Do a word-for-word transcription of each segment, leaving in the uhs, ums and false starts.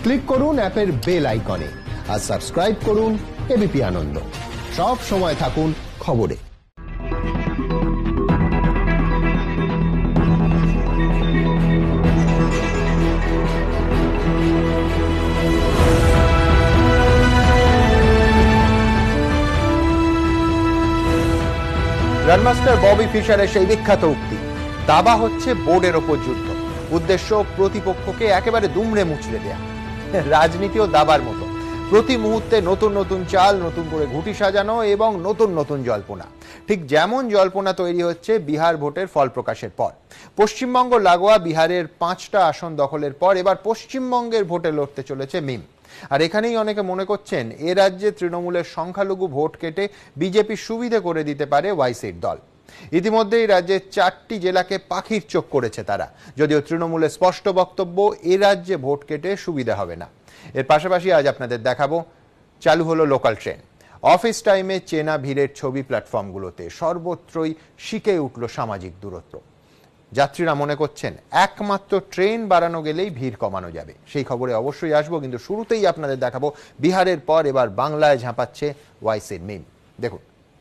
Click করুন অ্যাপের bell আইকনে আর সাবস্ক্রাইব করুন এবিপি আনন্দ। সব সময় থাকুন খবরে। গ্র্যান্ডমাস্টার ববি ফিশারের সেই বিখ্যাত উক্তি, দাবা হচ্ছে বোর্ডের ওপর যুদ্ধ, উদ্দেশ্য প্রতিপক্ষকে একেবারে দুমড়ে মুচড়ে দেয়া। রাজনীতিও দাবার মতো, প্রতি মুহূর্তে নতুন নতুন চাল, নতুন করে ঘুঁটি সাজানো এবং নতুন নতুন জল্পনা। ঠিক যেমন জল্পনা তৈরি হচ্ছে বিহার ভোটের ফল প্রকাশের পর। পশ্চিমবঙ্গ লাগোয়া বিহারের পাঁচটা আসন দখলের পর এবার পশ্চিমবঙ্গের ভোটে লড়তে চলেছে মিম। আর এখানেই অনেকে মনে করছেন এ রাজ্যে তৃণমূলের সংখ্যালঘু ভোট কেটে বিজেপি সুবিধে করে দিতে পারে ওয়াইসির দল। ইতিমধ্যেই রাজ্যের চারটি জেলাকে পাখির চোখ করেছে তারা, যদিও তৃণমূলের স্পষ্ট বক্তব্য এ রাজ্যে ভোট কেটে সুবিধা হবে না। এর পাশাপাশি আজ আপনাদের দেখাবো চালু হলো লোকাল ট্রেন। অফিস টাইমে চেনা ভিড়ের ছবি প্ল্যাটফর্মগুলোতে, সর্বত্রই শিখে উঠল সামাজিক দূরত্ব। যাত্রীরা মনে করছেন একমাত্র ট্রেন বাড়ানো গেলেই ভিড় কমানো যাবে। সেই খবরে অবশ্যই আসবো, কিন্তু শুরুতেই আপনাদের দেখাবো বিহারের পর এবার বাংলায় ঝাঁপাচ্ছে ওয়াইসির মিম। দেখুন,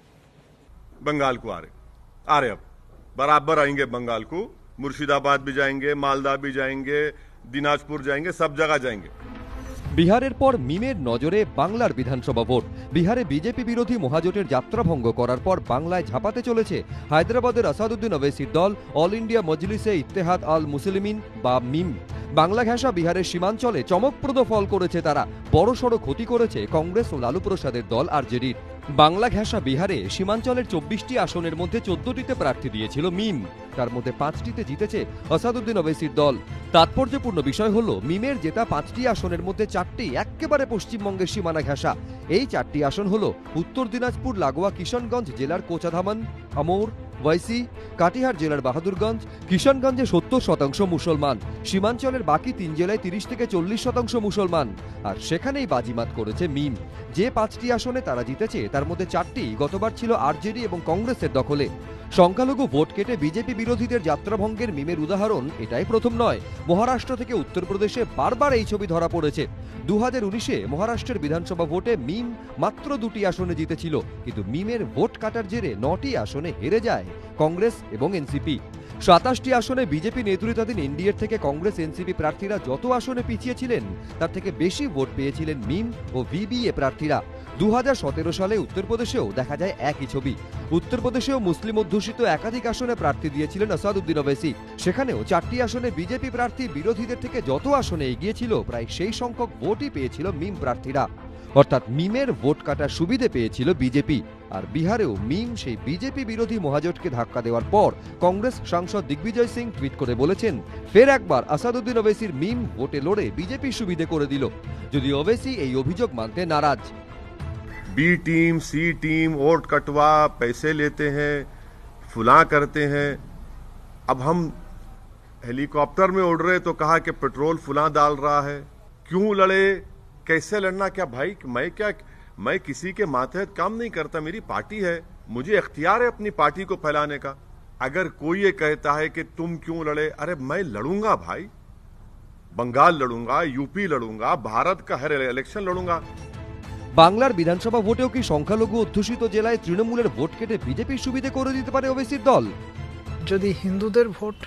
बंगाल को आ रहे आ रहे अब बराबर आएंगे बंगाल को, मुर्शिदाबाद भी जाएंगे, मालदा भी जाएंगे, दिनाजपुर जाएंगे, सब जगह जाएंगे। বিহারের পর মিমের নজরে বাংলার বিধানসভা ভোট। বিহারে বিজেপি বিরোধী মহাজোটের যাত্রাভঙ্গ করার পর বাংলায় ঝাঁপাতে চলেছে হায়দ্রাবাদের আসাদুদ্দিন ওবেসির দল অল ইন্ডিয়া মজলিসে ইত্তেহাদ আল মুসলিমিন বা মিম। বাংলা ঘেঁষা বিহারের সীমাঞ্চলে চমকপ্রদ ফল করেছে তারা, বড়সড় ক্ষতি করেছে কংগ্রেস ও লালু প্রসাদের দল আরজেডির। বাংলা ঘেঁষা বিহারে সীমাঞ্চলের চব্বিশটি আসনের মধ্যে চোদ্দটিতে প্রার্থী দিয়েছিল মিম, তার মধ্যে পাঁচটিতে জিতেছে আসাদুদ্দিন ওবেসির দল। তাৎপর্যপূর্ণ বিষয় হল মিমের জেতা পাঁচটি আসনের মধ্যে চারটি একেবারে পশ্চিমবঙ্গের সীমানা ঘেঁষা। এই চারটি আসন হল উত্তর দিনাজপুর লাগোয়া কিশনগঞ্জ জেলার কোচাধামন, আমোর, ওয়াইসি, কাটিহার জেলার বাহাদুরগঞ্জ। কিশনগঞ্জে সত্তর শতাংশ মুসলমান, সীমাঞ্চলের বাকি তিন জেলায় তিরিশ থেকে চল্লিশ শতাংশ মুসলমান, আর সেখানেই বাজিমাত করেছে মিম। যে পাঁচটি আসনে তারা জিতেছে তার মধ্যে চারটি গতবার ছিল আরজেডি এবং কংগ্রেসের দখলে। সংখ্যালঘু ভোট কেটে বিজেপি বিরোধীদের যাত্রাভঙ্গের মিমের উদাহরণ এটাই প্রথম নয়। মহারাষ্ট্র থেকে উত্তরপ্রদেশে বারবার এই ছবি ধরা পড়েছে। দু হাজার উনিশে মহারাষ্ট্রের বিধানসভা ভোটে মিম মাত্র দুটি আসনে জিতেছিল, কিন্তু মিমের ভোট কাটার জেরে নটি আসনে হেরে যায় কংগ্রেস এবং এনসিপি। সাতাশটি আসনে বিজেপি নেতৃত্বাধীন এনডিএর থেকে কংগ্রেস এনসিপি প্রার্থীরা যত আসনে পিছিয়ে ছিলেন তার থেকে বেশি ভোট পেয়েছিলেন মিম ও ভিবিএ প্রার্থীরা। দু হাজার সতেরো সালে উত্তরপ্রদেশেও দেখা যায় একই ছবি। উত্তরপ্রদেশেও মুসলিম অধ্যুষিত একাধিক আসনে প্রার্থী দিয়েছিলেন আসাদুদ্দিন ওবেসি। সেখানেও চারটি আসনে বিজেপি প্রার্থী বিরোধীদের থেকে যত আসনে এগিয়েছিল প্রায় সেই সংখ্যক ভোটই পেয়েছিল মিম প্রার্থীরা। অর্থাৎ মিমের ভোট কাটার সুবিধে পেয়েছিল বিজেপি। আর বিহারেও মিম সেই বিজেপি বিরোধী মহাজোটকে ধাক্কা দেওয়ার পর কংগ্রেস সাংসদ দিগ্বিজয় সিং টুইট করে বলেছেন, ফের একবার আসাদুদ্দিন ওবেসির মিম ভোটে লড়ে বিজেপি সুবিধে করে দিল। যদি ওবেসি এই অভিযোগ মানতে নারাজ। B team C team vote कटवा, पैसे लेते हैं, फुला करते हैं। अब हम हेलीकॉप्टर में उड़ रहे तो कहा कि पेट्रोल फुला डाल रहा है। क्यों लड़े, कैसे लड़ना? क्या भाई मैं क्या मैं किसी के मातहत काम नहीं करता, मेरी पार्टी है, मुझे इख्तियार है अपनी पार्टी को फैलाने का। अगर कोई ये कहता है कि तुम क्यों लड़े, अरे मैं लड़ूंगा भाई, बंगाल लड़ूंगा, यूपी लड़ूंगा, भारत का हर इलेक्शन लड़ूंगा। বাংলার বিধানসভা ভোটেও কি সংখ্যালঘু অধ্যুষিত জেলায় তৃণমূলের ভোট কেটে বিজেপি সুবিধে করে দিতে পারে ওবেসির দল? যদি হিন্দুদের ভোট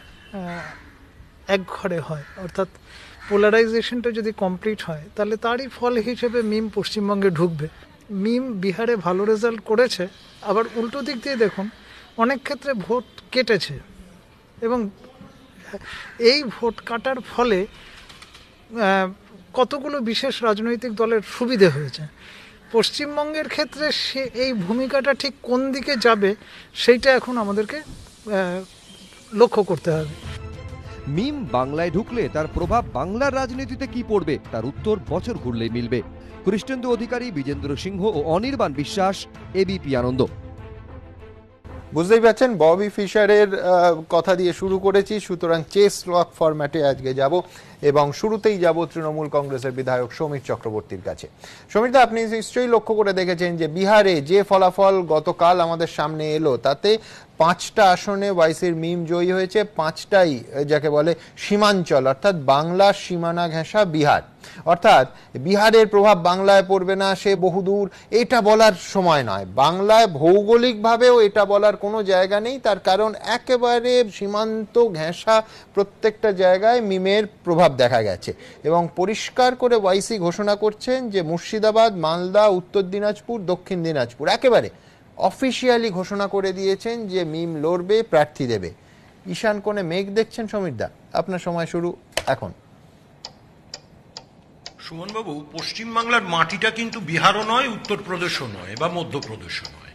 এক ঘরে হয়, অর্থাৎ পোলারাইজেশনটা যদি কমপ্লিট হয়, তাহলে তারই ফল হিসেবে মিম পশ্চিমবঙ্গে ঢুকবে। মিম বিহারে ভালো রেজাল্ট করেছে, আবার উল্টো দিক দিয়ে দেখুন অনেক ক্ষেত্রে ভোট কেটেছে, এবং এই ভোট কাটার ফলে কতগুলো বিশেষ রাজনৈতিক দলের সুবিধে হয়েছে। পশ্চিমবঙ্গের ক্ষেত্রে সে এই ভূমিকাটা ঠিক কোন দিকে যাবে সেইটা এখন আমাদেরকে লক্ষ্য করতে হবে। মিম বাংলায় ঢুকলে তার প্রভাব বাংলার রাজনীতিতে কি পড়বে তার উত্তর বছর ঘুরলেই মিলবে। কৃষ্ণেন্দু অধিকারী, বিজেন্দ্র সিংহ ও অনির্বাণ বিশ্বাস, এবিপি আনন্দ। বুঝতেই পারছেন ববি ফিশারের কথা দিয়ে শুরু করেছি, সুতরাং চেস লক ফরম্যাটে আজকে যাব এবং শুরুতেই যাব তৃণমূল কংগ্রেসের বিধায়ক সমীর চক্রবর্তীর কাছে। সমীরদা, আপনি নিশ্চয়ই লক্ষ্য করে দেখেছেন যে বিহারে যে ফলাফল গতকাল আমাদের সামনে এলো তাতে পাঁচটা আসনে ওয়াইসির মিম জয়ী হয়েছে, পাঁচটাই যাকে বলে সীমাঞ্চল, অর্থাৎ বাংলার সীমানা ঘেঁষা বিহার। অর্থাৎ বিহারের প্রভাব বাংলায় পড়বে না সে বহুদূর, এটা বলার সময় নয়। বাংলায় ভৌগোলিকভাবেও এটা বলার কোনো জায়গা নেই, তার কারণ একেবারে সীমান্ত ঘেঁষা প্রত্যেকটা জায়গায় মিমের প্রভাব দেখা গেছে। এবং পরিষ্কার করে ওয়াইসি ঘোষণা করছেন যে মুর্শিদাবাদ, মালদা, উত্তর দিনাজপুর, দক্ষিণ দিনাজপুর একেবারে অফিসিয়ালি ঘোষণা করে দিয়েছেন যে মিম লড়বে, প্রার্থী দেবে। ঈশান কোণে মেঘ দেখছেন সমীরদা, আপনার সময় শুরু এখন। সুমনবাবু, পশ্চিমবাংলার মাটিটা কিন্তু বিহারও নয়, উত্তরপ্রদেশও নয়, বা মধ্যপ্রদেশও নয়।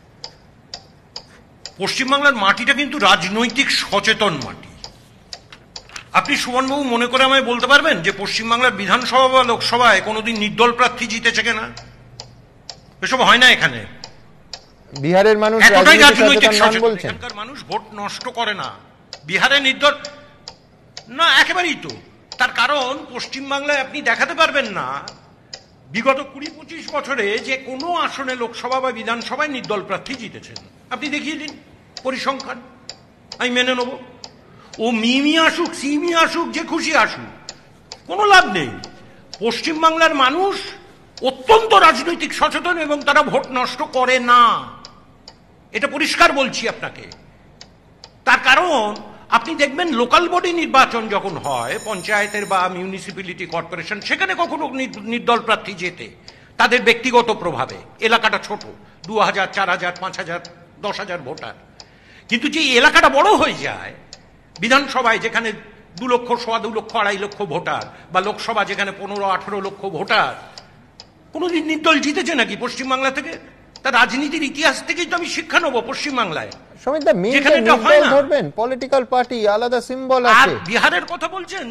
পশ্চিমবাংলার মাটিটা কিন্তু রাজনৈতিক সচেতন মাটি। আপনি সুমনবাবু মনে করে আমায় বলতে পারবেন যে পশ্চিমবাংলার বিধানসভা বা লোকসভায় কোনোদিন নির্দল প্রার্থী জিতেছে কিনা? এসব হয় না এখানে। বিহারের মানুষ রাজনৈতিক সচেতন, এখানকার মানুষ ভোট নষ্ট করে না। বিহারে নির্দল না, একেবারেই তো। তার কারণ পশ্চিমবাংলায় আপনি দেখাতে পারবেন না বিগত কুড়ি পঁচিশ বছরে যে কোনো আসনে লোকসভা বা বিধানসভায় নির্দল প্রার্থী জিতেছেন। আপনি দেখিয়ে দিন পরিসংখ্যান, আমি মেনে নেব। ও মিমি আসুক, সিমি আসুক, যে খুশি আসুক, কোনো লাভ নেই। পশ্চিমবাংলার মানুষ অত্যন্ত রাজনৈতিক সচেতন এবং তারা ভোট নষ্ট করে না, এটা পরিষ্কার বলছি আপনাকে। তার কারণ আপনি দেখবেন লোকাল বডি নির্বাচন যখন হয়, পঞ্চায়েতের বা মিউনিসিপ্যালিটি কর্পোরেশন, সেখানে কখনো নির্দল প্রার্থী যেতে তাদের ব্যক্তিগত প্রভাবে। এলাকাটা ছোট, দু হাজার, চার হাজার, পাঁচ হাজার, দশ হাজার ভোটার। কিন্তু যে এলাকাটা বড় হয়ে যায়, বিধানসভায় যেখানে দু লক্ষ, সোয়া দু লক্ষ, আড়াই লক্ষ ভোটার, বা লোকসভা যেখানে পনেরো আঠেরো লক্ষ ভোটার, কোনোদিন নির্দল জিতেছে নাকি পশ্চিমবাংলা থেকে? তার রাজনীতির ইতিহাস থেকেই তো আমি শিক্ষা নেবো পশ্চিমবাংলায়। পলিটিক্যাল পার্টি আলাদা সিম্বল আছে। বিহারের কথা বলছেন,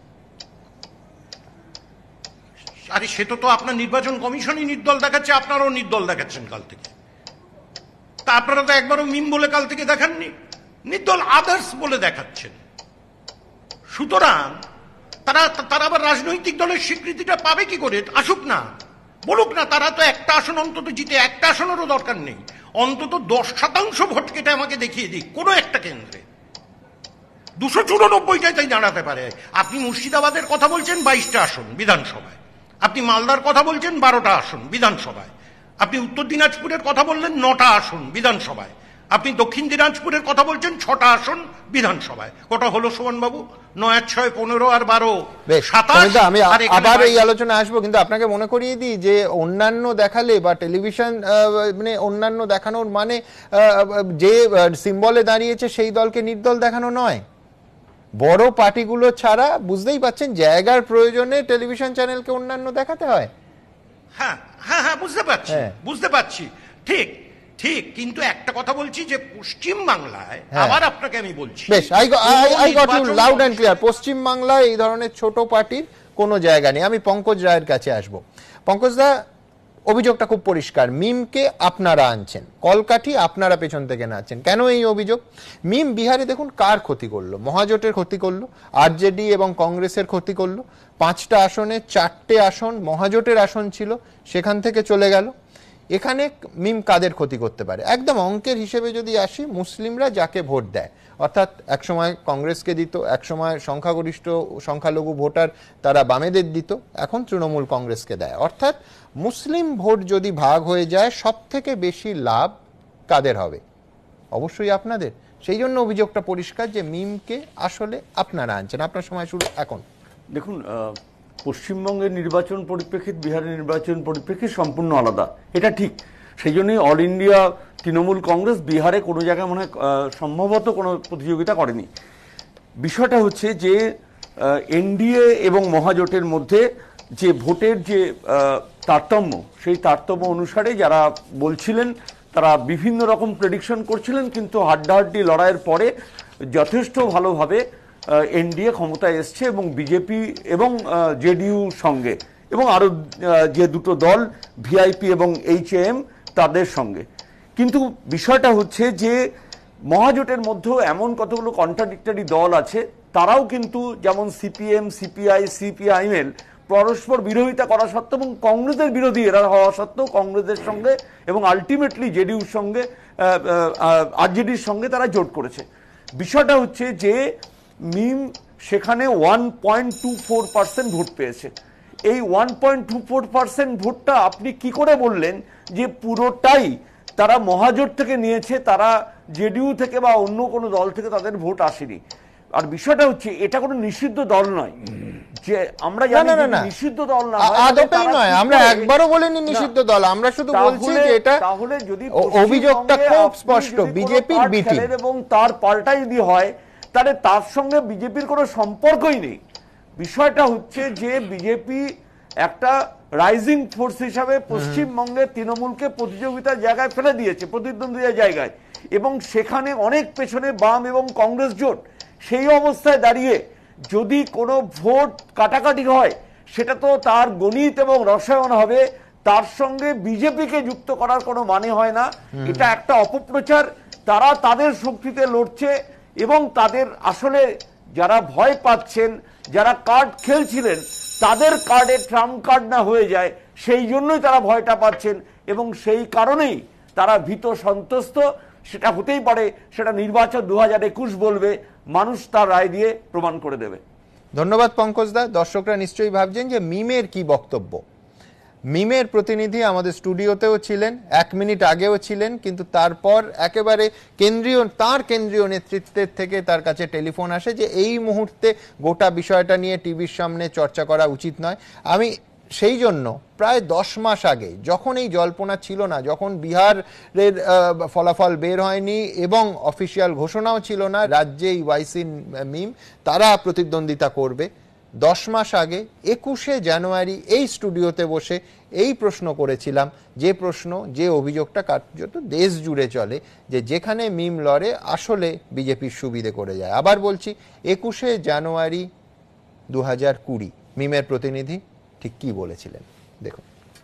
আরে সে তো আপনার নির্বাচন কমিশনই নির্দল দেখাচ্ছে, আপনারাও নির্দল দেখাচ্ছেন কাল থেকে। তা আপনারা তো একবারও মিম বলে কাল থেকে দেখাননি, নির্দল আদার্স বলে দেখাচ্ছেন। সুতরাং তারা তারা আবার রাজনৈতিক দলের স্বীকৃতিটা পাবে কি করে? আসুক না, বলুক না। তারা তো একটা আসন অন্তত জিতে, একটা আসনেরও দরকার নেই, অন্তত দশ শতাংশ ভোট কেটে আমাকে দেখিয়ে দিক কোনো একটা কেন্দ্রে। দুশো চুরানব্বইটাই তাই দাঁড়াতে পারে। আপনি মুর্শিদাবাদের কথা বলছেন, বাইশটা আসন বিধানসভায়। আপনি মালদার কথা বলছেন, বারোটা আসন বিধানসভায়। আপনি উত্তর দিনাজপুরের কথা বললেন, নটা আসন বিধানসভায়। আপনি দক্ষিণ দিনাজপুরের কথা বলছেন, ছটা আসন বিধানসভায়। কটা হলো সুমনবাবু? নয়, ছয়, পনেরো আর বারো, সাতাশ। আমি আবার এই আলোচনা আসবো, কিন্তু আপনাকে মনে করিয়ে দিই যে অন্যান্য দেখালে বা টেলিভিশন মানে অন্যান্য দেখানোর মানে যে সিম্বলে দাঁড়িয়েছে সেই দলকে নির্দল দেখানো নয়। বড় পার্টিগুলো ছাড়া বুঝতেই পাচ্ছেন জায়গার প্রয়োজনে টেলিভিশন চ্যানেলকে অন্যান্য দেখাতে হয়। হ্যাঁ হ্যাঁ হ্যাঁ, বুঝতে পারছি, বুঝতে পারছি, ঠিক ঠিক। কিন্তু একটা কথা বলছি যে পশ্চিম বাংলায়, আবার আপনাকে আমি বলছি, বেশ, I I got you loud and clear, পশ্চিম বাংলায় এই ধরনের ছোট পার্টির কোনো জায়গা নেই। আমি পঙ্কজ রায়ের কাছে আসব। পঙ্কজ দা, অভিযোগটা খুব পরিষ্কার, মিমকে আপনারা আনছেন, কলকাঠি আপনারা পেছন থেকে নাচছেন। কেন এই অভিযোগ? মিম বিহারে দেখুন কার ক্ষতি করলো, মহাজোটের ক্ষতি করলো, আরজেডি এবং কংগ্রেসের ক্ষতি করলো। পাঁচটা আসনে চারটে আসন মহাজোটের আসন ছিল, সেখান থেকে চলে গেল। এখানে মিম কাদের ক্ষতি করতে পারে? একদম অঙ্কের হিসেবে যদি আসি, মুসলিমরা যাকে ভোট দেয়, অর্থাৎ একসময় কংগ্রেসকে দিত, একসময় সংখ্যাগরিষ্ঠ সংখ্যালঘু ভোটার তারা বামেদের দিত, এখন তৃণমূল কংগ্রেসকে দেয়। অর্থাৎ মুসলিম ভোট যদি ভাগ হয়ে যায়, সব থেকে বেশি লাভ কাদের হবে? অবশ্যই আপনাদের। সেই জন্য অভিযোগটা পরিষ্কার যে মিমকে আসলে আপনারা আনছেন। আপনার সময় শুরু এখন। দেখুন, পশ্চিমবঙ্গের নির্বাচন পরিপ্রেক্ষিত বিহারের নির্বাচন পরিপ্রেক্ষিত সম্পূর্ণ আলাদা, এটা ঠিক। সেই জন্যই অল ইন্ডিয়া তৃণমূল কংগ্রেস বিহারে কোনো জায়গায় মনে হয় সম্ভবত কোনো প্রতিযোগিতা করেনি। বিষয়টা হচ্ছে যে এনডিএ এবং মহাজোটের মধ্যে যে ভোটের যে তারতম্য, সেই তারতম্য অনুসারে যারা বলছিলেন তারা বিভিন্ন রকম প্রেডিকশন করছিলেন, কিন্তু হাড্ডাহাড্ডি লড়াইয়ের পরে যথেষ্ট ভালোভাবে এনডিএ ক্ষমতায় এসছে এবং বিজেপি এবং জেডিইউর সঙ্গে, এবং আরও যে দুটো দল ভিআইপি এবং এইচএএম তাদের সঙ্গে। কিন্তু বিষয়টা হচ্ছে যে মহাজোটের মধ্যেও এমন কতগুলো কন্ট্রাডিক্টরি দল আছে, তারাও কিন্তু যেমন সিপিএম, সিপিআই, সিপিআইএমএল পরস্পর বিরোধিতা করা সত্ত্বেও এবং কংগ্রেসের বিরোধী এরা হওয়া সত্ত্বেও কংগ্রেসের সঙ্গে এবং আলটিমেটলি জেডিইউর সঙ্গে আরজেডির সঙ্গে তারা জোট করেছে। বিষয়টা হচ্ছে যে মিম সেখানে one point two four percent vote পেয়েছে। এই one point two four percent ভোটটা আপনি কি করে বললেন যে পুরোটাই তারা মহাজোট থেকে নিয়েছে, তারা জেডিইউ থেকে বা অন্য কোনো দল থেকে তাদের ভোট আসেনি? আর বিষয়টা হচ্ছে এটা কোনো নিষিদ্ধ দল নয়, যে আমরা জানি নিষিদ্ধ দল না, আদপেই নয়, আমরা একবারও বলিনি নিষিদ্ধ দল, আমরা শুধু বলছি যে এটা তাহলে যদি অভিযোগটা খুব স্পষ্ট বিজেপির বি টিম এবং তার পাল্টা যদি হয় তাহলে তার সঙ্গে বিজেপির কোনো সম্পর্কই নেই। বিষয়টা হচ্ছে যে বিজেপি একটা রাইজিং ফোর্স হিসাবে পশ্চিমবঙ্গে তৃণমূলকে প্রতিযোগিতার জায়গায় ফেলে দিয়েছে, প্রতিদ্বন্দ্বিতার জায়গায়, এবং সেখানে অনেক পেছনে বাম এবং কংগ্রেস জোট। সেই অবস্থায় দাঁড়িয়ে যদি কোনো ভোট কাটাকাটি হয় সেটা তো তার গণিত এবং রসায়ন হবে, তার সঙ্গে বিজেপিকে যুক্ত করার কোনো মানে হয় না। এটা একটা অপপ্রচার। তারা তাদের শক্তিতে লড়ছে এবং তাদের আসলে যারা ভয় পাচ্ছেন, যারা কার্ড খেলছিলেন তাদের কার্ডে ট্রাম্প কার্ড না হয়ে যায়, সেই জন্যই তারা ভয়টা পাচ্ছেন এবং সেই কারণেই তারা ভীত সন্ত্রস্ত। সেটা হতেই পারে, সেটা নির্বাচন দু হাজার একুশ বলবে, মানুষ তার রায় দিয়ে প্রমাণ করে দেবে। ধন্যবাদ পঙ্কজ দা। দর্শকরা নিশ্চয়ই ভাবছেন যে মিমের কি বক্তব্য। মিমের প্রতিনিধি আমাদের স্টুডিওতেও ছিলেন, এক মিনিট আগেও ছিলেন, কিন্তু তারপর একেবারে কেন্দ্রীয় তার কেন্দ্রীয় নেতৃত্বের থেকে তার কাছে টেলিফোন আসে যে এই মুহূর্তে গোটা বিষয়টা নিয়ে টিভির সামনে চর্চা করা উচিত নয়। আমি সেই জন্য প্রায় দশ মাস আগে, যখন এই জল্পনা ছিল না, যখন বিহারের ফলাফল বের হয়নি এবং অফিসিয়াল ঘোষণাও ছিল না রাজ্যে ওয়াইসি মিম তারা প্রতিদ্বন্দ্বিতা করবে, দশ মাস আগে একুশে জানুয়ারি এই স্টুডিওতে বসে এই প্রশ্ন করেছিলাম, যে প্রশ্ন যে অভিযোগটা কার্যত দেশ জুড়ে চলে, যে যেখানে মিম লড়ে আসলে বিজেপির সুবিধে করে যায়। আবার বলছি, একুশে জানুয়ারি দু হাজার কুড়ি মিমের প্রতিনিধি ঠিক কি বলেছিলেন দেখুন।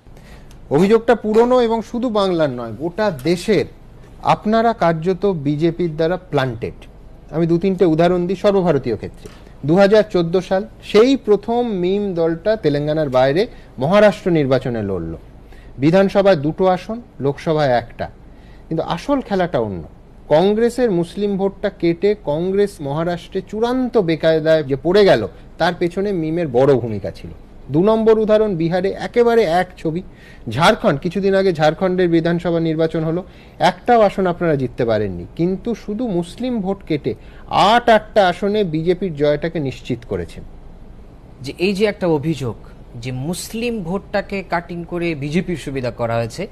অভিযোগটা পুরনো এবং শুধু বাংলার নয়, গোটা দেশের। আপনারা কার্যত বিজেপির দ্বারা প্লান্টেড। আমি দু তিনটে উদাহরণ দিই সর্বভারতীয় ক্ষেত্রে। দু হাজার চোদ্দ সাল সেই প্রথম মিম দলটা তেলেঙ্গানার বাইরে মহারাষ্ট্র নির্বাচনে লড়ল। বিধানসভায় দুটো আসন, লোকসভায় একটা। কিন্তু আসল খেলাটা অন্য। কংগ্রেসের মুসলিম ভোটটা কেটে কংগ্রেস মহারাষ্ট্রে চূড়ান্ত বেকায়দায় যে পড়ে গেল, তার পেছনে মিমের বড় ভূমিকা ছিল। দু নম্বর উদাহরণ বিহারে একেবারে এক ছবি। ঝাড়খণ্ড, কিছুদিন আগে ঝাড়খণ্ডের বিধানসভা নির্বাচন হলো, একটাও আসন আপনারা জিততে পারেননি, কিন্তু শুধু মুসলিম ভোট কেটে আট আটটা আসনে বিজেপির জয়টাকে নিশ্চিত করেছেন। যে এই যে একটা অভিযোগ যে মুসলিম ভোটটাকে কাটিং করে বিজেপির সুবিধা করা হয়েছে,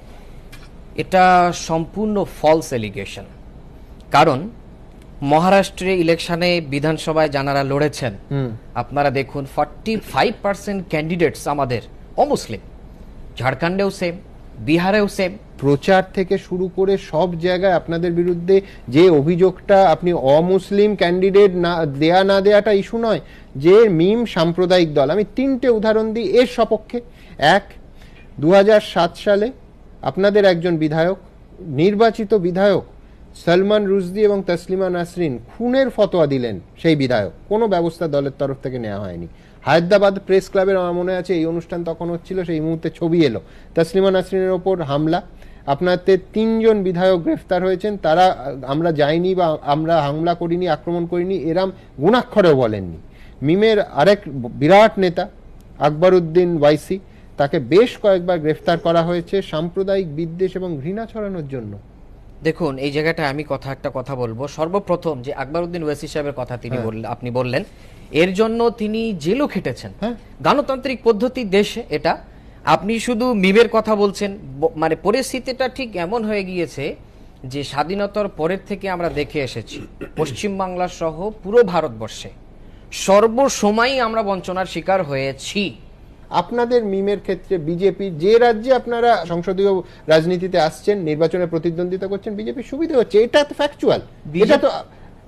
এটা সম্পূর্ণ ফলস এলিগেশন। কারণ মহারাষ্ট্রে ইলেকশনে বিধানসভায় যারা লড়েছেন আপনারা দেখুন, ফর্টি ফাইভ পার্সেন্ট ক্যান্ডিডেটস আমাদের অমুসলিম। ঝাড়খণ্ডেও সেম, বিহারেও সেম। প্রচার থেকে শুরু করে সব জায়গায় আপনাদের বিরুদ্ধে যে অভিযোগটা, আপনি অমুসলিম ক্যান্ডিডেট না দেয়া না দেয়াটা ইস্যু নয়, যে মিম সাম্প্রদায়িক দল। আমি তিনটে উদাহরণ দিই এর সপক্ষে। এক, দু হাজার সাত সালে আপনাদের একজন বিধায়ক, নির্বাচিত বিধায়ক সলমান রুশদি এবং তসলিমা নাসরিন খুনের ফতোয়া দিলেন। সেই বিধায়ক, কোনো ব্যবস্থা দলের তরফ থেকে নেওয়া হয়নি। হায়দ্রাবাদ প্রেস ক্লাবের, আমার মনে আছে এই অনুষ্ঠান তখন হচ্ছিল, সেই মুহূর্তে ছবি এলো তসলিমা নাসরিনের ওপর হামলা। আপনাদের তিনজন বিধায়ক গ্রেফতার হয়েছেন। তারা আমরা যাইনি বা আমরা হামলা করিনি, আক্রমণ করিনি এরাম গুণাক্ষরেও বলেননি। মিমের আরেক বিরাট নেতা আকবরউদ্দিন ওয়াইসি, তাকে বেশ কয়েকবার গ্রেফতার করা হয়েছে সাম্প্রদায়িক বিদ্বেষ এবং ঘৃণা ছড়ানোর জন্য। দেখুন এই জায়গাটা আমি কথা একটা কথা বলবো। সর্বপ্রথম যে আকবরউদ্দিন ওয়াইসি সাহেবের কথা তিনি বললেন, আপনি বললেন এর জন্য তিনি জেলও খেটেছেন। গণতান্ত্রিক পদ্ধতি দেশে এটা। আপনি শুধু মিমের কথা বলছেন, মানে পরিস্থিতিটা ঠিক এমন হয়ে গিয়েছে যে স্বাধীনতার পরের থেকে আমরা দেখে এসেছি পশ্চিমবাংলা সহ পুরো ভারতবর্ষে সর্বসময়ই আমরা বঞ্চনার শিকার হয়েছি। আপনাদের মিমের ক্ষেত্রে বিজেপির যে রাজ্যে আপনারা সংসদীয় রাজনীতিতে আসছেন, নির্বাচনে প্রতিদ্বন্দ্বিতা করছেন, বিজেপির সুবিধা হচ্ছে, এটা তো ফ্যাকচুয়াল। এটা তো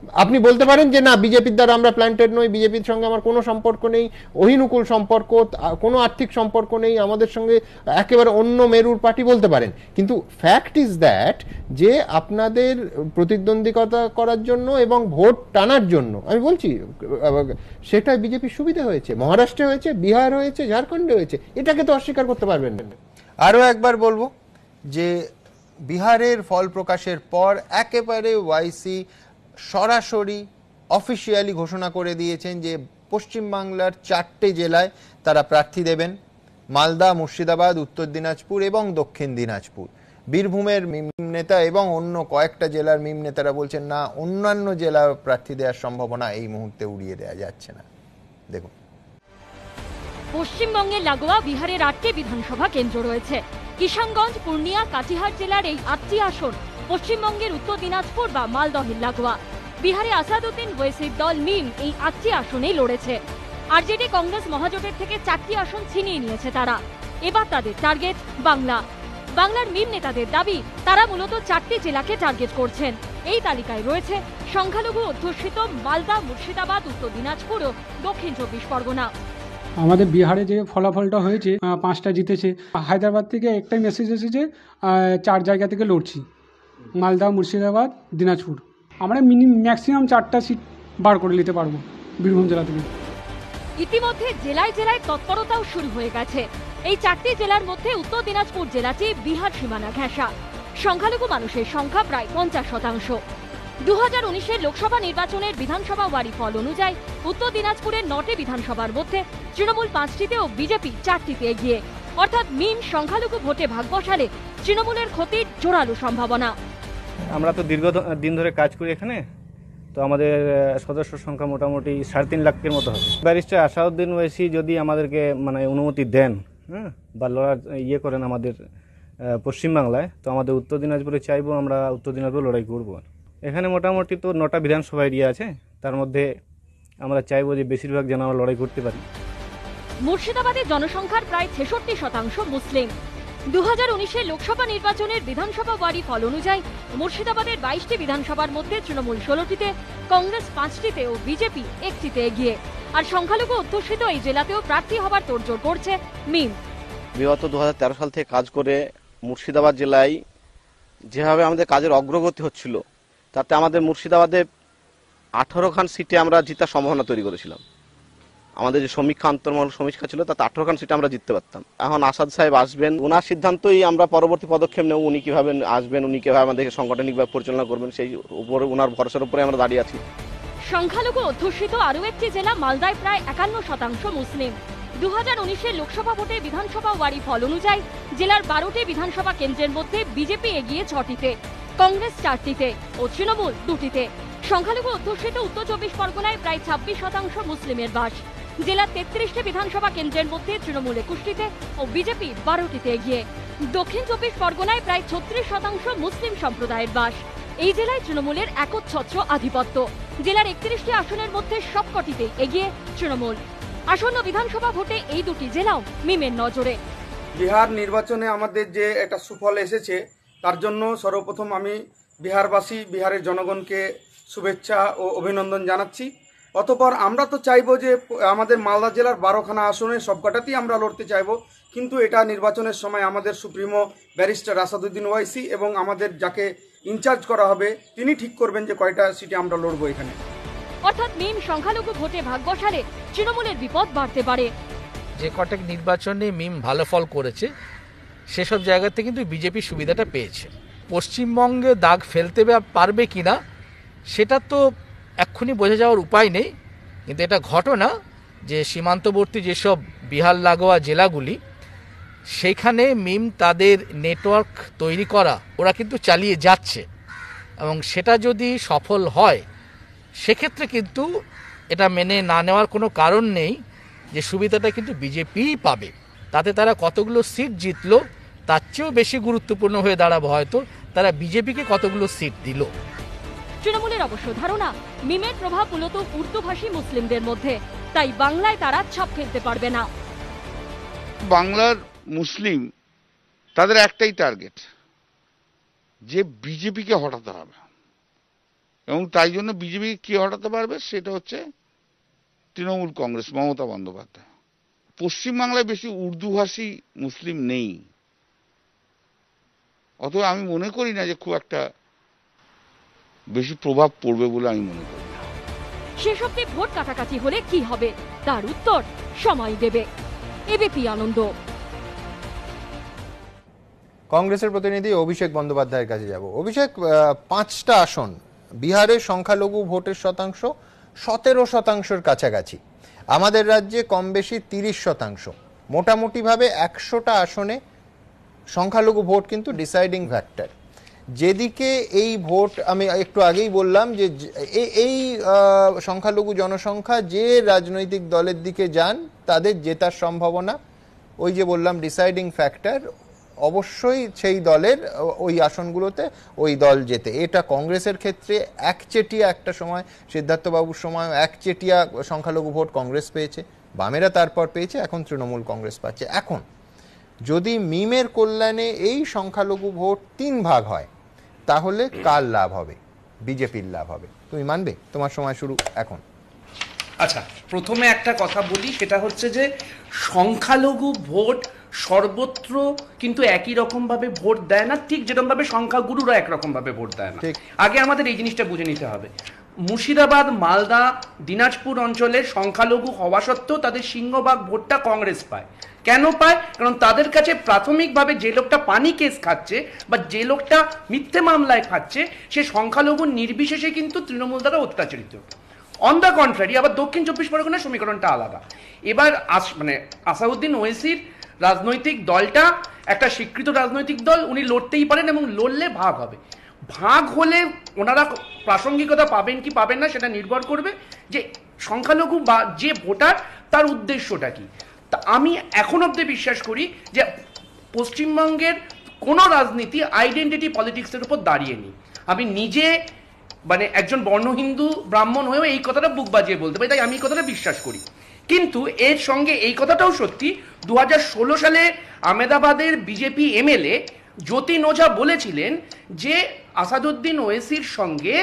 আপনি বলতে পারেন যে না বিজেপির দ্বারা আমরা প্ল্যান্টেড নই, বিজেপির সঙ্গে আমার কোনো সম্পর্ক নেই, অহিনুকূল সম্পর্ক, কোনো আর্থিক সম্পর্ক নেই, আমাদের সঙ্গে একেবারে অন্য মেরুর পার্টি বলতে পারেন, কিন্তু ফ্যাক্ট ইজ দ্যাট যে আপনাদের প্রতিদ্বন্দ্বিতা করার জন্য এবং ভোট টানার জন্য আমি বলছি সেটা বিজেপির সুবিধা হয়েছে, মহারাষ্ট্রে হয়েছে, বিহার হয়েছে, ঝাড়খণ্ডে হয়েছে, এটাকে তো অস্বীকার করতে পারবেন না। আরও একবার বলবো যে বিহারের ফল প্রকাশের পর একেবারে ওয়াইসি সরাসরি অফিসিয়ালি ঘোষণা করে দিয়েছেন যে পশ্চিমবাংলার চারটে জেলায় তারা প্রার্থী দেবেন, মালদা, মুর্শিদাবাদ, উত্তর দিনাজপুর এবং দক্ষিণ দিনাজপুর। বীরভূমের মিম নেতা এবং অন্য কয়েকটা জেলার মিম নেতারা বলছেন না, অন্যান্য জেলা প্রার্থী দেওয়ার সম্ভাবনা এই মুহূর্তে উড়িয়ে দেওয়া যাচ্ছে না। দেখুন, পশ্চিমবঙ্গে লাগোয়া বিহারের আটটি বিধানসভা কেন্দ্র রয়েছে। কিষানগঞ্জ, পূর্ণিয়া, কাটিহার জেলার এই আটটি আসন পশ্চিমবঙ্গের উত্তর দিনাজপুর বা মালদহের লাগোয়া। বিহারে আসাদুদ্দিন ওয়েসির দল মিম এই আটটি আসনেই লড়েছে। আরজেডি কংগ্রেস মহাজোটের থেকে চারটি আসন ছিনিয়ে নিয়েছে তারা। এবার তাদের টার্গেট বাংলা। বাংলার মিম নেতাদের দাবি তারা মূলত চারটি জেলাকে টার্গেট করছেন। এই তালিকায় রয়েছে সংখ্যালঘু অধ্যুষিত মালদা, মুর্শিদাবাদ, উত্তর দিনাজপুর ও দক্ষিণ চব্বিশ পরগনা। আমাদের বিহারে যে ফলাফলটা হয়েছে, পাঁচটা জিতেছে, হায়দ্রাবাদ থেকে একটাই মেসেজ এসেছে চার জায়গা থেকে লড়ছি, মালদা, মুর্শিদাবাদ, দিনাজপুর। আমরা মিনিমাম ম্যাক্সিমাম চারটা সিট বার করে নিতে পারবো বীরভূম জেলা থেকে। ইতিমধ্যে জেলায় জেলায় তৎপরতাও শুরু হয়ে গেছে। এই চারটি জেলার মধ্যে উত্তর দিনাজপুর জেলাটি বিহার সীমানা ঘেঁষা। সংখ্যালঘু মানুষের সংখ্যা প্রায় পঞ্চাশ শতাংশ। দু হাজার উনিশের লোকসভা নির্বাচনের বিধানসভা ওয়ারি ফল অনুযায়ী উত্তর দিনাজপুরের নটি বিধানসভার মধ্যে তৃণমূল পাঁচটিতে ও বিজেপি চারটিতে এগিয়ে। অর্থাৎ মিম সংখ্যালঘু ভোটে ভাগ বসালে তৃণমূলের ক্ষতির জোরালো সম্ভাবনা। আমরা তো দীর্ঘ দিন ধরে কাজ করি এখানে, তো আমাদের সদস্য সংখ্যা মোটামুটি সাড়ে তিন লাখের মতো হবে। ব্যারিস্টার আসাদুদ্দিন ওয়াইসি যদি আমাদেরকে মানে অনুমতি দেন, হ্যাঁ, বা লড়ার ইয়ে করেন আমাদের পশ্চিমবাংলায়, তো আমাদের উত্তর দিনাজপুরে চাইবো আমরা উত্তর দিনাজপুরে লড়াই করবো। এখানে মোটামুটি তো নটা বিধানসভা এরিয়া আছে, তার মধ্যে আমরা চাইবো যে বেশিরভাগ যেন আমরা লড়াই করতে পারি। মুর্শিদাবাদের জনসংখ্যার প্রায় ছেষট্টি শতাংশ মুসলিম। দু হাজার উনিশের লোকসভা নির্বাচনের বিধানসভা ওয়ারি ফল অনুযায়ী মুর্শিদাবাদের বাইশটি বিধানসভার মধ্যে তৃণমূল ষোলোটিতে, কংগ্রেস পাঁচটিতে ও বিজেপি একটিতে এগিয়ে। আর সংখ্যালঘু অধ্যুষিত এই জেলাতেও প্রার্থী হবার তোড়জোড় করছে মিম। বিগত দু হাজার তেরো সাল থেকে কাজ করে মুর্শিদাবাদ জেলায় যেভাবে আমাদের কাজের অগ্রগতি হচ্ছিল, তাতে আমাদের মুর্শিদাবাদে আঠারো খান সিটে আমরা জিতার সম্ভাবনা তৈরি করেছিলাম। আমাদের যে সমীক্ষা, আন্তর্মহল সমীক্ষা ছিল, তাতে আঠারো খান সিটে আমরা জিততে পারতাম। এখন আসাদ সাহেব আসবেন, ওনার সিদ্ধান্তই আমরা পরবর্তী পদক্ষেপ নেব। উনি কিভাবে আসবেন, উনি কিভাবে আমাদের সাংগঠনিকভাবে পরিচালনা করবেন, সেই উপরে ওনার ভরসার উপরে আমরা দাঁড়িয়ে আছি। সংখ্যালঘু অধ্যুষিত আরও একটি জেলা মালদায় প্রায় একান্ন শতাংশ মুসলিম। দু হাজার উনিশের লোকসভা ভোটে বিধানসভা ওয়ারি ফল অনুযায়ী জেলার বারোটি বিধানসভা কেন্দ্রের মধ্যে বিজেপি এগিয়ে ছটিতে, কংগ্রেস চারটিতে ও তৃণমূল দুটিতে। সংখ্যালঘু অধ্যুষিত উত্তর চব্বিশ পরগনায় প্রায় ছাব্বিশ শতাংশ মুসলিমের বাস। জেলার তেত্রিশটি বিধানসভা কেন্দ্রের মধ্যে তৃণমূল একুশটিতে ও বিজেপি বারোটিতে এগিয়ে। দক্ষিণ চব্বিশ পরগনায় প্রায় ছত্রিশ শতাংশ মুসলিম সম্প্রদায়ের বাস। এই জেলায় তৃণমূলের একচ্ছত্র আধিপত্য। জেলার একত্রিশটি আসনের মধ্যে সবকটিতে এগিয়ে তৃণমূল। আসন্ন বিধানসভা ভোটে এই দুটি জেলাও মিমের নজরে। বিহার নির্বাচনে আমাদের যে একটা সুফল এসেছে, তার জন্য সর্বপ্রথম আমি বিহারবাসী, বিহারের জনগণকে শুভেচ্ছা ও অভিনন্দন জানাচ্ছি। অতঃপর আমরা তো চাইবো যে আমাদের মালদা জেলার বারোখানা আসনে সবকটাতেই আমরা লড়তে চাইবো, কিন্তু এটা নির্বাচনের সময় আমাদের সুপ্রিমো ব্যারিস্টার আসাদুদ্দিন ওয়াইসি এবং আমাদের যাকে ইনচার্জ করা হবে তিনি ঠিক করবেন যে কয়টা সিটে আমরা লড়বো এখানে। অর্থাৎ মিম সংখ্যালঘু ভোটে ভাগ বসালে তৃণমূলের বিপদ বাড়তে পারে। যে কটা নির্বাচনে মিম ভালো ফল করেছে সেসব জায়গাতে কিন্তু বিজেপি সুবিধাটা পেয়েছে। পশ্চিমবঙ্গে দাগ ফেলতে পারবে কিনা সেটা তো এক্ষুনি বোঝা যাওয়ার উপায় নেই, কিন্তু এটা ঘটনা যে সীমান্তবর্তী যেসব বিহার লাগোয়া জেলাগুলি, সেইখানে মিম তাদের নেটওয়ার্ক তৈরি করা ওরা কিন্তু চালিয়ে যাচ্ছে, এবং সেটা যদি সফল হয় সেক্ষেত্রে কিন্তু এটা মেনে না নেওয়ার কোনো কারণ নেই যে সুবিধাটা কিন্তু বিজেপিই পাবে। তাতে তারা কতগুলো সিট জিতলো তার চেয়েও বেশি গুরুত্বপূর্ণ হয়ে দাঁড়াবে হয়তো তারা বিজেপিকে কতগুলো সিট দিল। তৃণমূলের অবশ্য ধারণা মিমের প্রভাব মূলত উর্দুভাষী মুসলিমদের মধ্যে, তাই বাংলায় তারা ছাপ ফেলতে পারবে না। বাংলার মুসলিম তাদের একটাই টার্গেট যে বিজেপিকে হটাতে হবে। এবং তাই জন্য বিজেপি কি হটাতে পারবে সেটা হচ্ছে তৃণমূল কংগ্রেস, মমতা বন্দ্যোপাধ্যায়। পশ্চিমবাংলায় বেশি উর্দুভাষী মুসলিম নেই, অতএব আমি মনে করি না যে খুব একটা বেশি প্রভাব পড়বে বলে আমি মনে করি না। শেষ অব্দি ভোট কাটাকাটি হলে কি হবে তার উত্তর সময় দেবে। এবিপি আনন্দ। কংগ্রেসের প্রতিনিধি অভিষেক বন্দ্যোপাধ্যায়ের কাছে যাব। অভিষেক, পাঁচটা আসন, বিহারের সংখ্যালঘু ভোটের শতাংশ সতেরো শতাংশের কাছাকাছি, আমাদের রাজ্যে কম বেশি তিরিশ শতাংশ, মোটামুটি ভাবে একশোটা আসনে সংখ্যালঘু ভোট কিন্তু ডিসাইডিং ফ্যাক্টর। যেদিকে এই ভোট, আমি একটু আগেই বললাম যে এই সংখ্যালঘু জনসংখ্যা যে রাজনৈতিক দলের দিকে যান তাদের জেতার সম্ভাবনা, ওই যে বললাম ডিসাইডিং ফ্যাক্টর, অবশ্যই সেই দলের ওই আসনগুলোতে ওই দল জেতে। এটা কংগ্রেসের ক্ষেত্রে একচেটিয়া একটা সময়, সিদ্ধার্থবাবুর সময় একচেটিয়া সংখ্যালঘু ভোট কংগ্রেস পেয়েছে, বামেরা তারপর পেয়েছে, এখন তৃণমূল কংগ্রেস পাচ্ছে। এখন যদি মিমের কল্যাণে এই সংখ্যালঘু ভোট তিন ভাগ হয় তাহলে কার লাভ হবে? বিজেপির লাভ হবে। তুমি মানবে? তোমার সময় শুরু এখন। আচ্ছা, প্রথমে একটা কথা বলি, সেটা হচ্ছে যে সংখ্যালঘু ভোট সর্বত্র কিন্তু একই রকম ভাবে ভোট দেয় না, ঠিক যেরকম ভাবে সংখ্যাগুরুরা একরকম ভাবে ভোট দেয় না। আগে আমাদের এই জিনিসটা বুঝে নিতে হবে। মুর্শিদাবাদ, মালদা, দিনাজপুর অঞ্চলের সংখ্যালঘু হওয়া সত্ত্বেও তাদের সিংহভাগ ভোটটা কংগ্রেস পায়। কেন পায়? কারণ তাদের কাছে প্রাথমিকভাবে যে লোকটা পানি কেস খাচ্ছে বা যে লোকটা মিথ্যে মামলায় খাচ্ছে সে সংখ্যালঘু নির্বিশেষে কিন্তু তৃণমূল দ্বারা অত্যাচারিত। অন দ্য কন্ট্রারি আবার দক্ষিণ চব্বিশ পরগনার সমীকরণটা আলাদা। এবার মানে আসাদুদ্দিন ওয়েসির রাজনৈতিক দলটা একটা স্বীকৃত রাজনৈতিক দল, উনি লড়তেই পারেন এবং লড়লে ভাগ হবে। ভাগ হলে ওনারা প্রাসঙ্গিকতা পাবেন কি পাবেন না সেটা নির্ভর করবে যে সংখ্যালঘু বা যে ভোটার তার উদ্দেশ্যটা কি। তা আমি এখন অব্দি বিশ্বাস করি যে পশ্চিমবঙ্গের কোনো রাজনীতি আইডেন্টিটি পলিটিক্সের উপর দাঁড়িয়ে নেই। আমি নিজে মানে একজন বর্ণ হিন্দু ব্রাহ্মণ হয়েও এই কথাটা বুক বাজিয়ে বলতে পারি, তাই আমি এই কথাটা বিশ্বাস করি। কিন্তু এর সঙ্গে এই কথাটাও সত্যি, দু হাজার ষোলো সালে আহমেদাবাদের বিজেপি এমএলএ জ্যোতি নোঝা বলেছিলেন যে আসাদুদ্দিন ওয়েসির সঙ্গে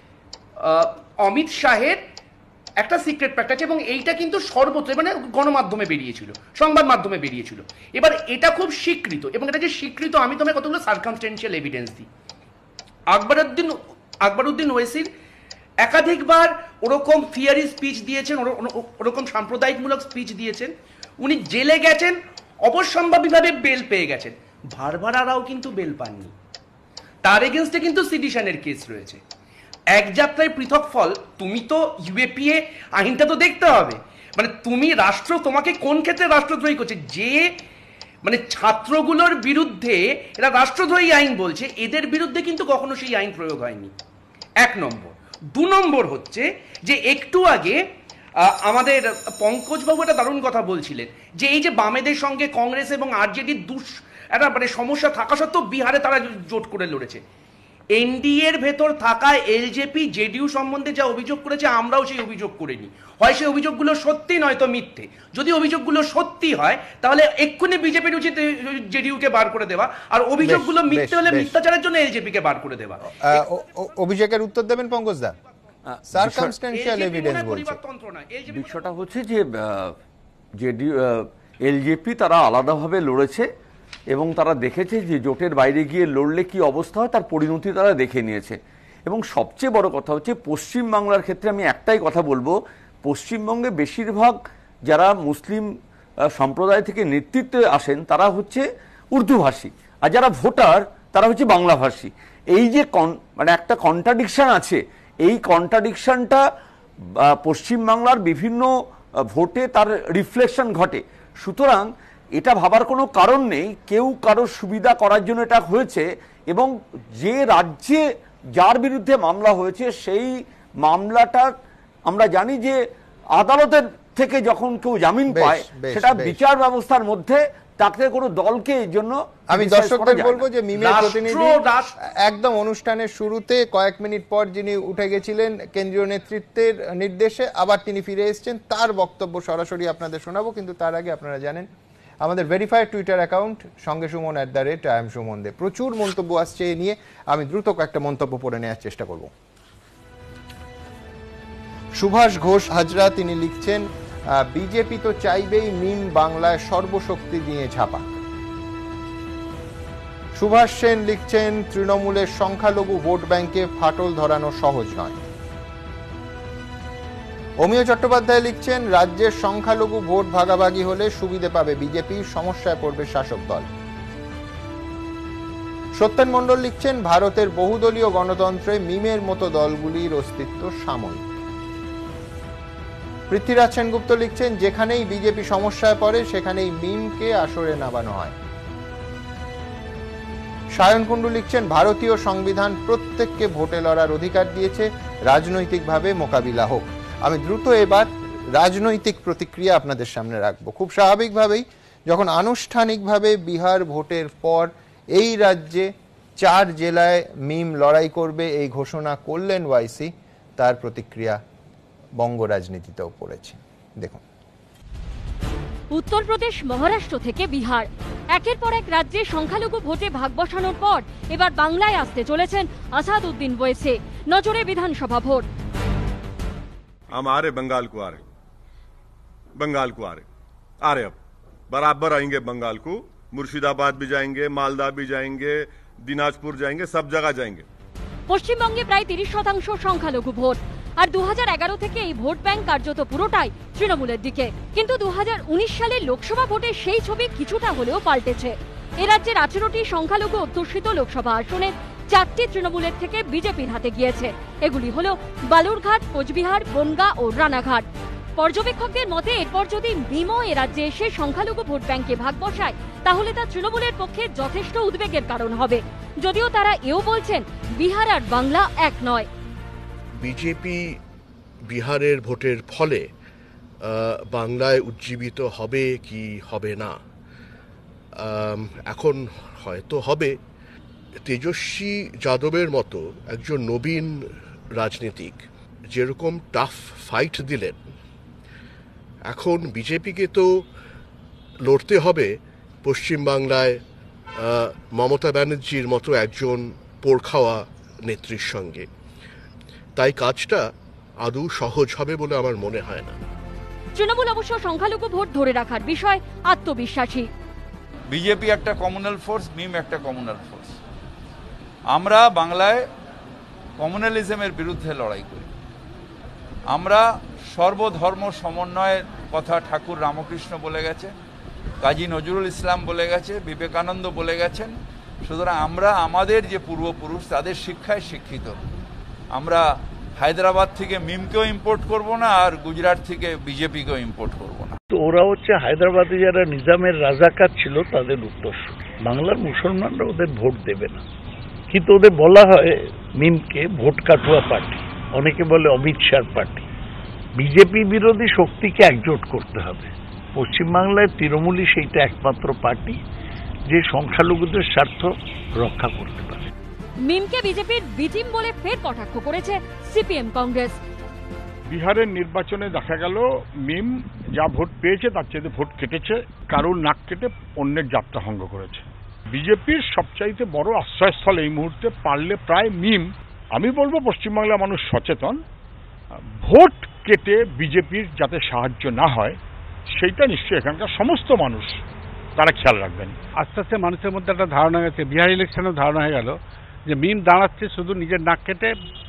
অমিত শাহের একটা সিক্রেট প্যাক্ট আছে, এবং এইটা কিন্তু সর্বত্র মানে গণমাধ্যমে বেরিয়েছিল, সংবাদ মাধ্যমে বেরিয়েছিল। এবার এটা খুব স্বীকৃত, এবং এটা যে স্বীকৃত আমি তোমায় কতগুলো সার্কামস্টেন্সিয়াল এভিডেন্স দিই। আকবরউদ্দিন আকবরউদ্দিন ওয়েসির একাধিকবার ওরকম ফিয়ারি স্পিচ দিয়েছেন, ওরকম সাম্প্রদায়িকমূলক স্পিচ দিয়েছেন, উনি জেলে গেছেন, অবশ্যম্ভাবীভাবে বেল পেয়ে গেছেন। ভারভারারাও কিন্তু বেল পাননি, তার এগেনস্টে কিন্তু সিডিশনের কেস রয়েছে। এক যাত্রায় পৃথক ফল, তুমি তো ইউএপিএ আইনটা তো দেখতে হবে, মানে তুমি রাষ্ট্র তোমাকে কোন ক্ষেত্রে রাষ্ট্রদ্রোহী করছে। যে মানে ছাত্রগুলোর বিরুদ্ধে এরা রাষ্ট্রদ্রোহী আইন বলছে, এদের বিরুদ্ধে কিন্তু কখনো সেই আইন প্রয়োগ হয়নি, এক নম্বর। দু নম্বর হচ্ছে যে একটু আগে আমাদের পঙ্কজবাবু একটা দারুণ কথা বলছিলেন যে এই যে বামেদের সঙ্গে কংগ্রেস এবং আরজেডির দুঃ একটা মানে সমস্যা থাকা সত্ত্বেও বিহারে তারা জোট করে লড়েছে। এনডিএ এর ভেতর থাকা এলজেপি জেডিইউ সম্বন্ধে যা অভিযোগ করেছে আমরাও সেই অভিযোগ করিনি। হয় সেই অভিযোগগুলো সত্যি নয়তো মিথ্যে। যদি অভিযোগগুলো সত্যি হয় তাহলে এক্ষুনি বিজেপির উচিত জেডিইউকে বার করে দেওয়া, আর অভিযোগগুলো মিথ্যে হলে মিথ্যাচারের জন্য এলজেপিকে বার করে দেওয়া। অভিষেকের উত্তর দেবেন পঙ্কজ দা। সার্কামস্টেন্সিয়াল এভিডেন্স বলছে, বিষয়টা হচ্ছে যে জেডিইউ এলজেপি তারা আলাদাভাবে লড়েছে এবং তারা দেখেছে যে জোটের বাইরে গিয়ে লড়লে কি অবস্থা হয়, তার পরিণতি তারা দেখে নিয়েছে। এবং সবচেয়ে বড় কথা হচ্ছে পশ্চিমবাংলার ক্ষেত্রে আমি একটাই কথা বলবো, পশ্চিমবঙ্গে বেশিরভাগ যারা মুসলিম সম্প্রদায় থেকে নেতৃত্বে আসেন তারা হচ্ছে উর্দুভাষী, আর যারা ভোটার তারা হচ্ছে বাংলাভাষী। এই যে মানে একটা কন্ট্রাডিকশন আছে, এই কন্ট্রাডিকশনটা পশ্চিমবাংলার বিভিন্ন ভোটে তার রিফ্লেকশন ঘটে। সুতরাং এটা ভাবার কোনো কারণ নেই কেউ কারোর সুবিধা করার জন্য এটা হয়েছে, এবং যে রাজ্যে যার বিরুদ্ধে মামলা হয়েছে সেই মামলাটা আমরা জানি যে আদালতের থেকে যখন কেউ জামিন পায় সেটা বিচার ব্যবস্থার মধ্যে তাকে কোনো দলকে এই জন্য। আমি দর্শকদের বলবো যে মিমের প্রতিনিধি একদম অনুষ্ঠানের শুরুতে কয়েক মিনিট পর যিনি উঠে গেছিলেন কেন্দ্রীয় নেতৃত্বের নির্দেশে, আবার তিনি ফিরে এসেছেন, তার বক্তব্য সরাসরি আপনাদের শোনাবো। কিন্তু তার আগে আপনারা জানেন আমাদের ভেরিফাইড টুইটার অ্যাকাউন্ট সঙ্গে Suman at the rate I am Suman Dey, প্রচুর মন্তব্য আসছে এ নিয়ে, আমি দ্রুত একটা মন্তব্য পড়ে নেওয়ার চেষ্টা করব। সুভাষ ঘোষ হাজরা তিনি লিখছেন, বিজেপি তো চাইবেই মিম বাংলায় সর্বশক্তি দিয়ে ঝাপা। সুভাষ সেন লিখছেন, তৃণমূলের সংখ্যালঘু ভোট ব্যাংকে ফাটল ধরানো সহজ নয়। অমিয় চট্টোপাধ্যায় লিখছেন, রাজ্যের সংখ্যালঘু ভোট ভাগাভাগি হলে সুবিধে পাবে বিজেপি, সমস্যায় পড়বে শাসক দল। সত্যেন মণ্ডল লিখছেন, ভারতের বহুদলীয় গণতন্ত্রে মিমের মতো দলগুলির অস্তিত্ব সাময়িক। পৃথ্বীরাজ সেনগুপ্ত লিখছেন, যেখানেই বিজেপি সমস্যায় পড়ে সেখানেই মিমকে আসরে নামানো হয়। সায়ন কুণ্ডু লিখছেন, ভারতীয় সংবিধান প্রত্যেককে ভোটে লড়ার অধিকার দিয়েছে, রাজনৈতিকভাবে মোকাবিলা হোক। আমি দ্রুত এবার রাজনৈতিক প্রতিক্রিয়া আপনাদের সামনে রাখবো। খুব স্বাভাবিকভাবেই যখন আনুষ্ঠানিকভাবে বিহার ভোটের পর এই রাজ্যে চার জেলায় মিম লড়াই করবে এই ঘোষণা করলেন ওয়াইসি, তার প্রতিক্রিয়া বঙ্গ রাজনীতিতেও পড়েছে। দেখুন, উত্তরপ্রদেশ, মহারাষ্ট্র থেকে বিহার, একের পর এক রাজ্যে সংখ্যালঘু ভোটে ভাগ বসানোর পর এবার বাংলায় আসতে চলেছেন আসাদউদ্দিন ওয়েসি। নজরে বিধানসভা ভোট। हम आ रहे बंगाल को, आ रहे बंगाल को, आ रहे आ रहे अब बराबर आएंगे बंगाल को। मुर्शिदाबाद भी जाएंगे, मालदा भी जाएंगे, दिनाजपुर जाएंगे, सब जगह जाएंगे। পশ্চিমবঙ্গে প্রায় তিরিশ শতাংশ সংখ্যালঘু ভোট, আর দু হাজার এগারো থেকে এই ভোট ব্যাংক কার্যত পুরোটাই তৃণমূলের দিকে। কিন্তু দু হাজার উনিশ সালের লোকসভা ভোটে সেই ছবি কিছুটা হলেও পাল্টেছে। এ রাজ্যের আঠেরোটি সংখ্যালঘু অধ্যুষিত লোকসভা আসনে চারটি তৃণমূলের থেকে বিজেপির হাতে গিয়েছে। এগুলি হলো বালুরঘাট, কোচবিহার, বনগাঁ ও রানাঘাট। পর্যবেক্ষকদের মতে এরপর যদি মিমও এ রাজ্যে এসে সংখ্যালঘু ভোট ব্যাংকে ভাগ বসায় তাহলে তা তৃণমূলের পক্ষে যথেষ্ট উদ্বেগের কারণ হবে। যদিও তারা এও বলছেন, বিহার আর বাংলা এক নয়। বিজেপি বিহারের ভোটের ফলে বাংলায় উজ্জীবিত হবে কি হবে না, এখন হয়তো হবে। তেজস্বী যাদবের মতো একজন নবীন রাজনীতিক যেরকম টাফ ফাইট দিলেন, এখন বিজেপিকে তো লড়তে হবে পশ্চিমবাংলায় মমতা ব্যানার্জির মতো একজন পোড়খাওয়া নেত্রীর সঙ্গে। তাই কাজটা আদৌ সহজ হবে বলে আমার মনে হয় না। তৃণমূল অবশ্য সংখ্যালঘু ভোট ধরে রাখার বিষয় আত্মবিশ্বাসী। বিজেপি একটা কমিউনাল ফোর্স, মিম একটা কমিউনাল ফোর্স। আমরা বাংলায় কমিউনালিজমের বিরুদ্ধে লড়াই করি। আমরা সর্বধর্ম সমন্বয়ের কথা ঠাকুর রামকৃষ্ণ বলে গেছে, কাজী নজরুল ইসলাম বলে গেছে, বিবেকানন্দ বলে গেছেন। সুতরাং আমরা আমাদের যে পূর্বপুরুষ তাদের শিক্ষায় শিক্ষিত। আমরা হায়দ্রাবাদ থেকে মিমকেও ইম্পোর্ট করব না, আর গুজরাট থেকে বিজেপিকেও ইম্পোর্ট করব না। তো ওরা হচ্ছে হায়দ্রাবাদে যারা নিজামের রাজাকার ছিল তাদের উত্তরসূরি। বাংলার মুসলমানরা ওদের ভোট দেবে না, কিন্তু ওদের বলা হয় মিমকে ভোট কাটুয়া পার্টি, অনেকে বলে অমিত শাহ পার্টি। বিজেপি বিরোধী শক্তিকে একজোট করতে হবে। পশ্চিমবাংলায় তৃণমূলই সেইটা একমাত্র পার্টি যে সংখ্যালঘুদের স্বার্থ রক্ষা করতে পারে। মিমকে বিজেপির বিটিম বলে ফের কটাক্ষ করেছে সিপিএম কংগ্রেস। বিহারের নির্বাচনে দেখা গেল মিম যা ভোট পেয়েছে তার চেয়ে ভোট কেটেছে, কারোর নাক কেটে অন্যের যাত্রা ভঙ্গ করেছে। বিজেপির সবচাইতে বড় আশ্রয়স্থল এই মুহূর্তে পারলে প্রায় মিম। আমি বলবো পশ্চিমবাংলার মানুষ সচেতন, ভোট কেটে বিজেপির যাতে সাহায্য না হয় সেইটা নিশ্চয়ই এখানকার সমস্ত মানুষ তারা খেয়াল রাখবেন। আস্তে আস্তে মানুষের মধ্যে একটা ধারণা গেছে, বিহার ইলেকশনেও ধারণা হয়ে গেল যে মিম দাঁড়াচ্ছে শুধু নিজের নাক কেটে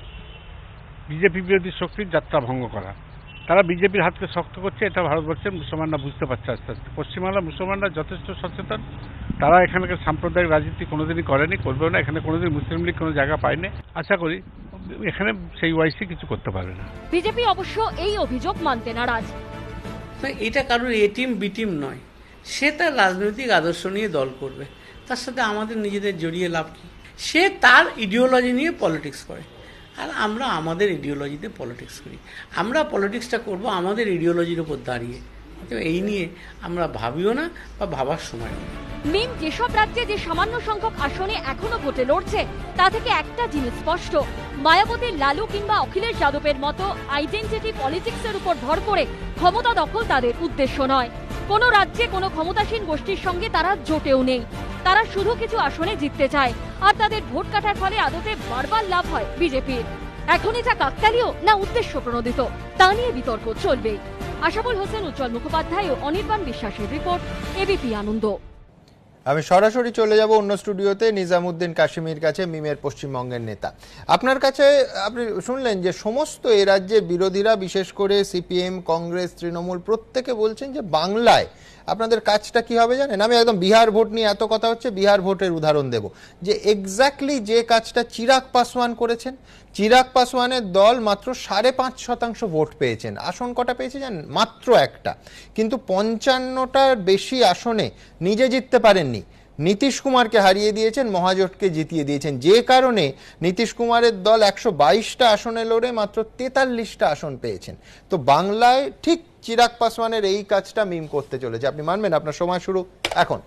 বিজেপি বিরোধী শক্তির যাত্রা ভঙ্গ করা। তারা বিজেপির হাতকে শক্ত করছে, এটা ভারতবর্ষের মুসলমানরা বুঝতে পারছে আস্তে আস্তে। পশ্চিমবাংলার মুসলমানরা যথেষ্ট সচেতন, তারা এখানকার সাম্প্রদায়িক রাজনীতি কোনোদিনই করেনি, করবেও না। এখানে কোনোদিন মুসলিম লীগ কোনো জায়গা পায়নি। আশা করি এখানে সেই ওয়াইসি কিছু করতে পারবে না। বিজেপি অবশ্য এই অভিযোগ মানতে নারাজ। এটা কারোর এ টিম বি টিম নয়, সে তার রাজনৈতিক আদর্শ নিয়ে দল করবে, তার সাথে আমাদের নিজেদের জড়িয়ে লাভ কি? সে তার ইডিওলজি নিয়ে পলিটিক্স করে, আর আমরা আমাদের ইডিওলজিতে পলিটিক্স করি। আমরা পলিটিক্সটা করব আমাদের ইডিওলজির উপর দাঁড়িয়ে, এই নিয়ে আমরা ভাবিও না বা ভাবার সময় নেই। মিম যেসব রাজ্যে যে সামান্য সংখ্যক আসনে এখনো ভোটে লড়ছে তা থেকে একটা জিনিস স্পষ্ট, মায়াবতীর লালু কিংবা অখিলেশ যাদবের মতো আইডেন্টিটি পলিটিক্সের উপর ভর করে ক্ষমতা দখল তাদের উদ্দেশ্য নয়। কোনো রাজ্যে কোনো ক্ষমতাসীন গোষ্ঠীর সঙ্গে তারা জোটেও নেই। তারা শুধু কিছু আসনে জিততে চায়, আর তাদের ভোট কাটার ফলে আদতে বারবার লাভ হয় বিজেপির। এখন এটা কাকতালীয় না উদ্দেশ্য প্রণোদিত তা নিয়ে বিতর্ক চলবে। আশাবুল হোসেন, উজ্জ্বল মুখোপাধ্যায় ও অনির্বাণ বিশ্বাসের রিপোর্ট, এবিপি আনন্দ। আমি সরাসরি চলে যাব অন্য স্টুডিওতে নিজামুদ্দিন কাশিমির কাছে, মিমের পশ্চিমবঙ্গের নেতা। আপনার কাছে আপনি শুনলেন যে সমস্ত এ রাজ্যের বিরোধীরা, বিশেষ করে সিপিএম, কংগ্রেস, তৃণমূল, প্রত্যেকে বলছেন যে বাংলায় আপনাদের কাজটা কি হবে জানেন। আমি একদম বিহার ভোট নিয়ে এত কথা হচ্ছে, বিহার ভোটের উদাহরণ দেব যে এক্স্যাক্টলি যে কাজটা চিরাগ পাসওয়ান করেছেন। চিরাগ পাসওয়ানের দল মাত্র সাড়ে পাঁচ শতাংশ ভোট পেয়েছেন। আসন কটা পেয়েছে জানেন? মাত্র একটা। কিন্তু পঞ্চান্নটার বেশি আসনে নিজে জিততে পারেননি, নীতিশ কুমারকে হারিয়ে দিয়েছেন, মহাজোটকে জিতিয়ে দিয়েছেন, যে কারণে নীতিশ কুমারের দল একশো বাইশটা আসনে লড়ে মাত্র তেতাল্লিশটা আসন পেয়েছেন। তো বাংলায় ঠিক চিরাগ পাসওয়ানের এই কাজটা মিম করতে চলেছে। আপনি মানবেন? আপনার সময় শুরু এখন।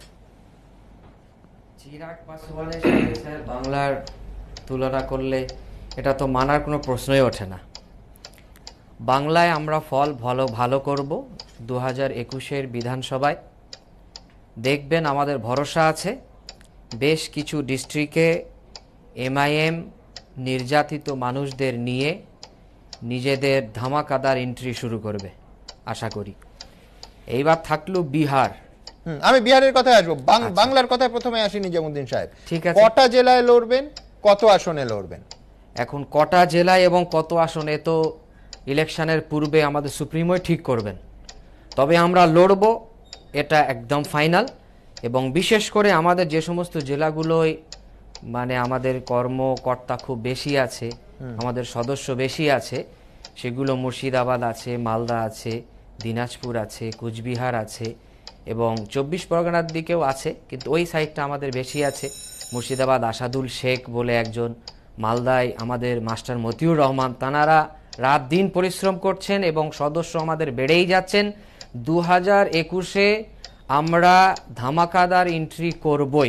চিরাগ পাসওয়ানের সাথে স্যার বাংলার তুলনা করলে এটা তো মানার কোনো প্রশ্নই ওঠে না। বাংলায় আমরা ফল ভালো ভালো করব দু হাজার একুশের বিধানসভায়। দেখবেন আমাদের ভরসা আছে, বেশ কিছু ডিস্ট্রিক্টে এমআইএম নির্যাতিত মানুষদের নিয়ে নিজেদের ধামাকাদার এন্ট্রি শুরু করবে আশা করি। এইবার থাকলো বিহার। আমি বিহারের কথায় আসবো, বাংলার কথায় প্রথমে আসি নিজামুদ্দিন সাহেব। ঠিক আছে, কটা জেলায় লড়বেন, কত আসনে লড়বেন? এখন কটা জেলায় এবং কত আসনে তো ইলেকশনের পূর্বে আমাদের সুপ্রিমোই ঠিক করবেন, তবে আমরা লড়ব এটা একদম ফাইনাল। এবং বিশেষ করে আমাদের যে সমস্ত জেলাগুলোয় মানে আমাদের কর্মকর্তা খুব বেশি আছে, আমাদের সদস্য বেশি আছে, সেগুলো মুর্শিদাবাদ আছে, মালদা আছে, দিনাজপুর আছে, কুচবিহার আছে এবং চব্বিশ পরগনার দিকেও আছে, কিন্তু ওই সাইডটা আমাদের বেশি আছে। মুর্শিদাবাদ আসাদুল শেখ বলে একজন, মালদায় আমাদের মাস্টার মতিউর রহমান, তানারা রাত দিন পরিশ্রম করছেন এবং সদস্য আমাদের বেড়েই যাচ্ছেন। দু হাজার একুশে আমরা ধামাকাদার এন্ট্রি করবই,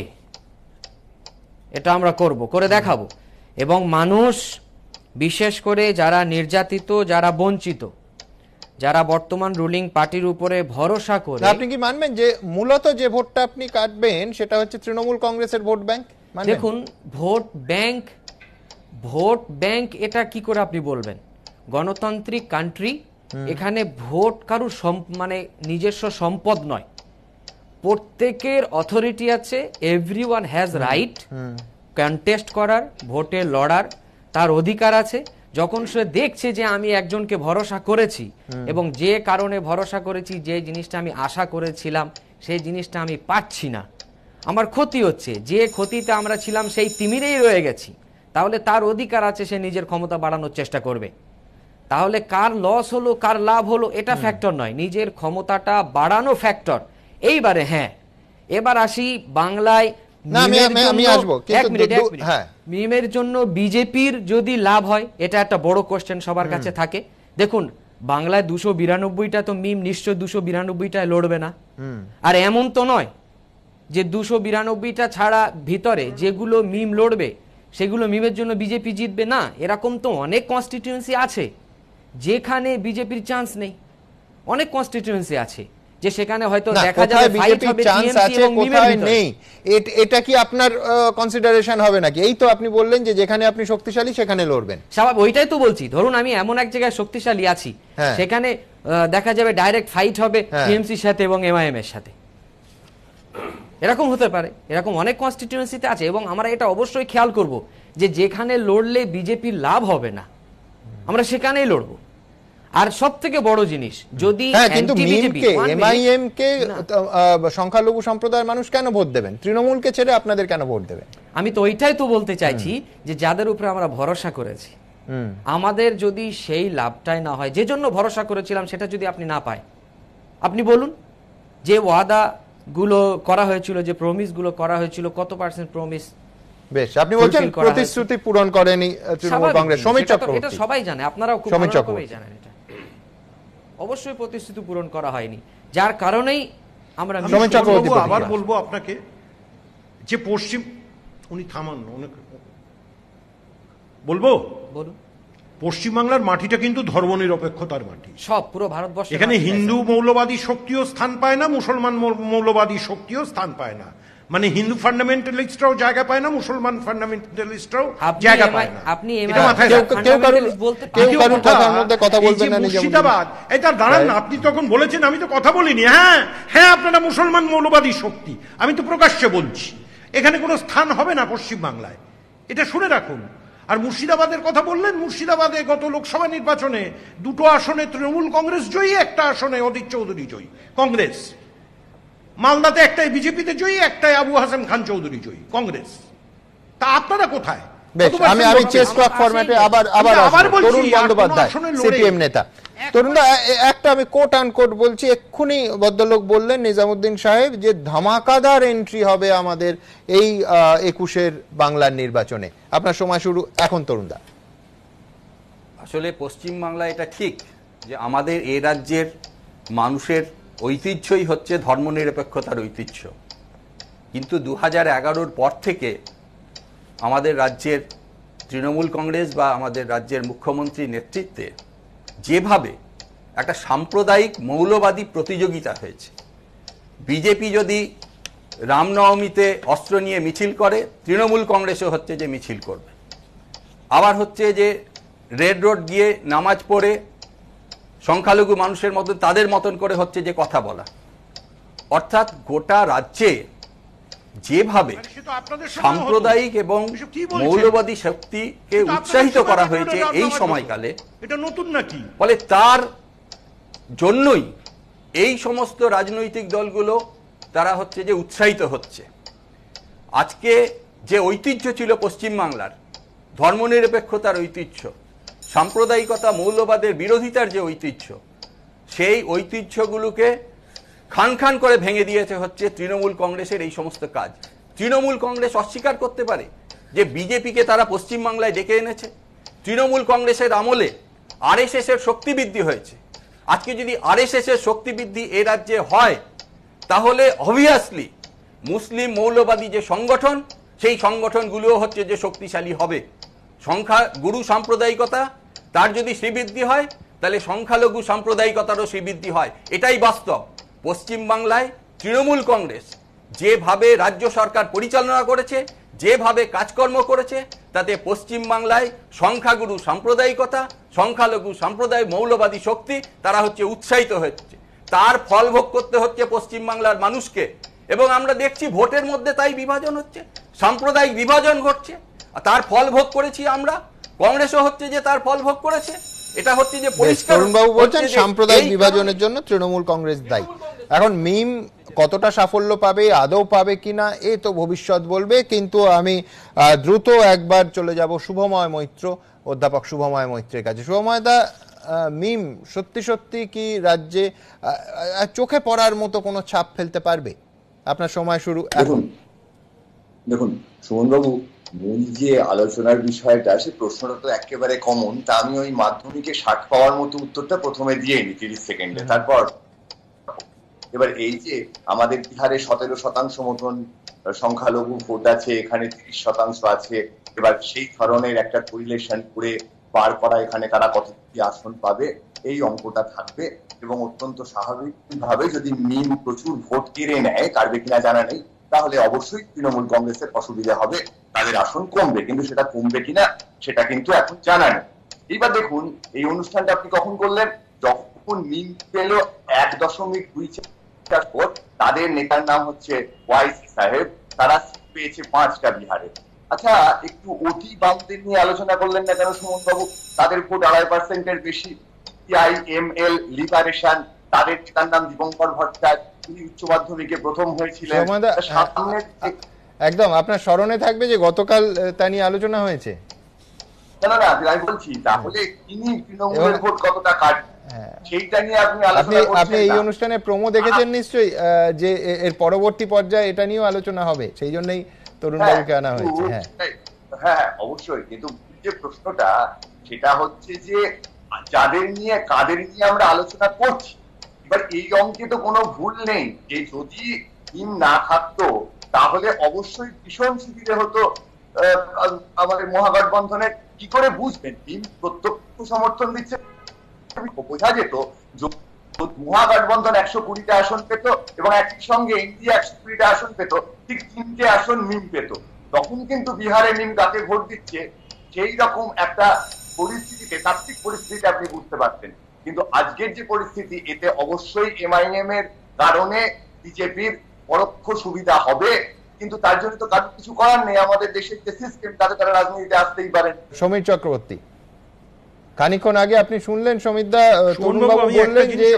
এটা আমরা করব, করে দেখাবো। এবং মানুষ, বিশেষ করে যারা নির্যাতিত, যারা বঞ্চিত, যারা বর্তমান রুলিং পার্টির উপরে ভরসা করে, আপনি কি মানবেন যে মূলত যে ভোটটা আপনি কাটবেন সেটা হচ্ছে তৃণমূল কংগ্রেসের ভোট ব্যাংক? দেখুন, ভোট ব্যাংক ভোট ব্যাংক এটা কি করে আপনি বলবেন? গণতান্ত্রিক কান্ট্রি, এখানে ভোট কারুর মানে নিজস্ব সম্পদ নয়, প্রত্যেকের অথরিটি আছে। এভরিওয়ান হ্যাজ রাইট কন্টেস্ট করার, ভোটে লড়ার তার অধিকার আছে। যখন সে দেখছে যে আমি একজনকে ভরসা করেছি এবং যে কারণে ভরসা করেছি, যে জিনিসটা আমি আশা করেছিলাম সেই জিনিসটা আমি পাচ্ছি না, আমার ক্ষতি হচ্ছে, যে ক্ষতিতে আমরা ছিলাম সেই তিমিরেই রয়ে গেছি, তাহলে তার অধিকার আছে সে নিজের ক্ষমতা বাড়ানোর চেষ্টা করবে। তাহলে কার লস হলো কার লাভ হলো এটা ফ্যাক্টর নয়, নিজের ক্ষমতাটা বাড়ানো ফ্যাক্টর। এইবারে হ্যাঁ, এবার আসি বাংলায়। মিমের জন্য বিজেপির যদি লাভ হয়, এটা একটা বড় কোশ্চেন সবার কাছে থাকে। দেখুন, বাংলায় দুশো বিরানব্বইটা তো মিম নিশ্চয় দুশো বিরানব্বইটায় লড়বে না। আর এমন তো নয় যে দুশো বিরানব্বইটা ছাড়া ভিতরে যেগুলো মিম লড়বে সেগুলো মিমের জন্য বিজেপি জিতবে না। এরকম তো অনেক কনস্টিটিউয়েন্সি আছে যেখানে বিজেপির চান্স নেই, অনেক কনস্টিটিউয়েন্সি আছে যে সেখানে হয়তো দেখা যাবে ফাইট হবে টিএমসি এবং মিমের ভিতরে। এটা কি আপনার কনসিডারেশন হবে নাকি? এই তো আপনি বললেন যে যেখানে আপনি শক্তিশালী সেখানে লড়বেন। স্বাভাবিক, ওইটাই তো বলছি। ধরুন আমি এমন এক জায়গায় শক্তিশালী আছি, সেখানে দেখা যাবে ডাইরেক্ট ফাইট হবে টিএমসির সাথে এবং এমআইএম এর সাথে, এরকম হতে পারে। এরকম অনেক কনস্টিটিউয়েন্সিতে আছে এবং আমরা এটা অবশ্যই খেয়াল করব যে যেখানে লড়লে বিজেপির লাভ হবে না আমরা সেখানেই লড়ব। আর সব থেকে বড় জিনিস, যদি এমআইএম কে সংখ্যালঘু সম্প্রদায়ের মানুষ কেন ভোট দেবেন? তৃণমূলকে ছেড়ে আপনাদের কেন ভোট দেবেন? আমি তো ওইটাই তো বলতে চাইছি যে যাদের উপরে আমরা ভরসা করেছি, আমাদের যদি সেই লাভটাই না হয়, যে জন্য ভরসা করেছিলাম সেটা যদি আপনি না পায়, আপনি বলুন যে ওয়াদা গুলো করা হয়েছিল, যে প্রমিস গুলো করা হয়েছিল, কত পার্সেন্ট প্রমিস বেশ আপনি বলছেন প্রতিশ্রুতি পূরণ করেনি তৃণমূল কংগ্রেস। সমীর চক্রবর্তী, এটা সবাই জানে, আপনারাও খুব ভালোভাবে জানেন, এটা অবশ্যই প্রতিশ্রুতি পূরণ করা হয়নি, যার কারণেই আমরা সমীর চক্রবর্তী আবার বলবো আপনাকে যে পশ্চিম, উনি থামান অনেক বলবো বলুন, পশ্চিমবাংলার মাটিটা কিন্তু ধর্মনিরপেক্ষতার মাটি, সব পুরো ভারতবর্ষ। এখানে হিন্দু মৌলবাদী শক্তিও স্থান পায় না, মুসলমান মৌলবাদী শক্তিও স্থান পায় না। মানে হিন্দু ফান্ডামেন্টালিস্টরাও জায়গা পায় না, মুসলমান ফান্ডামেন্টালিস্টরাও জায়গা পায় না। আপনি এটা মাথায় রাখবেন। মুর্শিদাবাদ এটা দাঁড়ান না, আপনি তখন বলেছেন আমি তো কথা বলিনি। হ্যাঁ হ্যাঁ আপনারা মুসলমান মৌলবাদী শক্তি, আমি তো প্রকাশ্যে বলছি। এখানে কোনো স্থান হবে না পশ্চিমবাংলায়, এটা শুনে রাখুন। আর মুর্শিদাবাদের কথা বললেন, মুর্শিদাবাদে গত লোকসভা নির্বাচনে দুটো আসনে তৃণমূল কংগ্রেস জয়ী, একটা আসনে অধীর চৌধুরী জয়ী কংগ্রেস। মালদাতে একটাই বিজেপিতে জয়ী, একটাই আবু হাসান খান চৌধুরী জয়ী কংগ্রেস। তা আপনারা কোথায়? আমি আমি চেস ক্লক ফরম্যাটে আবার আবার তরুণ বন্দ্যোপাধ্যায় সিপিএম নেতা। তরুণদা, একটা আমি কোট আন কোট বলছি, এক্ষুনি ভদ্রলোক বললেন নিজামুদ্দিন সাহেব যে ধামাকাদার এন্ট্রি হবে আমাদের এই একুশের বাংলার নির্বাচনে। আপনার সময় শুরু এখন তরুণদা। আসলে পশ্চিমবাংলা এটা ঠিক যে আমাদের এ রাজ্যের মানুষের ঐতিহ্যই হচ্ছে ধর্মনিরপেক্ষতার ঐতিহ্য, কিন্তু দু হাজার এগারোর পর থেকে আমাদের রাজ্যের তৃণমূল কংগ্রেস বা আমাদের রাজ্যের মুখ্যমন্ত্রীর নেতৃত্বে যেভাবে একটা সাম্প্রদায়িক মৌলবাদী প্রতিযোগিতা হয়েছে, বিজেপি যদি রামনবমীতে অস্ত্র নিয়ে মিছিল করে, তৃণমূল কংগ্রেসও হচ্ছে যে মিছিল করবে, আবার হচ্ছে যে রেড রোড গিয়ে নামাজ পড়ে সংখ্যালঘু মানুষের মতো তাদের মতন করে হচ্ছে যে কথা বলা। অর্থাৎ গোটা রাজ্যে যেভাবে সাম্প্রদায়িক এবং মৌলবাদী শক্তিকে উৎসাহিত করা হয়েছে এই সময়কালে, এটা নতুন নাকি? ফলে তার জন্যই এই সমস্ত রাজনৈতিক দলগুলো তারা হচ্ছে যে উৎসাহিত হচ্ছে। আজকে যে ঐতিহ্য ছিল পশ্চিমবাংলার, ধর্মনিরপেক্ষতার ঐতিহ্য, সাম্প্রদায়িকতা মৌলবাদের বিরোধিতার যে ঐতিহ্য, সেই ঐতিহ্যগুলোকে খান খান করে ভেঙে দিয়েছে হচ্ছে তৃণমূল কংগ্রেসের এই সমস্ত কাজ। তৃণমূল কংগ্রেস অস্বীকার করতে পারে যে বিজেপিকে তারা পশ্চিমবাংলায় ডেকে এনেছে। তৃণমূল কংগ্রেসের আমলে আরএসএস এর শক্তি বৃদ্ধি হয়েছে। আজকে যদি আরএসএস এর শক্তি বৃদ্ধি এ রাজ্যে হয়, তাহলে অবভিয়াসলি মুসলিম মৌলবাদী যে সংগঠন, সেই সংগঠনগুলোও হচ্ছে যে শক্তিশালী হবে। সংখ্যা গুরু সাম্প্রদায়িকতা তার যদি শ্রীবৃদ্ধি হয়, তাহলে সংখ্যালঘু সাম্প্রদায়িকতারও শ্রীবৃদ্ধি হয়। এটাই বাস্তব। পশ্চিমবাংলায় তৃণমূল কংগ্রেস যেভাবে রাজ্য সরকার পরিচালনা করেছে, যেভাবে কাজকর্ম করেছে, তাতে পশ্চিমবাংলায় সংখ্যাগুরু সাম্প্রদায়িকতা, সংখ্যালঘু সাম্প্রদায় মৌলবাদী শক্তি তারা হচ্ছে উৎসাহিত হচ্ছে। তার ফল ভোগ করতে হচ্ছে পশ্চিমবাংলার মানুষকে। এবং আমরা দেখছি ভোটের মধ্যে তাই বিভাজন হচ্ছে, সাম্প্রদায়িক বিভাজন ঘটছে। তার ফল ভোগ করেছি আমরা, কংগ্রেসও হচ্ছে যে তার ফল ভোগ করেছে। এটা হচ্ছে যে পরিষ্কার। তরুণবাবু বলছেন সাম্প্রদায়িক বিভাজনের জন্য তৃণমূল কংগ্রেস দায়ী। এখন মিম কতটা সাফল্য পাবে, আদৌ পাবে কিনা, এ তো ভবিষ্যৎ বলবে। কিন্তু আমি দ্রুত একবার চলে যাব শুভময় মৈত্র, অধ্যাপক শুভময় মৈত্রের কাছে। শুভময় দা, মিম সত্যি সত্যি কি রাজ্যে চোখে পড়ার মতো কোনো ছাপ ফেলতে পারবে? আপনার সময় শুরু এখন। দেখুন সুমনবাবু, মূল যে আলোচনার বিষয়টা, সে প্রশ্নটা তো একেবারে কমন। তা আমি ওই মাধ্যমিকে ষাট পাওয়ার মতো উত্তরটা প্রথমে দিয়ে নি তিরিশ সেকেন্ডে। তারপর এবার এই যে আমাদের বিহারে সতেরো শতাংশ মতন সংখ্যালঘু ভোট আছে, এখানে তিরিশ শতাংশ আছে, এবার সেই ধরনের একটা কোরিলেশন করে বার করা এখানে তারা কতটি আসন পাবে, এই অঙ্কটা থাকবে। এবং অত্যন্ত স্বাভাবিকভাবে যদি মিম প্রচুর ভোট কেড়ে নেয়, কারবে কিনা জানা নেই, তাহলে অবশ্যই তৃণমূল কংগ্রেসের অসুবিধা হবে, তাদের আসন কমবে। কিন্তু সেটা কমবে কিনা সেটা কিন্তু এখন জানা নেই। এইবার দেখুন, এই অনুষ্ঠানটা আপনি কখন করলেন? যখন মিম পেল এক দশমিক দুই চার ভোট, তাদের নেতার নাম হচ্ছে ওয়াইসি সাহেব, তারা পেয়েছে পাঁচটা বিহারে। আচ্ছা, একটু অতি বামদের নিয়ে আলোচনা করলেন না কেন সুমন বাবু? তাদের ভোট আড়াই পার্সেন্টের বেশি। সিআইএমএল লিবারেশন, তাদের নেতার নাম দীপঙ্কর ভট্টাচার্য, তিনি উচ্চ মাধ্যমিকে প্রথম হয়েছিলেন। একদম আপনার স্মরণে থাকবে যে গতকাল তা নিয়ে আলোচনা হয়েছে। না না আমি বলছি, তাহলে তিনি তৃণমূলের ভোট কতটা কাট, সেইটা নিয়ে আপনি আলোচনা করছেন। আপনি এই অনুষ্ঠানে প্রোমো দেখেছেন নিশ্চয়ই, যে এর পরবর্তী পর্যায়ে এটা নিয়েও আলোচনা হবে, সেই জন্যই তরুণবাবুকে আনা হয়েছে। হ্যাঁ হ্যাঁ অবশ্যই। কিন্তু যে প্রশ্নটা সেটা হচ্ছে যে যাদের নিয়ে কাদের নিয়ে আমরা আলোচনা করছি, এবার এই অঙ্কে তো কোনো ভুল নেই যে যদি মিম না থাকতো তাহলে অবশ্যই ভীষণ সুবিধে হতো আমাদের মহাগঠবন্ধনের। কি করে বুঝবেন মিম প্রত্যক্ষ সমর্থন দিচ্ছে, বোঝা যেত মহাগঠবন্ধন একশো কুড়িটা আসন পেত এবং একই সঙ্গে ইন্ডিয়া একশো কুড়িটা আসন পেত, ঠিক তিনটে আসন মিম পেত। তখন কিন্তু বিহারে মিম কাকে ভোট দিচ্ছে সেই রকম একটা পরিস্থিতিতে, তাত্ত্বিক পরিস্থিতিতে আপনি বুঝতে পারতেন। কিন্তু আজকের যে পরিস্থিতি, এতে অবশ্যই এমআইএম এর কারণে বিজেপির পরোক্ষ সুবিধা হবে, কিন্তু তার জন্য তো কারো কিছু করার নেই। আমাদের দেশের যে সিস্টেম, তাতে তারা রাজনীতিতে আসতেই পারেন। সমীর চক্রবর্তী, খানিকক্ষণ আগে আপনি শুনলেন সমীরদা, তরুণবাবু বললেন যে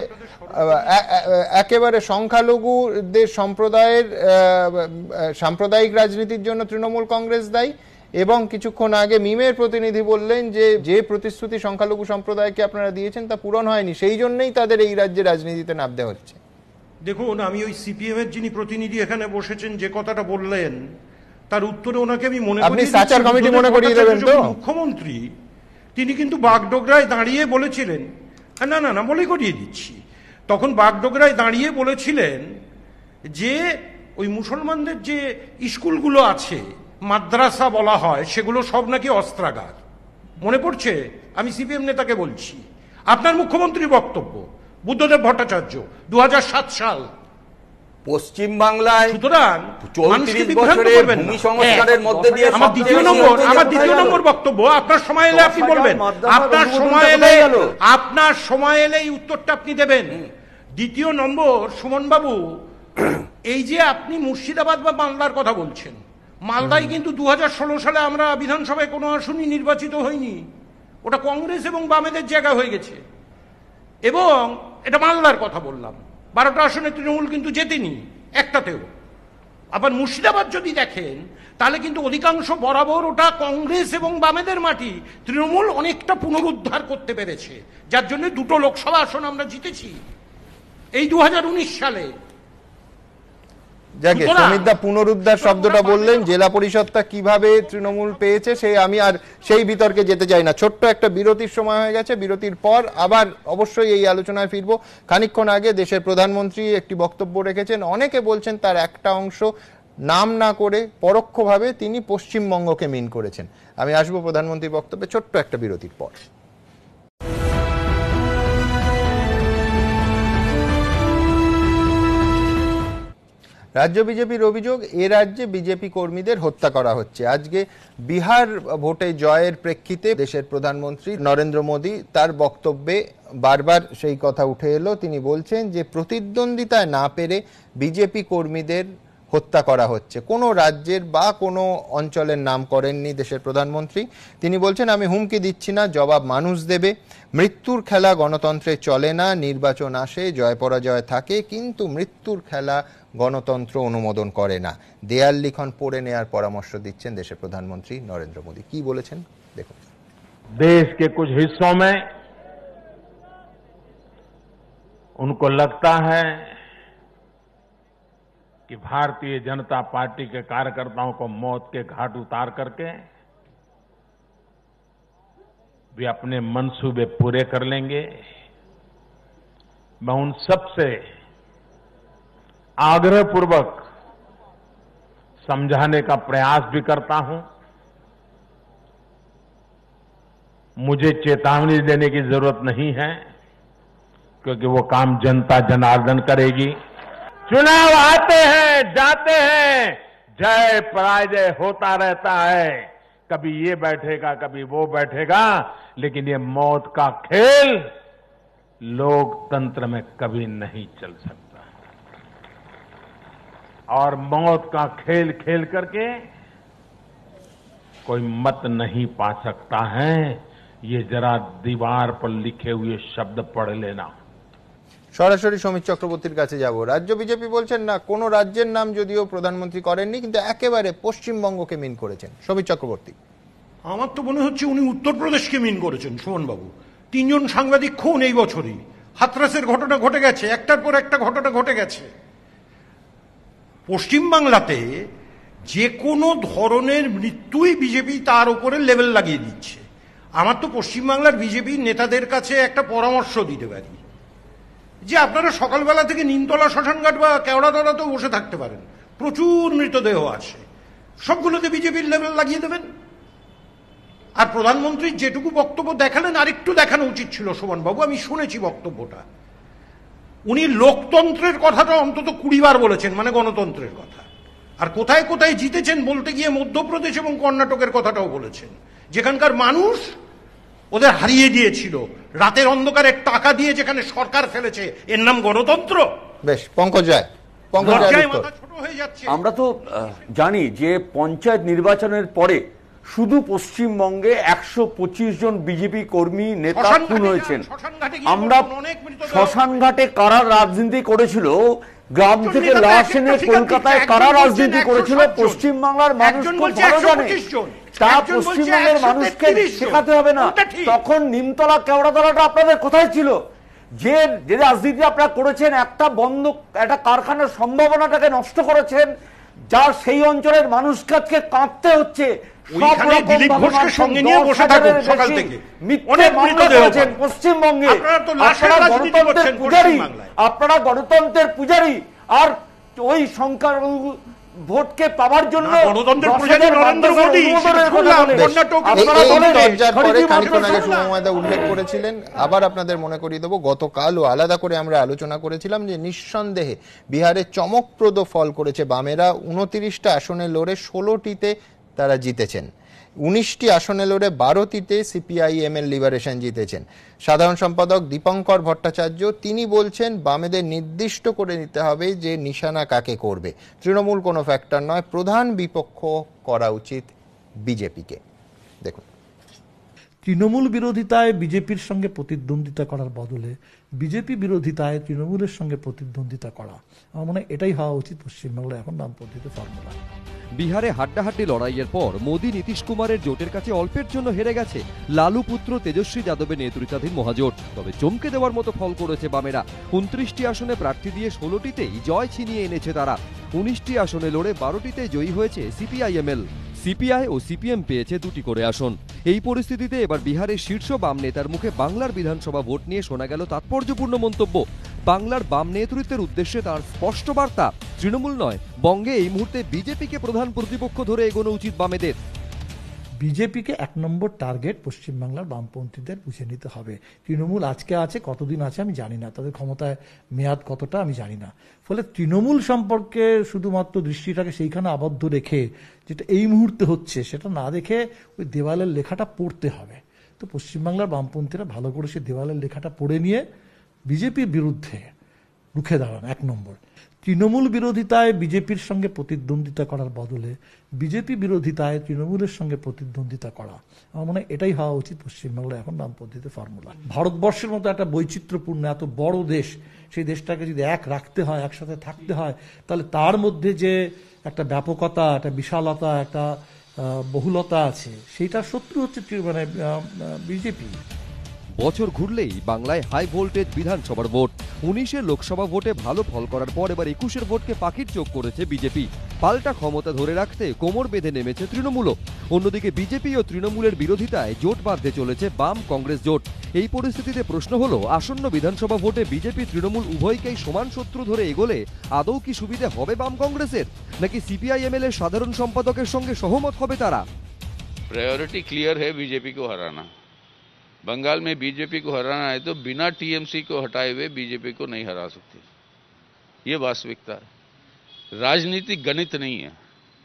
একেবারে সংখ্যালঘুদের সম্প্রদায়ের সাম্প্রদায়িক রাজনীতির জন্য তৃণমূল কংগ্রেস দায়ী, এবং কিছুক্ষণ আগে মিমের প্রতিনিধি বললেন যে যে প্রতিশ্রুতি সংখ্যালঘু সম্প্রদায়কে আপনারা দিয়েছেন তা পূরণ হয়নি, সেই জন্যই তাদের এই রাজ্যে রাজনীতিতে নামতে হচ্ছে। দেখুন, আমি ওই সিপিএম এর যিনি প্রতিনিধি এখানে বসেছেন যে কথাটা বললেন, তার উত্তরে ওনাকে আমি মনে করি সাচার কমিটি মনে করিয়ে দেবেন তো, মুখ্যমন্ত্রী তিনি কিন্তু বাগডোগরায় দাঁড়িয়ে বলেছিলেন, না না না বলে করিয়ে দিচ্ছি, তখন বাগডোগরায় দাঁড়িয়ে বলেছিলেন যে ওই মুসলমানদের যে স্কুলগুলো আছে, মাদ্রাসা বলা হয়, সেগুলো সব নাকি অস্ত্রাগার। মনে পড়ছে? আমি সিপিএম নেতাকে বলছি। আপনার মুখ্যমন্ত্রীর বক্তব্য, বুদ্ধদেব ভট্টাচার্য, দু হাজার সাত সাল। পশ্চিম বাংলায় সুতরাং চৌত্রিশ বছরের ভূমি সংস্কারের মধ্যে দিয়ে আমার দ্বিতীয় নম্বর আমার দ্বিতীয় নম্বর বক্তব্য, আপনার সময় এলে আপনি বলবেন, আপনার সময় এলে আপনার সময় এলে এই উত্তরটা আপনি দেবেন। দ্বিতীয় নম্বর, সুমন বাবু, এই যে আপনি মুর্শিদাবাদ বা মালদার কথা বলছেন, মালদায় কিন্তু দু হাজার ষোলো সালে আমরা বিধানসভায় কোনো আসনই নির্বাচিত হয়নি, ওটা কংগ্রেস এবং বামেদের জায়গা হয়ে গেছে। এবং এটা মালদার কথা বললাম, বারোটা আসনে তৃণমূল কিন্তু জেতেনি একটাতেও। আবার মুর্শিদাবাদ যদি দেখেন, তাহলে কিন্তু অধিকাংশ বরাবর ওটা কংগ্রেস এবং বামেদের মাটি, তৃণমূল অনেকটা পুনরুদ্ধার করতে পেরেছে, যার জন্য দুটো লোকসভা আসন আমরা জিতেছি এই দু হাজার উনিশ সালে। যাকে সমীরদা পুনরুদ্ধার শব্দটা বললেন, জেলা পরিষদটা কিভাবে তৃণমূল পেয়েছে সেই আমি আর সেই বিতর্কে যেতে চাই না। ছোট্ট একটা বিরতির সময় হয়ে গেছে, বিরতির পর আবার অবশ্যই এই আলোচনায় ফিরবো। খানিকক্ষণ আগে দেশের প্রধানমন্ত্রী একটি বক্তব্য রেখেছেন, অনেকে বলছেন তার একটা অংশ নাম না করে পরোক্ষভাবে তিনি পশ্চিমবঙ্গকে মিন করেছেন। আমি আসবো প্রধানমন্ত্রীর বক্তব্যে ছোট্ট একটা বিরতির পর। রাজ্য বিজেপির অভিযোগ, এ রাজ্যে বিজেপি কর্মীদের হত্যা করা হচ্ছে। আজকে বিহার ভোটে জয়ের প্রেক্ষিতে দেশের প্রধানমন্ত্রী নরেন্দ্র মোদী তার বক্তব্যে বারবার সেই কথা উঠে এলো। তিনি বলছেন যে প্রতিদ্বন্দ্বিতায় না পেরে বিজেপি কর্মীদের হত্যা করা হচ্ছে। কোনো রাজ্যের বা কোনো অঞ্চলের নাম করেননি দেশের প্রধানমন্ত্রী। তিনি বলছেন, আমি হুমকি দিচ্ছি না, জবাব মানুষ দেবে। মৃত্যুর খেলা গণতন্ত্রে চলে না, নির্বাচন আসে, জয় পরাজয় থাকে, কিন্তু মৃত্যুর খেলা গণতন্ত্র অনুমোদন করে না। দেয়াল লিখন পড়ে নেয়ার পরামর্শ দিচ্ছেন দেশের প্রধানমন্ত্রী নরেন্দ্র মোদী। কি বলেছেন দেখুন। देश के कुछ हिस्सों में उनको लगता है कि भारतीय जनता पार्टी के कार्यकर्ताओं को मौत के घाट उतार करके वे अपने मंसूबे पूरे कर लेंगे। मैं उन सब से आग्रहपूर्वक समझाने का प्रयास भी करता हूं। मुझे चेतावनी देने की जरूरत नहीं है, क्योंकि वो काम जनता जनार्दन करेगी। चुनाव आते हैं जाते हैं, जय पराजय होता रहता है, कभी ये बैठेगा कभी वो बैठेगा, लेकिन ये मौत का खेल लोकतंत्र में कभी नहीं चल सकता। और मौत का खेल खेल करके कोई मत नहीं पा सकता है। ये जरा दीवार पर लिखे हुए शब्द पढ़ लेना। সরাসরি সমীর চক্রবর্তীর কাছে যাব। রাজ্য বিজেপি বলছেন না, কোন রাজ্যের নাম যদিও প্রধানমন্ত্রী করেননি, কিন্তু একেবারে পশ্চিমবঙ্গকে মিন করেছেন। সমীর চক্রবর্তী, আমার তো মনে হচ্ছে উনি উত্তরপ্রদেশকে মিন করেছেন। সুমন বাবু, তিনজন সাংবাদিক খুন এই বছরই, হাতরাসের ঘটনা ঘটে গেছে, একটার পর একটা ঘটনা ঘটে গেছে। পশ্চিমবাংলাতে যে কোনো ধরনের মৃত্যুই বিজেপি তার উপরে লেভেল লাগিয়ে দিচ্ছে। আমার তো পশ্চিমবাংলার বিজেপির নেতাদের কাছে একটা পরামর্শ দিতে পারি যে আপনারা সকালবেলা থেকে নিমতলা শ্মশানঘাট বা কেওড়াতলাতেও বসে থাকতে পারেন, প্রচুর মৃতদেহ আছে, সবগুলোতে বিজেপির লেভেল লাগিয়ে দেবেন। আর প্রধানমন্ত্রী যেটুকু বক্তব্য দেখালেন আরেকটু দেখানো উচিত ছিল সুমন বাবু। আমি শুনেছি বক্তব্যটা, উনি লোকতন্ত্রের কথাটা অন্তত কুড়ি বার বলেছেন, মানে গণতন্ত্রের কথা। আর কোথায় কোথায় জিতেছেন বলতে গিয়ে মধ্যপ্রদেশ এবং কর্ণাটকের কথাটাও বলেছেন, যেখানকার মানুষ ওদের হারিয়ে দিয়েছিল, রাতের অন্ধকারে টাকা দিয়ে যেখানে সরকার ফেলেছে, এর নাম গণতন্ত্র? বেশ, পঙ্কজ রায়, পঙ্কজ রায় মাথা ছোট হয়ে যাচ্ছে। আমরা তো জানি যে পঞ্চায়েত নির্বাচনের পরে শুধু পশ্চিমবঙ্গে একশো পঁচিশ জন বিজেপি কর্মী নেতা খুন হয়েছেন। আমরা শ্মশানঘাটে কারা রাজনীতি করেছিল, গ্রাম থেকে লাশ এনে কলকাতায় কারা রাজনীতি করেছিল, পশ্চিমবাংলার মানুষ খুব ভালো জানে। তা পশ্চিমবঙ্গের মানুষকে শেখাতে হবে না। তখন নিমতলা কেওড়াতলাটা আপনাদের কোথায় ছিল? যে যে রাজনীতি আপনারা করেছেন, একটা বন্ধ একটা কারখানার সম্ভাবনাটাকে নষ্ট করেছেন, যা সেই অঞ্চলের মানুষকে আজকে কাঁদতে হচ্ছে। পশ্চিমবঙ্গে আপনারা গণতন্ত্রের পূজারী, আর ওই সংখ্যালঘু ভোটকে পাওয়ার জন্য উল্লেখ করেছিলেন। আবার আপনাদের মনে করিয়ে দেবো, গতকালও আলাদা করে আমরা আলোচনা করেছিলাম যে নিঃসন্দেহে বিহারে চমকপ্রদ ফল করেছে বামেরা। উনত্রিশটা আসনে লড়ে ষোলোটিতে তারা জিতেছেন, উনিশটি আসনে লড়ে বারোটিতে সিপিআইএম এর লিবারেশন জিতেছেন। সাধারণ সম্পাদক দীপঙ্কর ভট্টাচার্য তিনি বলছেন বামেদের নির্দিষ্ট করে নিতে হবে যে নিশানা কাকে করবে। তৃণমূল কোনো ফ্যাক্টর নয়, প্রধান বিপক্ষ করা উচিত বিজেপিকে। দেখুন, তৃণমূল বিরোধিতায় বিজেপির সঙ্গে প্রতিদ্বন্দ্বিতা করার বদলে বিজেপি বিরোধিতায় তৃণমূলের সঙ্গে প্রতিদ্বন্দ্বিতা করা, আমার মনে হয় এটাই হওয়া উচিত পশ্চিমবাংলায় এখন বামপন্থীত ফর্মুলা। বিহারে হাড্ডাহাড্ডি লড়াইয়ের পর মোদী নীতিশ কুমারের জোটের কাছে অল্পের জন্য হেরে গেছে লালু পুত্র তেজস্বী যাদবের নেতৃত্বাধীন মহাজোট। তবে চমকে দেওয়ার মতো ফল করেছে বামেরা। উনত্রিশটি আসনে প্রার্থী দিয়ে ষোলোটিতেই জয় ছিনিয়ে এনেছে তারা। উনিশটি আসনে লড়ে বারোটিতে জয়ী হয়েছে সিপিআইএমএল। সিপিআই ও সিপিএম পেয়েছে দুটি করে আসন। এই পরিস্থিতিতে এবার বিহারের শীর্ষ বাম নেতার মুখে বাংলার বিধানসভা ভোট নিয়ে শোনা গেল তাৎপর্যপূর্ণ মন্তব্য। বাংলার বাম নেতৃত্বের উদ্দেশ্যে তার স্পষ্ট বার্তা, তৃণমূল নয়, বঙ্গে এই মুহূর্তে বিজেপিকে প্রধান প্রতিপক্ষ ধরে এগোনো উচিত বামেদের। বিজেপিকে এক নম্বর টার্গেট পশ্চিমবাংলার বামপন্থীদের বুঝে নিতে হবে। তৃণমূল আজকে আছে, কতদিন আছে আমি জানি না, তাদের ক্ষমতায় মেয়াদ কতটা আমি জানি না। ফলে তৃণমূল সম্পর্কে শুধুমাত্র দৃষ্টিটাকে সেইখানে আবদ্ধ রেখে যেটা এই মুহূর্তে হচ্ছে সেটা না দেখে ওই দেওয়ালের লেখাটা পড়তে হবে। তো পশ্চিমবাংলার বামপন্থীরা ভালো করে সে দেওয়ালের লেখাটা পড়ে নিয়ে বিজেপির বিরুদ্ধে রুখে দাঁড়ান এক নম্বর। তৃণমূল বিরোধিতায় বিজেপির সঙ্গে প্রতিদ্বন্দ্বিতা করার বদলে বিজেপি বিরোধিতায় তৃণমূলের সঙ্গে প্রতিদ্বন্দ্বিতা করা, আমার মনে হয় এটাই হওয়া উচিত পশ্চিমবাংলায় এখন বামপন্থীত ফর্মুলা। ভারতবর্ষের মতো একটা বৈচিত্র্যপূর্ণ এত বড় দেশ, সেই দেশটাকে যদি এক রাখতে হয়, একসাথে থাকতে হয়, তাহলে তার মধ্যে যে একটা ব্যাপকতা, একটা বিশালতা, একটা বহুলতা আছে, সেইটার শত্রু হচ্ছে মানে বিজেপি। বছর ঘুরলেই বাংলায় হাই ভোল্টেজ বিধানসভার ভোট। উনিশের লোকসভা ভোটে ভালো ফল করার পর এবার একুশের ভোটকে পাখির চোখ করেছে বিজেপি। পাল্টা ক্ষমতা ধরে রাখতে কোমর বেঁধে নেমেছে তৃণমূলও। অন্যদিকে বিজেপি ও তৃণমূলের বিরোধিতায় জোট বাঁধতে চলেছে বাম কংগ্রেস জোট। এই পরিস্থিতিতে প্রশ্ন হলো, আসন্ন বিধানসভা ভোটে বিজেপি তৃণমূল উভয়কেই সমান শত্রু ধরে এগোলে আদৌ কি সুবিধে হবে বাম কংগ্রেসের, নাকি সিপিআইএমএল এর সাধারণ সম্পাদকের সঙ্গে সহমত হবে তারা? प्रायोरिटी क्लियर है बीजेपी को हराना। बंगाल में बीजेपी को हराना है तो बिना टीएमसी को हटाए हुए बीजेपी को नहीं हरा सकते, ये वास्तविकता है। राजनीति गणित नहीं है,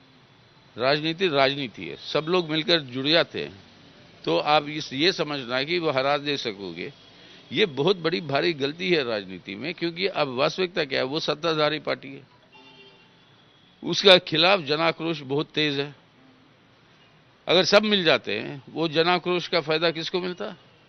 राजनीति राजनीति है। सब लोग मिलकर जुड़ जाते हैं तो आप इस ये समझना कि वो हरा दे सकोगे, ये बहुत बड़ी भारी गलती है राजनीति में। क्योंकि अब वास्तविकता क्या है, वो सत्ताधारी पार्टी है, उसका खिलाफ जनाक्रोश बहुत तेज है। अगर सब मिल जाते हैं, वो जनाक्रोश का फायदा किसको मिलता?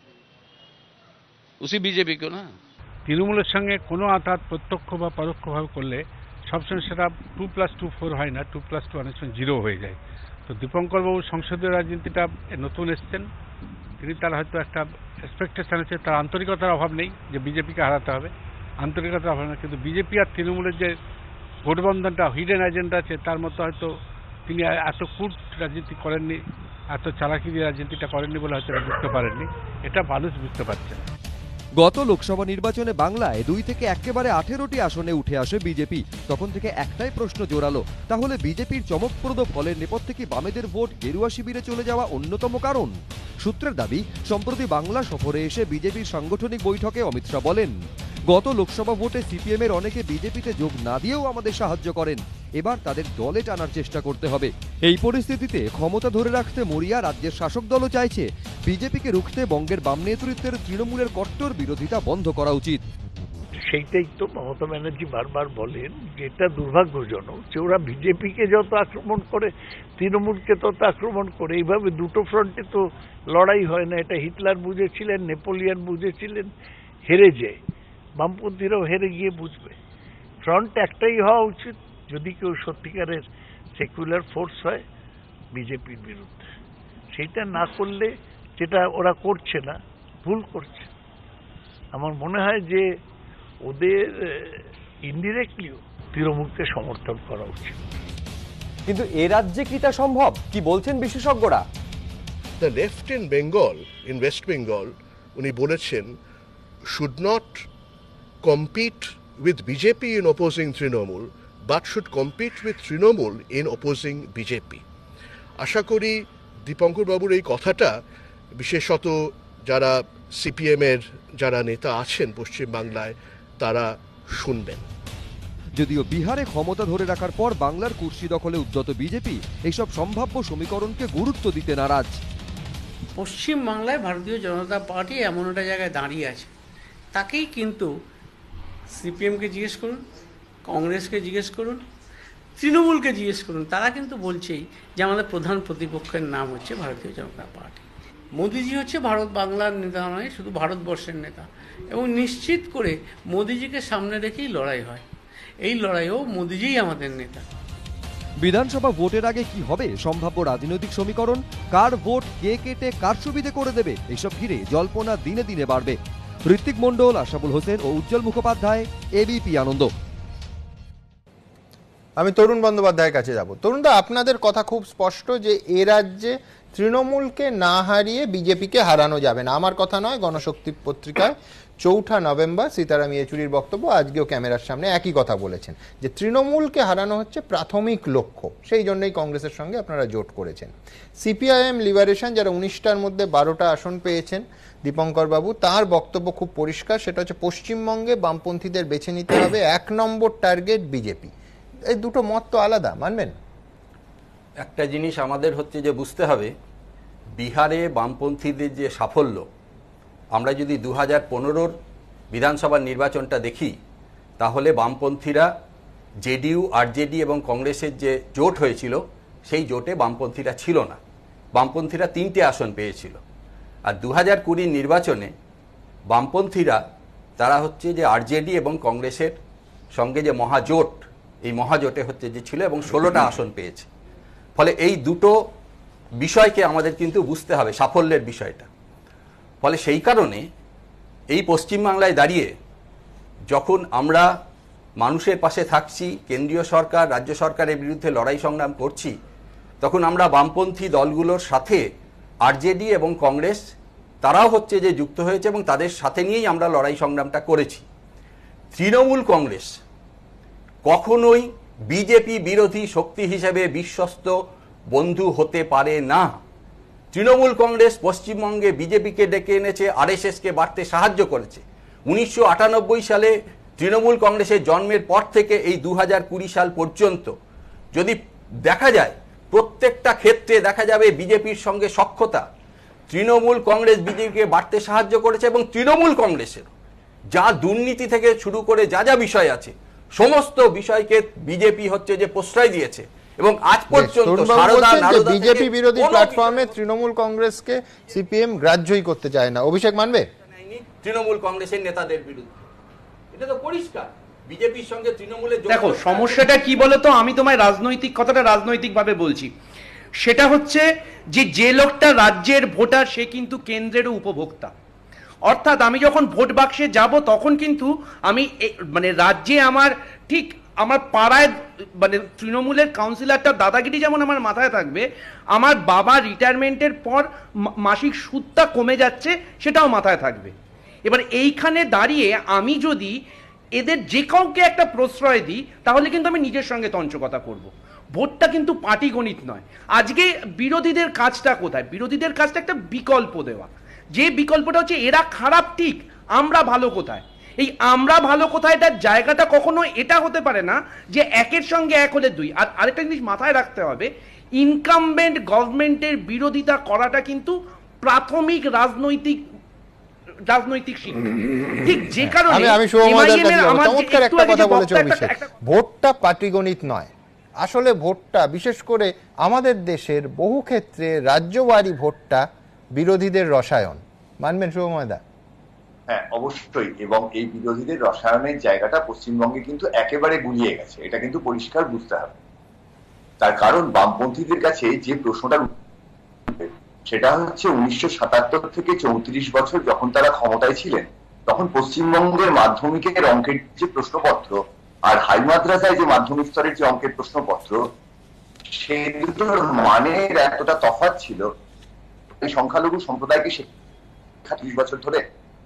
उसी बीजेपी को ना। তৃণমূলের সঙ্গে কোনো আঘাত প্রত্যক্ষ বা পরোক্ষভাবে করলে সবসময় সেটা টু প্লাস টু ফোর হয় না, টু প্লাস টু অনেক সময় জিরো হয়ে যায়। তো দীপঙ্কর বাবু সংসদীয় রাজনীতিটা নতুন এসছেন, তিনি তার হয়তো একটা এক্সপেকটেশন আছে, তার আন্তরিকতার অভাব নেই যে বিজেপিকে হারাতে হবে, আন্তরিকতার অভাব নেই। কিন্তু বিজেপি আর তৃণমূলের যে গঠবন্ধনটা হিডেন এজেন্ডা আছে, তার মতো হয়তো তিনি এত কূট রাজনীতি করেননি, এত চালাকি দিয়ে রাজনীতিটা করেননি বলে হয়তো বুঝতে পারেননি, এটা মানুষ বুঝতে পারছে। গত লোকসভা নির্বাচনে বাংলায় দুই থেকে একেবারে আঠেরোটি আসনে উঠে আসে বিজেপি। তখন থেকে একটাই প্রশ্ন জোরালো, তাহলে বিজেপির চমকপ্রদ ফলের নেপথ্যে কি বামেদের ভোট গেরুয়া শিবিরে চলে যাওয়া অন্যতম কারণ? সূত্রের দাবি, সম্প্রতি বাংলা সফরে এসে বিজেপির সাংগঠনিক বৈঠকে অমিত শাহ বলেন, গত লোকসভা ভোটে সিপিএম এর অনেকে বিজেপিতে যোগ না দিয়েও আমাদের সাহায্য করেন, এবার তাদের দলে টানার চেষ্টা করতে হবে। এই পরিস্থিতিতে ক্ষমতা ধরে রাখতে মরিয়া রাজ্যের শাসক দলও চাইছে বিজেপিকে রুখতে বঙ্গের বাম নেতৃত্বের তৃণমূলের কট্টর বিরোধিতা বন্ধ করা উচিত। সেইটাই তো মমতা ব্যানার্জি বারবার বলেন, যেটা দুর্ভাগ্যজনক যে ওরা বিজেপিকে যত আক্রমণ করে তৃণমূলকে তত আক্রমণ করে। এইভাবে দুটো ফ্রন্টে তো লড়াই হয় না। এটা হিটলার বুঝেছিলেন, নেপোলিয়ান বুঝেছিলেন, হেরে যায়। বামপন্থীরাও হেরে গিয়ে বুঝবে ফ্রন্ট একটাই হওয়া উচিত যদি কেউ সত্যিকারের সেকুলার ফোর্স হয় বিজেপির বিরুদ্ধে। সেইটা না করলে, যেটা ওরা করছে না, ভুল করছে। আমার মনে হয় যে ওদের ইনডিরেক্টলিও তৃণমূলকে সমর্থন করা উচিত। কিন্তু এ রাজ্যে কি তা সম্ভব, কি বলছেন বিশেষজ্ঞরা? The left in Bengal, in West Bengal, উনি বলেছেন should not compete with B J P in opposing Trinamool, but should compete with Trinamool in opposing B J P. আশা করি দীপঙ্কর বাবুর এই কথাটা বিশেষত যারা সিপিএম এর যারা নেতা আছেন পশ্চিমবাংলায় তারা শুনবেন। যদিও বিহারে ক্ষমতা ধরে রাখার পর বাংলার কুর্সি দখলে উদ্যত বিজেপি এইসব সম্ভাব্য সমীকরণকে গুরুত্ব দিতে নারাজ। পশ্চিমবাংলায় ভারতীয় জনতা পার্টি এমন একটা জায়গায় দাঁড়িয়ে আছে, তাকেই কিন্তু সিপিএমকে জিজ্ঞেস করুন, কংগ্রেসকে জিজ্ঞেস করুন, তৃণমূলকে জিজ্ঞেস করুন, তারা কিন্তু বলছেই যে আমাদের প্রধান প্রতিপক্ষের নাম হচ্ছে ভারতীয় জনতা পার্টি। মোদিজি হচ্ছে ভারত বাংলার নেতা নয়, শুধু ভারতবর্ষের নেতা, এবং নিশ্চিত করে মোদিজিকে সামনে রেখেই লড়াই হয়। এই লড়াইও মোদিজিই আমাদের নেতা। বিধানসভা ভোটের আগে কি হবে সম্ভাব্য রাজনৈতিক সমীকরণ, কার ভোট কে কেটে কার সুবিধে করে দেবে, এসব ঘিরে জল্পনা দিনে দিনে বাড়বে। ঋত্বিক মণ্ডল, আশাবুল হোসেন ও উজ্জ্বল মুখোপাধ্যায়, এবিপি আনন্দ। আমি তরুণ বন্দ্যোপাধ্যায়ের কাছে যাব। তরুণদা, আপনাদের কথা খুব স্পষ্ট যে এ রাজ্যে তৃণমূলকে না হারিয়ে বিজেপিকে হারানো যাবে না। আমার কথা নয়, গণশক্তি পত্রিকায় চৌঠা নভেম্বর সীতারাম ইয়েচুরির বক্তব্য, আজকেও ক্যামেরার সামনে একই কথা বলেছেন যে তৃণমূলকে হারানো হচ্ছে প্রাথমিক লক্ষ্য, সেই জন্যই কংগ্রেসের সঙ্গে আপনারা জোট করেছেন। সিপিআইএম লিবারেশন যারা উনিশটার মধ্যে বারোটা আসন পেয়েছেন, দীপঙ্কর বাবু তার বক্তব্য খুব পরিষ্কার, সেটা হচ্ছে পশ্চিমবঙ্গে বামপন্থীদের বেছে নিতে হবে, এক নম্বর টার্গেট বিজেপি। এই দুটো মত তো আলাদা, মানবেন? একটা জিনিস আমাদের হচ্ছে যে বুঝতে হবে, বিহারে বামপন্থীদের যে সাফল্য, আমরা যদি দু হাজার পনেরোর বিধানসভার নির্বাচনটা দেখি তাহলে বামপন্থীরা জেডিইউ, আরজেডি এবং কংগ্রেসের যে জোট হয়েছিল সেই জোটে বামপন্থীরা ছিল না। বামপন্থীরা তিনটে আসন পেয়েছিল। আর দু হাজার কুড়ির নির্বাচনে বামপন্থীরা তারা হচ্ছে যে আরজেডি এবং কংগ্রেসের সঙ্গে যে মহাজোট, এই মহাজোটে হচ্ছে যে ছিল এবং ষোলোটা আসন পেয়েছে। ফলে এই দুটো বিষয়কে আমাদের কিন্তু বুঝতে হবে, সাফল্যের বিষয়টা। ফলে সেই কারণে এই পশ্চিমবাংলায় দাঁড়িয়ে যখন আমরা মানুষের পাশে থাকছি, কেন্দ্রীয় সরকার রাজ্য সরকারের বিরুদ্ধে লড়াই সংগ্রাম করছি, তখন আমরা বামপন্থী দলগুলোর সাথে আরজেডি এবং কংগ্রেস তারাও হচ্ছে যে যুক্ত হয়েছে এবং তাদের সাথে নিয়েই আমরা লড়াই সংগ্রামটা করেছি। তৃণমূল কংগ্রেস কখনোই বিজেপি বিরোধী শক্তি হিসেবে বিশ্বস্ত বন্ধু হতে পারে না। তৃণমূল কংগ্রেস পশ্চিমবঙ্গে বিজেপিকে ডেকে এনেছে, আরএসএসকে বাড়তে সাহায্য করেছে। উনিশশো আটানব্বই সালে তৃণমূল কংগ্রেসের জন্মের পর থেকে এই দু হাজার কুড়ি সাল পর্যন্ত যদি দেখা যায়, প্রত্যেকটা ক্ষেত্রে দেখা যাবে বিজেপির সঙ্গে সখ্যতা। তৃণমূল কংগ্রেস বিজেপিকে বাড়তে সাহায্য করেছে এবং তৃণমূল কংগ্রেসের যা দুর্নীতি থেকে শুরু করে যা যা বিষয় আছে সমস্ত বিষয়কে বিজেপি হচ্ছে যে প্রশ্রয় দিয়েছে এবং আজ পর্যন্ত বিজেপি বিরোধী প্ল্যাটফর্মে তৃণমূল কংগ্রেসকে সিপিএম গ্রাহ্যই করতে চায় না। অভিষেক মানবে তৃণমূল কংগ্রেসের নেতাদের বিরুদ্ধে, এটা তো পরিষ্কার। বিজেপির সঙ্গে তৃণমূলের দেখো সমস্যাটা কি বলতো, আমি তোমায় রাজনৈতিক কথাটা রাজনৈতিক ভাবে বলছি। সেটা হচ্ছে যে যে লোকটা রাজ্যের ভোটার সে কিন্তু কেন্দ্রেরও উপভোক্তা। অর্থাৎ আমি যখন ভোট বাক্সে যাব তখন কিন্তু আমি মানে রাজ্যে আমার ঠিক আমার পাড়ায় মানে তৃণমূলের কাউন্সিলরটা দাদাগিরি যেমন আমার মাথায় থাকবে, আমার বাবা রিটায়ারমেন্টের পর মাসিক সুদটা কমে যাচ্ছে সেটাও মাথায় থাকবে। এবার এইখানে দাঁড়িয়ে আমি যদি এদের যে কাউকে একটা প্রশ্রয় দিই তাহলে কিন্তু আমি নিজের সঙ্গে তঞ্চকতা করব। ভোটটা কিন্তু পাটিগণিত নয়। আজকে বিরোধীদের কাজটা কোথায়? বিরোধীদের কাজটা একটা বিকল্প দেওয়া, যে বিকল্পটা হচ্ছে এরা খারাপ ঠিক, আমরা ভালো কোথায়। এই আমরা ভালো কোথায় এটার জায়গাটা কখনো এটা হতে পারে না যে একের সঙ্গে এক হলে দুই। আর আরেকটা জিনিস মাথায় রাখতে হবে, ইনকামবেন্ট গভর্নমেন্টের বিরোধিতা করাটা কিন্তু প্রাথমিক রাজনৈতিক রাজনৈতিক শিক্ষা। ঠিক যে কারণে আমি চমৎকার একটা কথা বলেছে অভিষেক, ভোটটা পাটিগণিত নয়। আসলে ভোটটা বিশেষ করে আমাদের দেশের বহু ক্ষেত্রে রাজ্যবাড়ি ভোটটা বিরোধীদের রসায়ন, মানবেন শুভময়দা? হ্যাঁ অবশ্যই, এবং এই বিরোধীদের রসায়নের জায়গাটা পশ্চিমবঙ্গে কিন্তু একেবারে গুলিয়ে গেছে, এটা কিন্তু পরিষ্কার বুঝতে হবে। তার কারণ বামপন্থীদের কাছে যে প্রশ্নটা সেটা হচ্ছে উনিশশো সাতাত্তর থেকে চৌত্রিশ বছর যখন তারা ক্ষমতায় ছিলেন, তখন পশ্চিমবঙ্গের মাধ্যমিকের অঙ্কের যে প্রশ্নপত্র আর হাই মাদ্রাসায় যে মাধ্যমিক স্তরের যে অঙ্কের প্রশ্নপত্র, সে দুটোর মানের এতটা তফাৎ ছিল, এই সংখ্যালঘু সম্প্রদায়কে শিক্ষা ত্রিশ বছর ধরে।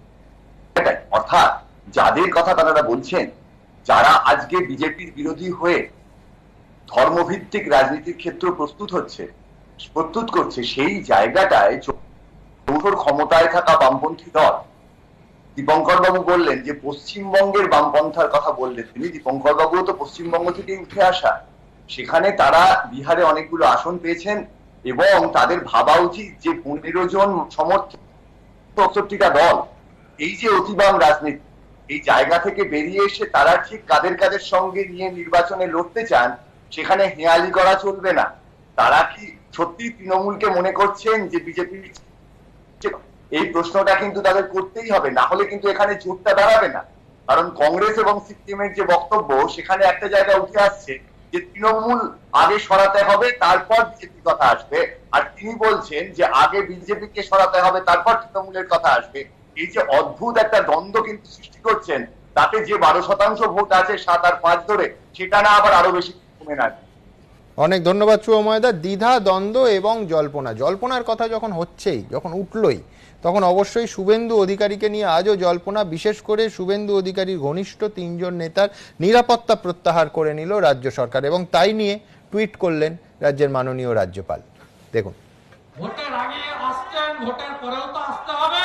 অর্থাৎ যাদের কথা তারা বলছেন, যারা আজকে বিজেপির বিরোধী হয়ে ধর্মভিত্তিক রাজনীতির ক্ষেত্র প্রস্তুত হচ্ছে প্রস্তুত করছে, সেই জায়গাটায় যৌথর ক্ষমতায় থাকা বামপন্থী দল, দীপঙ্কর বাবু বললেন যে পশ্চিমবঙ্গের বামপন্থার কথা বললেন তিনি, দীপঙ্কর বাবুও তো পশ্চিমবঙ্গ থেকে উঠে আসা, সেখানে তারা বিহারে অনেকগুলো আসন পেয়েছেন এবং তাদের ভাবা উচিত যে পনেরো জন সমর্থক সত্তরটিটা দল, এই যে অতিবাম রাজনীতি, এই জায়গা থেকে বেরিয়ে এসে তারা ঠিক কাদের কাদের সঙ্গে নিয়ে নির্বাচনে লড়তে চান, সেখানে হেঁয়ালি করা চলবে না। তারা কি সত্যি তৃণমূলকে মনে করছেন যে বিজেপি? এই প্রশ্নটা কিন্তু তাদের করতেই হবে, না হলে কিন্তু এখানে জোটটা দাঁড়াবে না। কারণ কংগ্রেস এবং সিপিএমের যে বক্তব্য, সেখানে একটা জায়গা উঠে আসছে যে তৃণমূল আগে সরাতে হবে তারপর বিজেপির কথা আসবে, আর তিনি বলছেন যে আগে বিজেপিকে সরাতে হবে তারপর তৃণমূলের কথা আসবে। এই যে অদ্ভুত একটা দ্বন্দ্ব কিন্তু সৃষ্টি করছেন, তাতে যে বারো শতাংশ ভোট আছে সাত আর পাঁচ ধরে, সেটা না আবার আরো বেশি কমে না। অনেক ধন্যবাদ শুভময়দা। দ্বিধা, দ্বন্দ্ব এবং জল্পনা, জল্পনার কথা যখন হচ্ছেই, যখন উঠলই, তখন অবশ্যই শুভেন্দু অধিকারীকে নিয়ে আজও জল্পনা। বিশেষ করে শুভেন্দু অধিকারীর ঘনিষ্ঠ তিনজন নেতার নিরাপত্তা প্রত্যাহার করে নিল রাজ্য সরকার, এবং তাই নিয়ে টুইট করলেন রাজ্যের মাননীয় রাজ্যপাল। দেখুন, ভোটের আগে আসছেন, ভোটের পরেও তো আসতে হবে।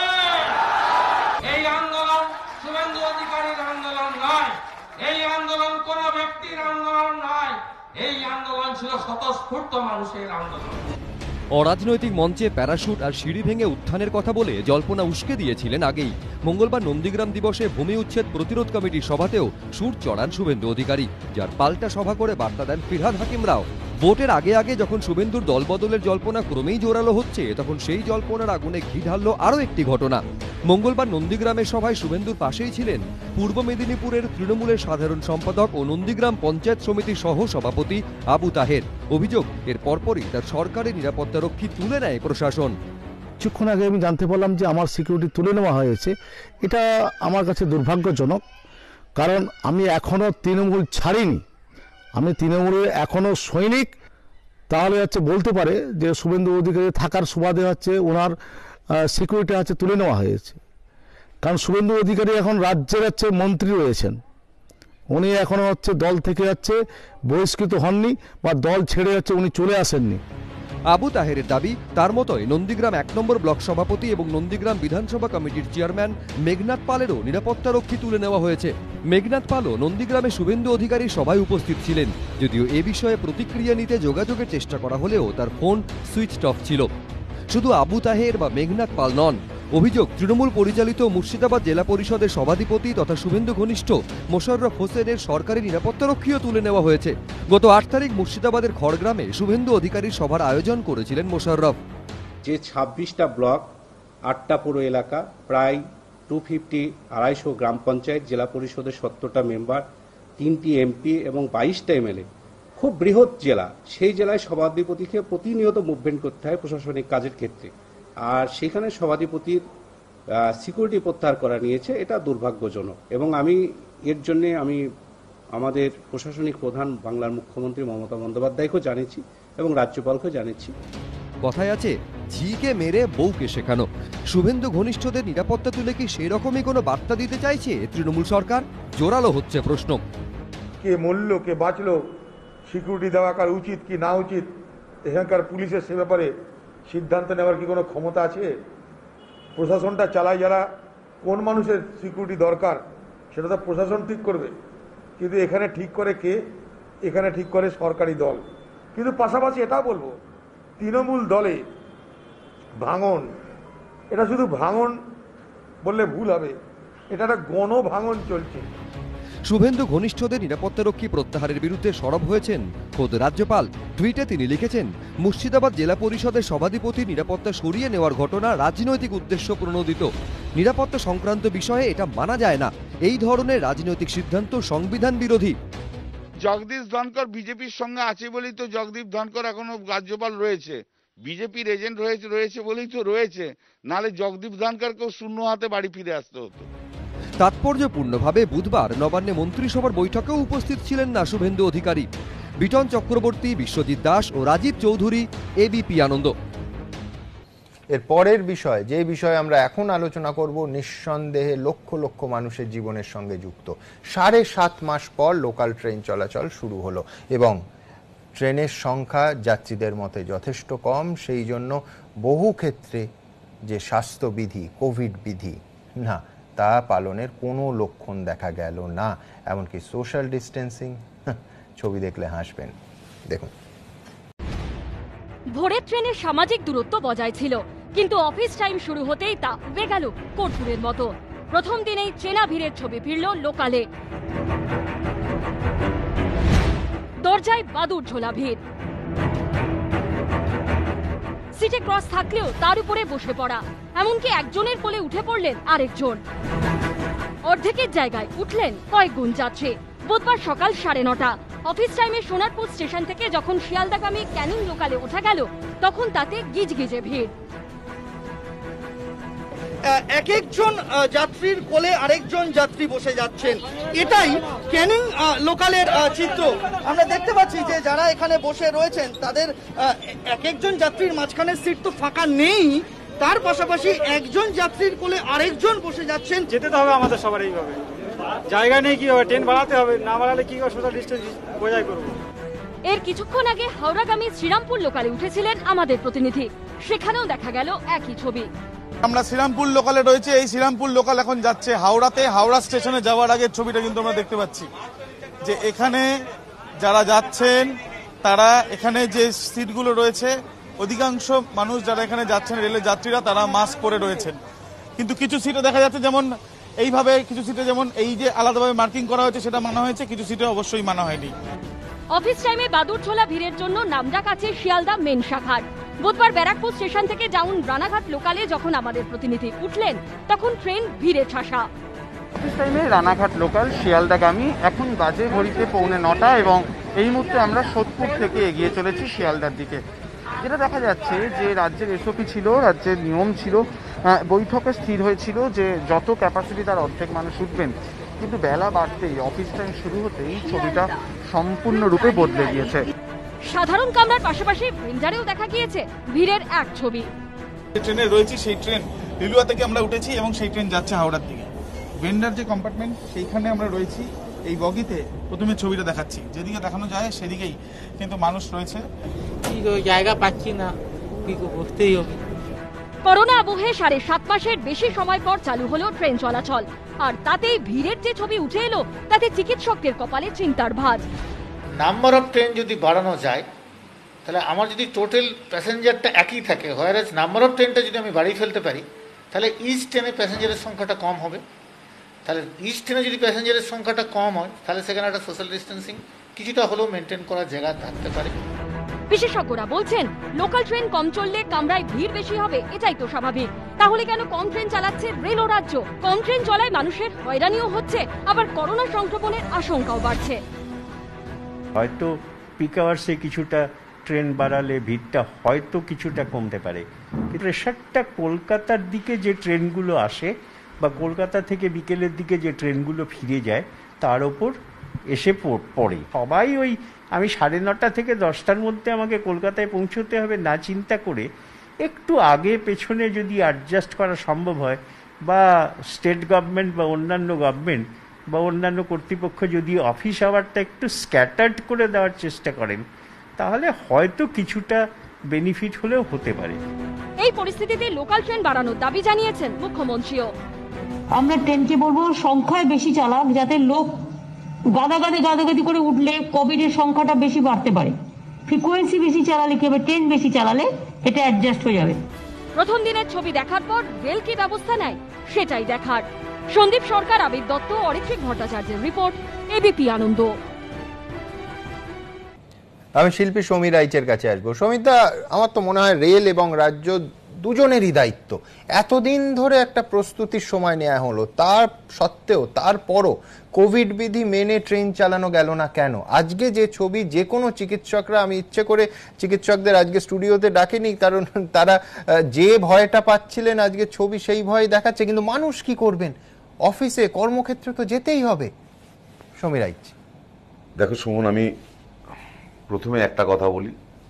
এই আন্দোলন শুভেন্দু অধিকারীর আন্দোলন নয়, এই আন্দোলন কোন ব্যক্তির আন্দোলন নয়, এই আন্দোলন ছিল স্বতঃস্ফূর্ত মানুষের আন্দোলন। অরাজনৈতিক মঞ্চে প্যারাশুট আর সিঁড়ি ভেঙে উত্থানের কথা বলে জল্পনা উস্কে দিয়েছিলেন আগেই। মঙ্গলবার নন্দীগ্রাম দিবসে ভূমি উচ্ছেদ প্রতিরোধ কমিটির সভাতেও সুর চড়ান শুভেন্দু অধিকারী, যার পাল্টা সভা করে বার্তা দেন ফিরহাদ হাকিম রাও। ভোটের আগে আগে যখন শুভেন্দুর দলবদলের জল্পনা ক্রমেই জোরালো হচ্ছে, তখন সেই জল্পনার আগুনে ঘি ঢালল আরও একটি ঘটনা। মঙ্গলবার নন্দীগ্রামের সভায় শুভেন্দুর পাশেই ছিলেন পূর্ব মেদিনীপুরের তৃণমূলের সাধারণ সম্পাদক ও নন্দীগ্রাম পঞ্চায়েত সমিতির সহ সভাপতি আবু তাহের। অভিযোগ, এর পরপরই তার সরকারি নিরাপত্তারক্ষী তুলে নেয় প্রশাসন। কিছুক্ষণ আগে আমি জানতে পারলাম যে আমার সিকিউরিটি তুলে নেওয়া হয়েছে। এটা আমার কাছে দুর্ভাগ্যজনক, কারণ আমি এখনো তৃণমূল ছাড়িনি, আমি তৃণমূলের এখনো সৈনিক। তাহলে হচ্ছে বলতে পারে যে শুভেন্দু অধিকারী থাকার সুবাদে হচ্ছে ওনার সিকিউরিটি হচ্ছে তুলে নেওয়া হয়েছে। কারণ শুভেন্দু অধিকারী এখন রাজ্যের হচ্ছে মন্ত্রী রয়েছেন, উনি এখনো হচ্ছে দল থেকে হচ্ছে বহিষ্কৃত হননি বা দল ছেড়ে হচ্ছে উনি চলে আসেননি। আবু তাহেরের দাবি, তার মতোই নন্দীগ্রাম এক নম্বর ব্লক সভাপতি এবং নন্দীগ্রাম বিধানসভা কমিটির চেয়ারম্যান মেঘনাথ পালেরও নিরাপত্তারক্ষী তুলে নেওয়া হয়েছে। মেঘনাথ পালও নন্দীগ্রামে শুভেন্দু অধিকারীর সভায় উপস্থিত ছিলেন, যদিও এ বিষয়ে প্রতিক্রিয়া নিতে যোগাযোগের চেষ্টা করা হলেও তার ফোন সুইচড অফ ছিল। শুধু আবু তাহের বা মেঘনাথ পাল নন, অভিযোগ তৃণমূল পরিচালিত মুর্শিদাবাদ জেলা পরিষদের সভাধিপতি তথা শুভেন্দু ঘনিষ্ঠ মোশাররফ হোসেনের সরকারি নিরাপত্তারক্ষীও তুলে নেওয়া হয়েছে। গত আট তারিখ মুর্শিদাবাদের খড়গ্রামে শুভেন্দু অধিকারীর সভার আয়োজন করেছিলেন মোশাররফ। যে ছাব্বিশটা ব্লক, আটটা পুরো এলাকা, প্রায় টু ফিফটি আড়াইশো গ্রাম পঞ্চায়েত, জেলা পরিষদের সত্তরটা মেম্বার, তিনটি এমপি এবং বাইশটা এমএলএ, খুব বৃহৎ জেলা। সেই জেলায় সভাধিপতিকে প্রতিনিয়ত মুভমেন্ট করতে হয় প্রশাসনিক কাজের ক্ষেত্রে, আর সেখানে সভাধিপতির সিকিউরিটি প্রত্যাহার করা নিয়েছে, এটা দুর্ভাগ্যজনক। এবং আমি এর জন্যে আমি আমাদের প্রশাসনিক প্রধান বাংলার মুখ্যমন্ত্রী মমতা বন্দ্যোপাধ্যায়কেও জানিয়েছি এবং রাজ্যপালকেও জানিয়েছি। কথায় আছে, ঝিকে মেরে বউকে শেখানো। শুভেন্দু ঘনিষ্ঠদের নিরাপত্তা তুলে কি সেই রকমই কোনো বার্তা দিতে চাইছে তৃণমূল সরকার? জোরালো হচ্ছে প্রশ্ন। কে মরল, কে বাঁচলো, সিকিউরিটি দেওয়া কার উচিত কি না উচিত, এখানকার পুলিশের সে ব্যাপারে সিদ্ধান্ত নেওয়ার কি কোনো ক্ষমতা আছে? প্রশাসনটা চালায় যারা, কোন মানুষের সিকিউরিটি দরকার সেটা তো প্রশাসন ঠিক করবে, কিন্তু এখানে ঠিক করে কে? এখানে ঠিক করে সরকারি দল। কিন্তু পাশাপাশি এটাও বলবো, তৃণমূল দলে ভাঙন, এটা শুধু ভাঙন বললে ভুল হবে, এটা একটা গণ ভাঙন চলছে। শুভেন্দু ঘনিষ্ঠদের নিরাপত্তারক্ষী প্রত্যাহারের বিরুদ্ধে সরব হয়েছেন খোদ রাজ্যপাল। টুইটে তিনি লিখেছেন, মুর্শিদাবাদ জেলা পরিষদের সভাধিপতির নিরাপত্তা সরিয়ে নেওয়ার ঘটনা রাজনৈতিক উদ্দেশ্য প্রণোদিত। নিরাপত্তা সংক্রান্ত বিষয়ে এটা মানা যায় না। এই ধরনের রাজনৈতিক সিদ্ধান্ত সংবিধান বিরোধী। জগদীশ ধনকর বিজেপির সঙ্গে আছে বলেই তো জগদীপ ধনকর এখনো রাজ্যপাল রয়েছে, বিজেপির এজেন্ট রয়েছে রয়েছে বলেই তো রয়েছে, নালে জগদীপ ধনকরকেও শূন্য হাতে বাড়ি ফিরে আসতে হতো। তাৎপর্যপূর্ণভাবে বুধবার নবান্নে মন্ত্রিসভার বৈঠকেও উপস্থিত ছিলেন না শুভেন্দু অধিকারী। বিটন চক্রবর্তী, বিশ্বজিৎ দাস ও রাজীব চৌধুরী, এবিপি আনন্দ। এর পরের বিষয়, যে বিষয়ে আমরা এখন আলোচনা করব, নিঃসন্দেহে লক্ষ লক্ষ মানুষের জীবনের সঙ্গে যুক্ত। সাড়ে সাত মাস পর লোকাল ট্রেন চলাচল শুরু হলো এবং ট্রেনের সংখ্যা যাত্রীদের মতে যথেষ্ট কম। সেই জন্য বহু ক্ষেত্রে যে স্বাস্থ্যবিধি, কোভিড বিধি না, তা পালনের কোনো লক্ষণ দেখা গেল না। এমনকি সোশ্যাল ডিস্টেন্সিং, ছবি দেখলে হাসবেন। দেখুন, ভোরের ট্রেনে সামাজিক দূরত্ব বজায় ছিল, কিন্তু অফিস টাইম শুরু হতেই তা উবে গেল কর্পূরের মতো। প্রথম দিনেই চেনা ভিড়ের ছবি ফিরল লোকালে। দরজায় বাদুড় ঝোলা ভিড়, সিটে ক্রস থাকলেও তার উপরে বসে পড়া, এমনকি একজনের কোলে উঠে পড়লেন আরেকজন। অর্ধেকের জায়গায় উঠলেন কয়েক গুণ যাত্রী। বুধবার সকাল সাড়ে নটা অফিস টাইমে সোনারপুর স্টেশন থেকে যখন শিয়ালদাগামী ক্যানিং লোকালে ওঠা গেল, তখন তাতে গিজগিজে ভিড়। এক একজন যাত্রীর কোলে আরেকজন যাত্রী বসে যাচ্ছেন, এটাই ক্যানিং লোকালের চিত্র। আমরা দেখতে পাচ্ছি যে যারা এখানে বসে রয়েছেন তাদের এক একজন যাত্রীর মাঝখানে সিট তো ফাঁকা নেই, তার পাশাপাশি একজন যাত্রীর কোলে আরেকজন বসে যাচ্ছেন। যেতে তো হবে আমাদের সবার এইভাবে, জায়গা নেই, কি হবে, ট্রেন বাড়াতে হবে, না বাড়ালে কি সোশ্যাল ডিস্টেন্স বজায় করবো। এর কিছুক্ষণ আগে হাওড়াগামী শ্রীরামপুর লোকালে উঠেছিলেন আমাদের প্রতিনিধি, সেখানেও দেখা গেল একই ছবি। আমরা শ্রীরামপুর লোকালে রয়েছে, এই শ্রীরামপুর লোকাল এখন যাচ্ছে হাওড়াতে। হাওড়া স্টেশনে যাওয়ার আগের ছবিটা কিন্তু আমরা দেখতে পাচ্ছি যে এখানে যারা যাচ্ছেন তারা, এখানে যে সিটগুলো রয়েছে, অধিকাংশ মানুষ যারা এখানে যাচ্ছেন রেলের যাত্রীরা, তারা মাস্ক পরে রয়েছেন। কিন্তু কিছু সিটে দেখা যাচ্ছে যেমন এইভাবে, কিছু সিটে যেমন এই যে আলাদাভাবে মার্কিং করা হয়েছে সেটা মানা হয়েছে, কিছু সিটে অবশ্যই মানা হয়নি। অফিস টাইমে বাদুড়ঝোলা ভিড়ের জন্য নামডাক আছে শিয়ালদা মেন শাখার। বুধবার ব্যারাকপুর স্টেশন থেকে ডাউন রানাঘাট লোকালে যখন আমাদের প্রতিনিধি উঠলেন, তখন ট্রেন ভিড়ে ঠাসা। অফিস টাইমে রানাঘাট লোকাল শিয়ালদাগামী, এখন বাজে ঘড়িতে পৌনে নটা এবং এই মুহূর্তে আমরা সোদপুর থেকে এগিয়ে চলেছি শিয়ালদার দিকে। যেটা দেখা যাচ্ছে যে রাজ্যের এসওপি ছিল, রাজ্যের নিয়ম ছিল, বৈঠকে স্থির হয়েছিল যে যত ক্যাপাসিটি তার অর্ধেক মানুষ উঠবেন, কিন্তু বেলা বাড়তেই, অফিস টাইম শুরু হতেই ছবিটা সম্পূর্ণরূপে বদলে গিয়েছে। সাধারণ কামরার পাশাপাশি ভেন্ডারেও দেখা গিয়েছে ভিড়ের এক ছবি। ট্রেনে রয়েছি, সেই ট্রেন লিলুয়া থেকে আমরা উঠেছি এবং সেই ট্রেন যাচ্ছে হাওড়ার দিকে। ভেন্ডার যে কম্পার্টমেন্ট, সেইখানে আমরা রয়েছি। এই বগিতে প্রথমে ছবিটা দেখাচ্ছি, যেদিকে দেখানো যায় সেদিকেই কিন্তু মানুষ রয়েছে। জায়গা পাচ্ছি না, বসতেই হবে। করোনা আবহে সাড়ে সাত মাসের বেশি সময় পর চালু হলো ট্রেন চলাচল, আর তাতেই ভিড়ের যে ছবি উঠে এলো, তাতে চিকিৎসকদের কপালে চিন্তার ভাঁজ। নাম্বার অফ ট্রেন যদি বাড়ানো যায়, তাহলে আমার যদি টোটাল প্যাসেঞ্জারটা একই থাকে, হোয়ারাজ নাম্বার অফ ট্রেনটা যদি আমি বাড়িয়ে ফেলতে পারি, তাহলে ইচ ট্রেনে প্যাসেঞ্জারের সংখ্যাটা কম হবে। তাহলে ইচ ট্রেনে যদি প্যাসেঞ্জারের সংখ্যাটা কম হয়, তাহলে সেখানে একটা সোশ্যাল ডিস্টেন্সিং কিছুটা হলেও মেনটেন করার জায়গা থাকতে পারে। বিশেষজ্ঞরা বলছেন, লোকাল ট্রেন কম চললে কামরায় ভিড় বেশি হবে, এটাই তো স্বাভাবিক। তাহলে কেন কম ট্রেন চালাচ্ছে রেল ও রাজ্য? কম ট্রেন চলায় মানুষের হয়রানিও হচ্ছে, আবার করোনা সংক্রমণের আশঙ্কাও বাড়ছে। হয়তো পিক আওয়ার্সে কিছুটা ট্রেন বাড়ালে ভিড়টা হয়তো কিছুটা কমতে পারে, কিন্তু প্রেশারটা কলকাতার দিকে যে ট্রেনগুলো আসে বা কলকাতা থেকে বিকেলের দিকে যে ট্রেনগুলো ফিরে যায়, তার ওপর এসে পড়ে। সবাই ওই আমি সাড়ে নটা থেকে দশটার মধ্যে আমাকে কলকাতায় পৌঁছতে হবে না চিন্তা করে একটু আগে পেছনে যদি অ্যাডজাস্ট করা সম্ভব হয়, বা স্টেট গভর্নমেন্ট বা অন্যান্য গভর্নমেন্ট বা অন্যান্য কর্তৃপক্ষ যদি অফিস আওয়ারটা একটু স্ক্যাটার্ড করে দেওয়ার চেষ্টা করেন, তাহলে হয়তো কিছুটা বেনিফিট হলেও হতে পারে। এই পরিস্থিতিতে লোকাল ট্রেন বাড়ানোর দাবি জানিয়েছেন মুখ্যমন্ত্রীও। আমরা ট্রেনকে বলবো সংখ্যায় বেশি চালাক, যাতে লোক গাদাগাদি গাদাগাদি করে উঠলে কোভিডের সংখ্যাটা বেশি বাড়তে পারে। ফ্রিকোয়েন্সি বেশি চালালে কি হবে, ট্রেন বেশি চালালে এটা অ্যাডজাস্ট হয়ে যাবে। প্রথম দিনের ছবি দেখার পর রেল কি ব্যবস্থা নেয় সেটাই দেখার। সন্দীপ সরকার, আবির দত্ত, অরিত্রিক ভট্টাচার্যের রিপোর্ট, এবিপি আনন্দ। আমি শিল্পী সমীর রাইচের কাছে আসবো। সমীরদা, আমার তো মনে হয় রেল এবং রাজ্য দুজনেরই দায়িত্ব। এতদিন ধরে একটা প্রস্তুতির সময় নেওয়া হলো, তার সত্ত্বেও তারপরও কোভিড বিধি মেনে ট্রেন চালানো গেল না কেন? আজকে যে ছবি, যে কোনো চিকিৎসকরা, আমি ইচ্ছে করে চিকিৎসকদের আজকে স্টুডিওতে ডাকিনি, কারণ তারা যে ভয়টা পাচ্ছিলেন আজকে ছবি সেই ভয় দেখাচ্ছে, কিন্তু মানুষ কি করবেন? অফিসে কর্মক্ষেত্রে তো যেতেই হবে। সমীর রাইচ। দেখো সুমন, আমি প্রথমে একটা কথা বলি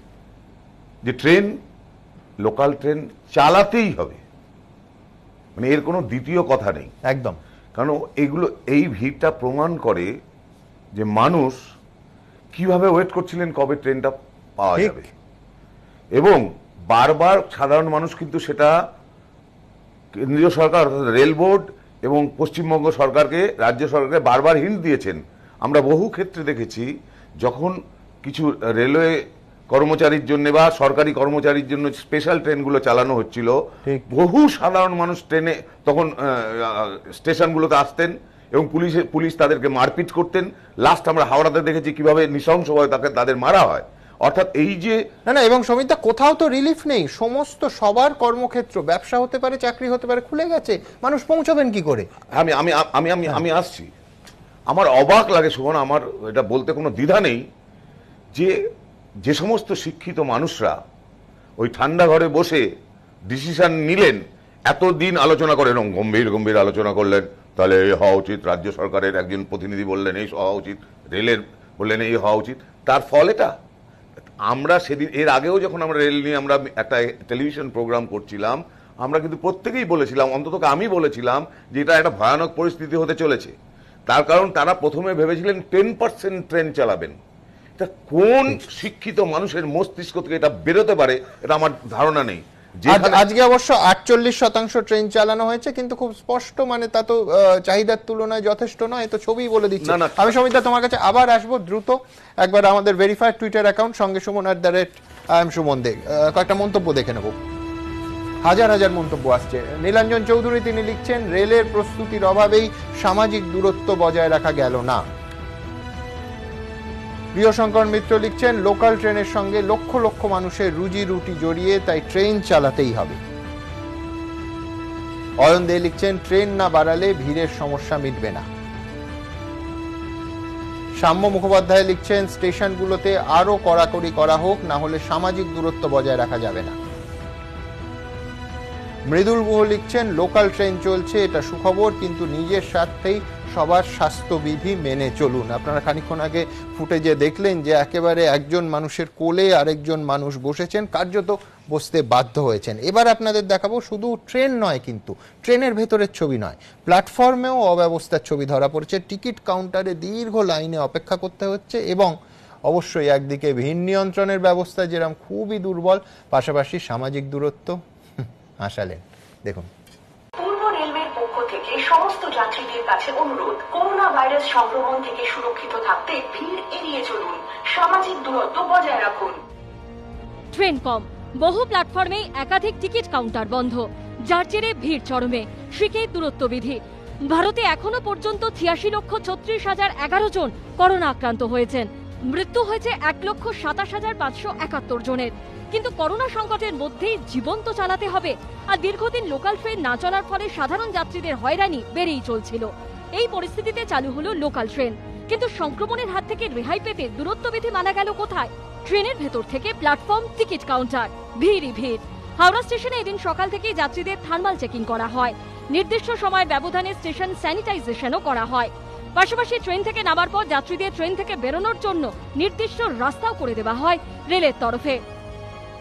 যে ট্রেন, লোকাল ট্রেন চালাতেই হবে, মানে এর কোনো দ্বিতীয় কথা নেই একদম। কারণ এগুলো, এই ভিড়টা প্রমাণ করে যে মানুষ কিভাবে ওয়েট করছিলেন কবে ট্রেনটা পাওয়া যাবে, এবং বারবার সাধারণ মানুষ কিন্তু সেটা কেন্দ্রীয় সরকার অর্থাৎ রেল বোর্ড এবং পশ্চিমবঙ্গ সরকারকে, রাজ্য সরকারকে বারবার হিন্ট দিয়েছেন। আমরা বহু ক্ষেত্রে দেখেছি যখন কিছু রেলওয়ে কর্মচারীর জন্য বা সরকারি কর্মচারীর জন্য স্পেশাল ট্রেনগুলো চালানো হচ্ছিল, বহু সাধারণ মানুষ ট্রেনে তখন স্টেশনগুলোতে আসতেন এবং পুলিশে পুলিশ তাদেরকে মারপিট করতেন। লাস্ট আমরা হাওড়াতে দেখেছি কিভাবে নৃশংসভাবে তাকে তাদের মারা হয়। অর্থাৎ এই যে না না, এবং সমিতা, কোথাও তো রিলিফ নেই। সমস্ত সবার কর্মক্ষেত্র, ব্যবসা হতে পারে, চাকরি হতে পারে, খুলে গেছে। মানুষ পৌঁছাবেন কি করে? আমি আমি আমি আমি আমি আসছি। আমার অবাক লাগে সুমন, আমার এটা বলতে কোনো দ্বিধা নেই, যে যে সমস্ত শিক্ষিত মানুষরা ওই ঠান্ডা ঘরে বসে ডিসিশন নিলেন, এতদিন আলোচনা করেন, গম্ভীর গম্ভীর আলোচনা করলেন, তাহলে এই হওয়া উচিত, রাজ্য সরকারের একজন প্রতিনিধি বললেন এই হওয়া উচিত, রেলের বললেন এই হওয়া উচিত, তার ফল এটা। আমরা সেদিন, এর আগেও যখন আমরা রেল নিয়ে আমরা একটা টেলিভিশন প্রোগ্রাম করছিলাম, আমরা কিন্তু প্রত্যেকেই বলেছিলাম, অন্তত আমি বলেছিলাম, যে এটা একটা ভয়ানক পরিস্থিতি হতে চলেছে। তার কারণ তারা প্রথমে ভেবেছিলেন টেন পার্সেন্ট ট্রেন চালাবেন। এটা কোন শিক্ষিত মানুষের মস্তিষ্ক থেকে এটা বেরোতে পারে, এটা আমার ধারণা নেই। আজকে অবশ্য আটচল্লিশ শতাংশ ট্রেন চালানো হয়েছে, কিন্তু খুব স্পষ্ট, মানে তা তো চাহিদার তুলনায় যথেষ্ট নয়, তো ছবি বলে দিচ্ছে। আমি সমিতা তোমার কাছে আবার আসবো দ্রুত। একবার আমাদের ভেরিফাইড টুইটার অ্যাকাউন্ট সঙ্গে Suman at the rate I am Suman Dey, কয়েকটা মন্তব্য দেখে নেব। হাজার হাজার মন্তব্য আসছে। নীলাঞ্জন চৌধুরী তিনি লিখছেন, রেলের প্রস্তুতির অভাবেই সামাজিক দূরত্ব বজায় রাখা গেল না। প্রিয়শঙ্কর মিত্র লিখছেন, লোকাল ট্রেনের সঙ্গে লক্ষ লক্ষ মানুষের রুজি রুটি জড়িয়ে, তাই ট্রেন চালাতেই হবে। অয়ন দে লিখছেন, ট্রেন না বাড়ালে ভিড়ের সমস্যা মিটবে না। সাম্য মুখোপাধ্যায় লিখছেন, স্টেশনগুলোতে আরো কড়াকড়ি করা হোক, না হলে সামাজিক দূরত্ব বজায় রাখা যাবে না। মৃদুল গুহ লিখছেন, লোকাল ট্রেন চলছে, এটা সুখবর, কিন্তু নিজের স্বার্থেই সবার স্বাস্থ্যবিধি মেনে চলুন। আপনারা খানিকক্ষণ আগে ফুটেজে দেখলেন যে একেবারে একজন মানুষের কোলে আরেকজন মানুষ বসেছেন, কার্যত বসতে বাধ্য হয়েছেন। এবার আপনাদের দেখাবো শুধু ট্রেন নয়, কিন্তু ট্রেনের ভেতরের ছবি নয়, প্ল্যাটফর্মেও অব্যবস্থার ছবি ধরা পড়েছে। টিকিট কাউন্টারে দীর্ঘ লাইনে অপেক্ষা করতে হচ্ছে, এবং অবশ্যই একদিকে ভিড় নিয়ন্ত্রণের ব্যবস্থা যেরকম খুবই দুর্বল, পাশাপাশি সামাজিক দূরত্ব হাসালেন। দেখুন। পূর্ব রেলওয়ের পক্ষ থেকে সমস্ত যাত্রীদের কাছে অনুরোধ, করোনা ভাইরাস সংক্রমণ থেকে সুরক্ষিত থাকতে ভিড় এড়িয়ে চলুন, সামাজিক দূরত্ব বজায় রাখুন। ট্রেন কম, বহু প্ল্যাটফর্মে একাধিক টিকিট কাউন্টার বন্ধ, যার জেরে ভিড় চরমে, শিখে দূরত্ববিধি। ভারতে এখনো পর্যন্ত ছিয়াশি লক্ষ ছত্রিশ হাজার এগারো জন করোনা আক্রান্ত হয়েছেন। মৃত্যু হয়েছে এক লক্ষ সাতাশ হাজার পাঁচশো একাত্তর জনের। কিন্তু করোনা সংকটের মধ্যেই জীবন তো চালাতে হবে, আর দীর্ঘদিন লোকাল ট্রেন না চলার ফলে সাধারণ যাত্রীদের হয়রানি বেড়েই চলছিল। এই পরিস্থিতিতে চালু হলো লোকাল ট্রেন, কিন্তু সংক্রমণের হাত থেকে রেহাই পেতে দূরত্ববিধি মানা গেল কোথায়? ট্রেনের ভেতর থেকে প্ল্যাটফর্ম, টিকিট কাউন্টার, ভিড়ই ভিড়। হাওড়া স্টেশনে এদিন সকাল থেকেই যাত্রীদের থার্মাল চেকিং করা হয়, নির্দিষ্ট সময়ের ব্যবধানে স্টেশন স্যানিটাইজেশনও করা হয়। পাশাপাশি ট্রেন থেকে নামার পর যাত্রীদের ট্রেন থেকে বেরোনোর জন্য নির্দিষ্ট রাস্তাও করে দেওয়া হয় রেলের তরফে।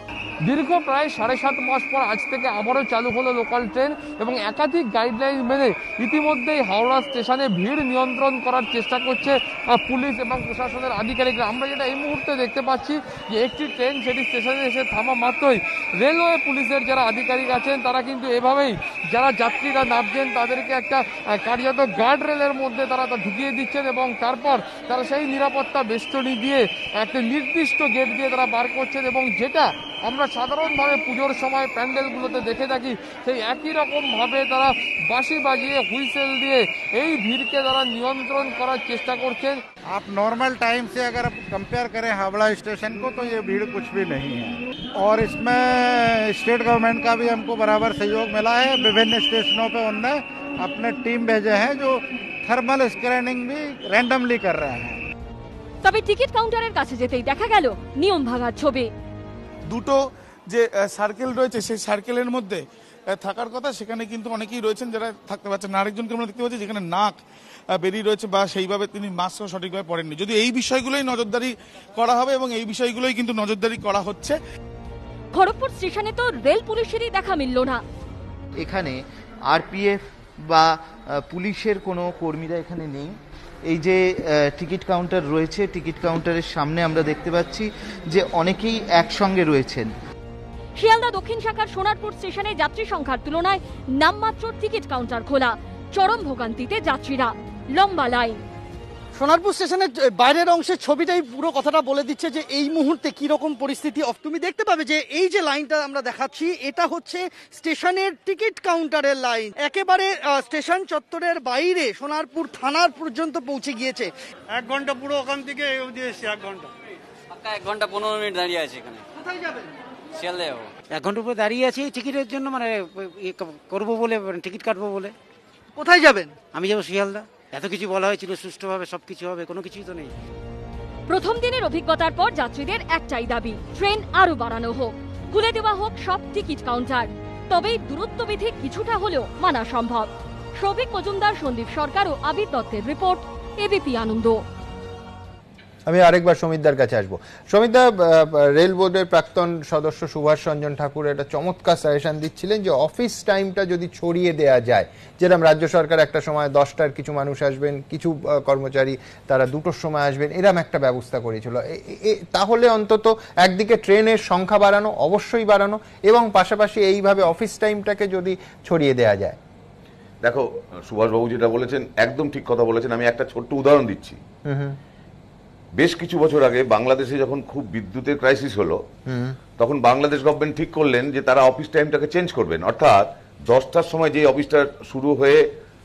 দীর্ঘ প্রায় সাড়ে সাত মাস পর আজ থেকে আবারও চালু হলো লোকাল ট্রেন এবং একাধিক গাইডলাইন মেনে ইতিমধ্যেই হাওড়া স্টেশনে ভিড় নিয়ন্ত্রণ করার চেষ্টা করছে পুলিশ এবং প্রশাসনের আধিকারিকরা। আমরা যেটা এই মুহূর্তে দেখতে পাচ্ছি যে একটি ট্রেন সেটি স্টেশনে এসে থামা মাত্রই রেলওয়ে পুলিশের যারা আধিকারিক আছেন তারা কিন্তু এভাবেই যারা যাত্রীরা নামছেন তাদেরকে একটা কার্যত গার্ড রেলের মধ্যে তারা তা ঢুকিয়ে দিচ্ছেন এবং তারপর তারা সেই নিরাপত্তা বেষ্টনী দিয়ে একটা নির্দিষ্ট গেট দিয়ে তারা বার করছেন এবং যেটা আমরা সাধারণভাবে পুজোর সময় প্যান্ডেলগুলোতে দেখে থাকি সেই একই রকমভাবে তারা বাঁশি বাজিয়ে হুইসেল দিয়ে এই ভিড়কে তারা নিয়ন্ত্রণ করার চেষ্টা করছেন। आप नॉर्मल टाइम से अगर कंपेयर करें हावड़ा स्टेशन को तो ये भीड़ कुछ भी नहीं है और इसमें स्टेट गवर्नमेंट का भी हमको बराबर सहयोग मिला है। विभिन्न स्टेशनों पे उनने अपने टीम भेजे हैं जो थर्मल स्क्रीनिंग भी रैंडमली कर रहे हैं। তবে টিকিট কাউন্টারের কাছে যেতেই দেখা গেল নিয়ম ভাঙার ছবি। দুটো যে সার্কেল রয়েছে সেই সার্কেলের মধ্যে থাকার কথা সেখানে কিন্তু অনেকেই রয়েছেন যারা থাকতে পারছেন না। আরেকজনকে আমরা দেখতে পাচ্ছি যেখানে নাক বেরিয়ে রয়েছে বা সেইভাবে তিনি মাস্কও সঠিকভাবে পরেননি। যদি এই বিষয়গুলোই নজরদারি করা হবে এবং এই বিষয়গুলোই কিন্তু নজরদারি করা হচ্ছে। খড়গপুর স্টেশনে তো রেল পুলিশেরই দেখা মিলল না। এখানে আরপিএফ বা পুলিশের কোনো কর্মীরা এখানে নেই। এই যে টিকিট কাউন্টার রয়েছে টিকিট কাউন্টারের সামনে আমরা দেখতে পাচ্ছি যে অনেকেই একসঙ্গে রয়েছেন। শিয়ালদা দক্ষিণ শাখার সোনারপুর স্টেশনে যাত্রী সংখ্যার তুলনায় নামমাত্র টিকিট কাউন্টার খোলা, চরম ভোগান্তিতে যাত্রীরা, লম্বা লাইন। সোনারপুর স্টেশনের বাইরের অংশের ছবিটাই পুরো কথাটা বলে দিচ্ছে যে এই মুহূর্তে কি রকম পরিস্থিতি। তুমি দেখতে পাবে যে এই যে লাইনটা আমরা দেখাচ্ছি এটা হচ্ছে স্টেশনের টিকিট কাউন্টারের লাইন, একেবারে স্টেশন চত্বরের বাইরে সোনারপুর থানার পর্যন্ত পৌঁছে গিয়েছে। এক ঘন্টা পুরো ওখান থেকে এসেছি, এক ঘন্টা এক ঘন্টা পনেরো মিনিট দাঁড়িয়ে আছে এখানে। কোথায় যাবেন? শিয়ালদা যাবো। এক ঘন্টা উপরে দাঁড়িয়ে আছি টিকিটের জন্য, মানে করবো বলে, টিকিট কাটবো বলে। কোথায় যাবেন? আমি যাবো শিয়ালদা। এত কিছু বলা হয়েছিল সুষ্ঠুভাবে সবকিছু হবে, কোনো কিছুই তো নেই। প্রথম দিনের অভিজ্ঞতার পর যাত্রীদের একটাই দাবি, ট্রেন আরো বাড়ানো হোক, খুলে দেওয়া হোক সব টিকিট কাউন্টার, তবেই দূরত্ববিধি কিছুটা হলেও মানা সম্ভব। সৌভিক মজুমদার, সন্দীপ সরকার ও আবির দত্তের রিপোর্ট, এবিপি আনন্দ। আমি আরেকবার সমিতদার কাছে আসবো। সমিতদা, রেল বোর্ডের প্রাক্তন সদস্য সুভাষ রঞ্জন ঠাকুর একটা চমৎকার সাজেশন দিচ্ছিলেন যে অফিস টাইমটা যদি ছড়িয়ে দেয়া যায়, যেরকম রাজ্য সরকার একটা সময় দশটার কিছু মানুষ আসবেন, কিছু কর্মচারী তারা দুটোর সময় আসবেন, এরকম একটা ব্যবস্থা করেছিল, তাহলে অন্তত একদিকে ট্রেনের সংখ্যা বাড়ানো, অবশ্যই বাড়ানো, এবং পাশাপাশি এইভাবে অফিস টাইমটাকে যদি ছড়িয়ে দেয়া যায়। দেখো সুভাষবাবু যেটা বলেছেন একদম ঠিক কথা বলেছেন। আমি একটা ছোট্ট উদাহরণ দিচ্ছি। বেশ কিছু বছর আগে বাংলাদেশে যখন খুব বিদ্যুতের ক্রাইসিস হলো, তখন বাংলাদেশ গভর্নমেন্ট ঠিক করলেন যে তারা অফিস টাইমটাকে চেঞ্জ করবেন, অর্থাৎ দশটার সময় যে অফিসটা শুরু হয়ে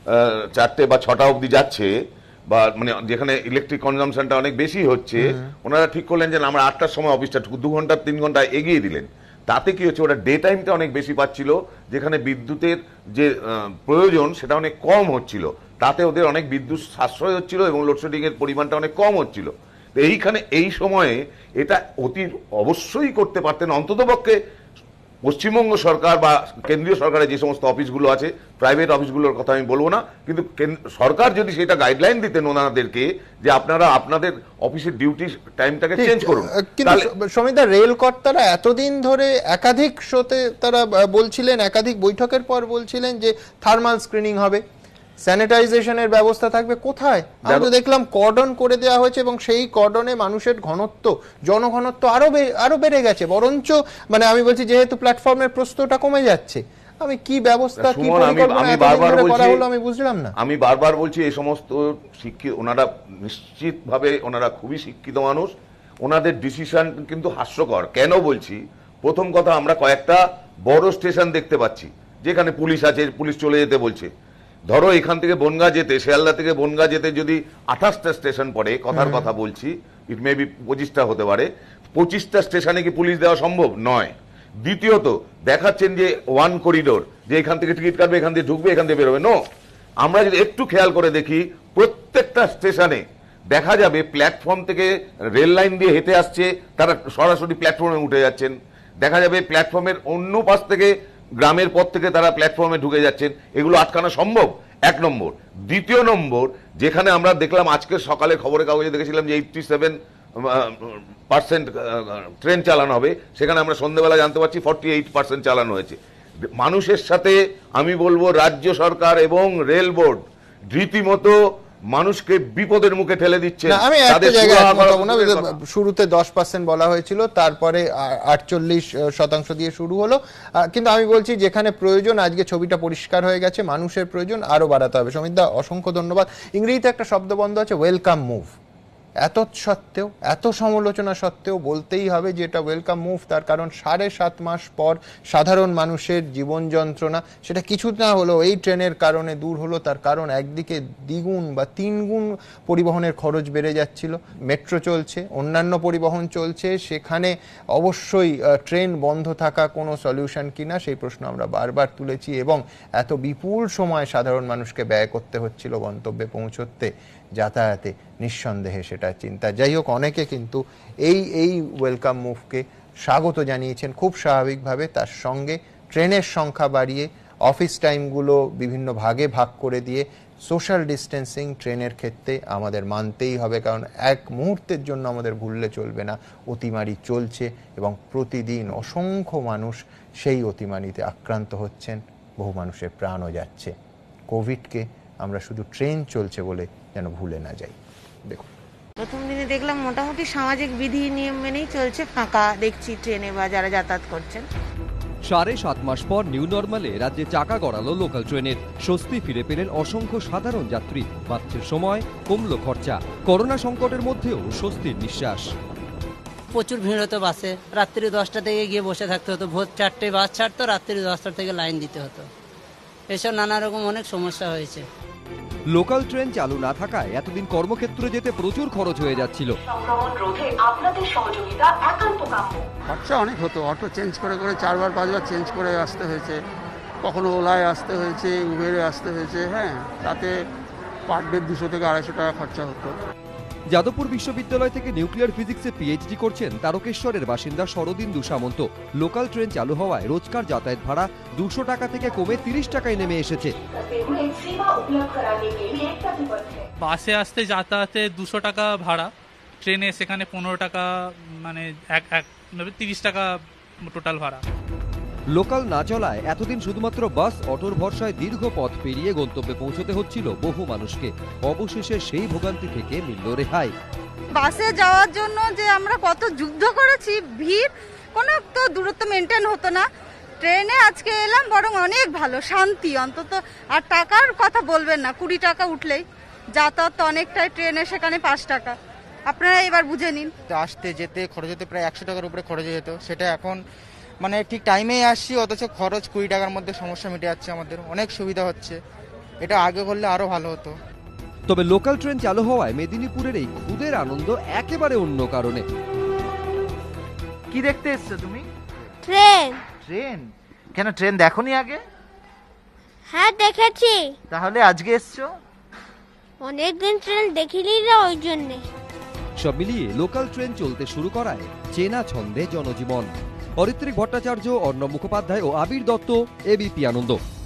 চারটে বা ছটা অবধি যাচ্ছে, বা মানে যেখানে ইলেকট্রিক কনজামশনটা অনেক বেশি হচ্ছে, ওনারা ঠিক করলেন যে আমরা আটটার সময় অফিসটা দু ঘন্টা তিন ঘন্টা এগিয়ে দিলেন। তাতে কি হচ্ছে, ওরা ডে টাইমটা অনেক বেশি পাচ্ছিল, যেখানে বিদ্যুতের যে প্রয়োজন সেটা অনেক কম হচ্ছিল, তাতে ওদের অনেক বিদ্যুৎ সাশ্রয় হচ্ছিল এবং লোডশেডিং এর পরিমাণটা অনেক কম হচ্ছিল। এইখানে এই সময়ে এটা অতি অবশ্যই করতে পারতেন অন্ততপক্ষে পশ্চিমবঙ্গ সরকার বা কেন্দ্রীয় সরকারের যে সমস্ত অফিসগুলো আছে, প্রাইভেট অফিসগুলোর কথা আমি বলবো না, কিন্তু সরকার যদি সেটা গাইডলাইন দিতেন ওনাদেরকে যে আপনারা আপনাদের অফিসের ডিউটি টাইমটাকে চেঞ্জ করুন। কিন্তু সমিতা, রেল কর্তারা এতদিন ধরে একাধিক শোতে তারা বলছিলেন, একাধিক বৈঠকের পর বলছিলেন যে থার্মাল স্ক্রিনিং হবে, স্যানিটাইজেশনের ব্যবস্থা থাকবে। কোথায়? আমি তো দেখলাম কর্ডন করে দেওয়া হয়েছে এবং সেই কর্ডনে মানুষের ঘনত্ব, জনঘনত্ব আরো আরো বেড়ে গেছে, বরঞ্চ মানে আমি বলছি যেহেতু প্ল্যাটফর্মের প্রস্থটা কমে যাচ্ছে। আমি কি ব্যবস্থা কি পরিকল্পনা এতদিন ধরে করা হলো আমি বুঝলাম না। আমি বারবার বলছি এই সমস্ত শিক্ষিত ওনারা নিশ্চিতভাবে ওনারা খুবই শিক্ষিত মানুষ, ওনাদের ডিসিশন কিন্তু হাস্যকর। কেন বলছি? প্রথম কথা, আমরা কয়েকটা বড় স্টেশন দেখতে পাচ্ছি যেখানে পুলিশ আছে, পুলিশ চলে যেতে বলছে। ধরো এখান থেকে বনগাঁ যেতে, শিয়ালদা থেকে বনগাঁ যেতে যদি আঠাশটা স্টেশন পড়ে, কথার কথা বলছি, ইট মে বি পঁচিশটা হতে পারে, পঁচিশটা স্টেশনে কি পুলিশ দেওয়া সম্ভব নয়। দ্বিতীয়ত, দেখাচ্ছেন যে ওয়ান করিডোর, যে এখান থেকে টিকিট কাটবে, এখান থেকে ঢুকবে, এখান থেকে বেরোবে। নো, আমরা যদি একটু খেয়াল করে দেখি প্রত্যেকটা স্টেশনে দেখা যাবে প্ল্যাটফর্ম থেকে রেল লাইন দিয়ে হেঁটে আসছে, তারা সরাসরি প্ল্যাটফর্মে উঠে যাচ্ছেন। দেখা যাবে প্ল্যাটফর্মের অন্য পাশ থেকে গ্রামের পথ থেকে তারা প্ল্যাটফর্মে ঢুকে যাচ্ছেন। এগুলো আটকানো সম্ভব? এক নম্বর। দ্বিতীয় নম্বর, যেখানে আমরা দেখলাম আজকে সকালে খবরের কাগজে দেখেছিলাম যে এইটটি সেভেন পার্সেন্ট ট্রেন চালানো হবে, সেখানে আমরা সন্ধ্যেবেলা জানতে পারছি ফর্টি এইট পার্সেন্ট চালানো হয়েছে। মানুষের সাথে আমি বলবো রাজ্য সরকার এবং রেল বোর্ড রীতিমতো মানুষকে বিপদের মুখে ঠেলে দিচ্ছে। আমি একটা জায়গায় একমত হব না, শুরুতে দশ পার্সেন্ট বলা হয়েছিল, তারপরে আটচল্লিশ শতাংশ দিয়ে শুরু হলো, কিন্তু আমি বলছি যেখানে প্রয়োজন, আজকে ছবিটা পরিষ্কার হয়ে গেছে, মানুষের প্রয়োজন আরো বাড়াতে হবে। সমিতদা অসংখ্য ধন্যবাদ। ইংরেজিতে একটা শব্দবন্ধ আছে ওয়েলকাম মুভ, এত সত্ত্বেও এত সমালোচনা সত্ত্বেও বলতেই হবে যে এটা ওয়েলকাম মুভ। তার কারণ সাড়ে সাত মাস পর সাধারণ মানুষের জীবন যন্ত্রণা সেটা কিছু না হলো এই ট্রেনের কারণে দূর হলো। তার কারণ একদিকে দ্বিগুণ বা তিনগুণ পরিবহনের খরচ বেড়ে যাচ্ছিল, মেট্রো চলছে, অন্যান্য পরিবহন চলছে, সেখানে অবশ্যই ট্রেন বন্ধ থাকা কোনো সলিউশন কিনা সেই প্রশ্ন আমরা বারবার তুলেছি, এবং এত বিপুল সময় সাধারণ মানুষকে ব্যয় করতে হচ্ছিল গন্তব্যে পৌঁছতে, যাতায়াতে, নিঃসন্দেহে সেটা চিন্তা। যাই হোক, অনেকে কিন্তু এই এই ওয়েলকাম মুভকে স্বাগত জানিয়েছেন খুব স্বাভাবিকভাবে। তার সঙ্গে ট্রেনের সংখ্যা বাড়িয়ে, অফিস টাইমগুলো বিভিন্ন ভাগে ভাগ করে দিয়ে, সোশ্যাল ডিস্টেন্সিং ট্রেনের ক্ষেত্রে আমাদের মানতেই হবে, কারণ এক মুহূর্তের জন্য আমাদের ভুললে চলবে না। অতিমারি চলছে এবং প্রতিদিন অসংখ্য মানুষ সেই অতিমারিতে আক্রান্ত হচ্ছেন, বহু মানুষের প্রাণও যাচ্ছে। কোভিডকে আমরা শুধু ট্রেন চলছে বলে যেন ভুলে না যাই। দেখুন, প্রথম দিনে দেখলাম মোটামুটি সামাজিক বিধি নিয়ম মেনেই চলছে, ফাঁকা দেখছি ট্রেনে বা যারা যাতায়াত করছেন। সাড়ে সাত মাস পর নিউ নর্মালে রাজ্যে চাকা গড়ালো লোকাল ট্রেনের। স্বস্তি ফিরে পেলেন অসংখ্য সাধারণ যাত্রী, বাঁচছে সময়, কমলো খরচা। করোনা সংকটের মধ্যেও স্বস্তির নিঃশ্বাস। প্রচুর ভিড় হতো বাসে, রাত্রি দশটা থেকে গিয়ে বসে থাকতে হতো, ভোর চারটে বাস ছাড়তো, রাত্রি দশটা থেকে লাইন দিতে হতো, এসব নানা রকম অনেক সমস্যা হয়েছে। লোকাল ট্রেন চালু না থাকায় এতদিন কর্মক্ষেত্রে যেতে প্রচুর খরচ হয়ে যাচ্ছিল। সংক্রমণ রোধে আপনাদের সহযোগিতা একান্ত কাম্য। খরচা অনেক হতো, অটো চেঞ্জ করে করে চারবার পাঁচবার চেঞ্জ করে আসতে হয়েছে, কখনো ওলায় আসতে হয়েছে, উবেরে আসতে হয়েছে, হ্যাঁ, তাতে পার ডে দুশো থেকে আড়াইশো টাকা খরচা হতো। যাদবপুর বিশ্ববিদ্যালয় থেকে নিউক্লিয়ার ফিজিক্সে পিএইচডি করছেন তারকেশ্বরের বাসিন্দা শরদিন্দু সামন্ত। লোকাল ট্রেন চালু হওয়ায় রোজকার যাতায়াত ভাড়া দুশো টাকা থেকে কমে তিরিশ টাকায় নেমে এসেছে। বাসে আসতে যাতায়াতে দুশো টাকা ভাড়া, ট্রেনে সেখানে পনেরো টাকা, মানে এক এক তিরিশ টাকা টোটাল ভাড়া। লোকাল না চলায় এতদিন শুধুমাত্র বাস, অটোর ভরসায় দীর্ঘ পথ পেরিয়ে গন্তব্যে পৌঁছতে হচ্ছিল বহু মানুষকে। অবশেষে সেই ভোগান্তি থেকে মিলল রেহাই। বাসে যাওয়ার জন্য যে আমরা কত যুদ্ধ করেছি, ভিড়, কোনো তো দূরত্ব মেনটেন হতো না। ট্রেনে আজকে এলাম, বরং অনেক ভালো, শান্তি অন্তত। আর টাকার কথা বলবেন না, কুড়ি টাকা উঠলেই যাতায়াত তো অনেকটাই, ট্রেনে সেখানে পাঁচ টাকা। আপনারা এবার বুঝে নিন। আসতে যেতে খরচ হতে প্রায় একশো টাকার উপরে খরচ যেত, সেটা এখন মানে ঠিক টাইমেই আসছি, অথচ খরচ কুড়ি টাকার মধ্যে সমস্যা মিটে যাচ্ছে, আমাদের অনেক সুবিধা হচ্ছে। এটা আগে করলে আরো ভালো হতো। তবে লোকাল ট্রেন চালু হওয়ায় মেদিনীপুরের এই খুদের আনন্দ একেবারে অন্য কারণে। কি দেখতে এসছো তুমি? ট্রেন। ট্রেন? কেন ট্রেন দেখোনি আগে? হ্যাঁ দেখেছি। তাহলে আজকে এসছো? অনেকদিন ট্রেন দেখিনি না, ওই জন্য। সব মিলিয়ে লোকাল ট্রেন চলতে শুরু করায় চেনা ছন্দে জনজীবন। অরিত্রিক ভট্টাচার্য, অর্ণব মুখোপাধ্যায় ও আবির দত্ত, এবিপি আনন্দ।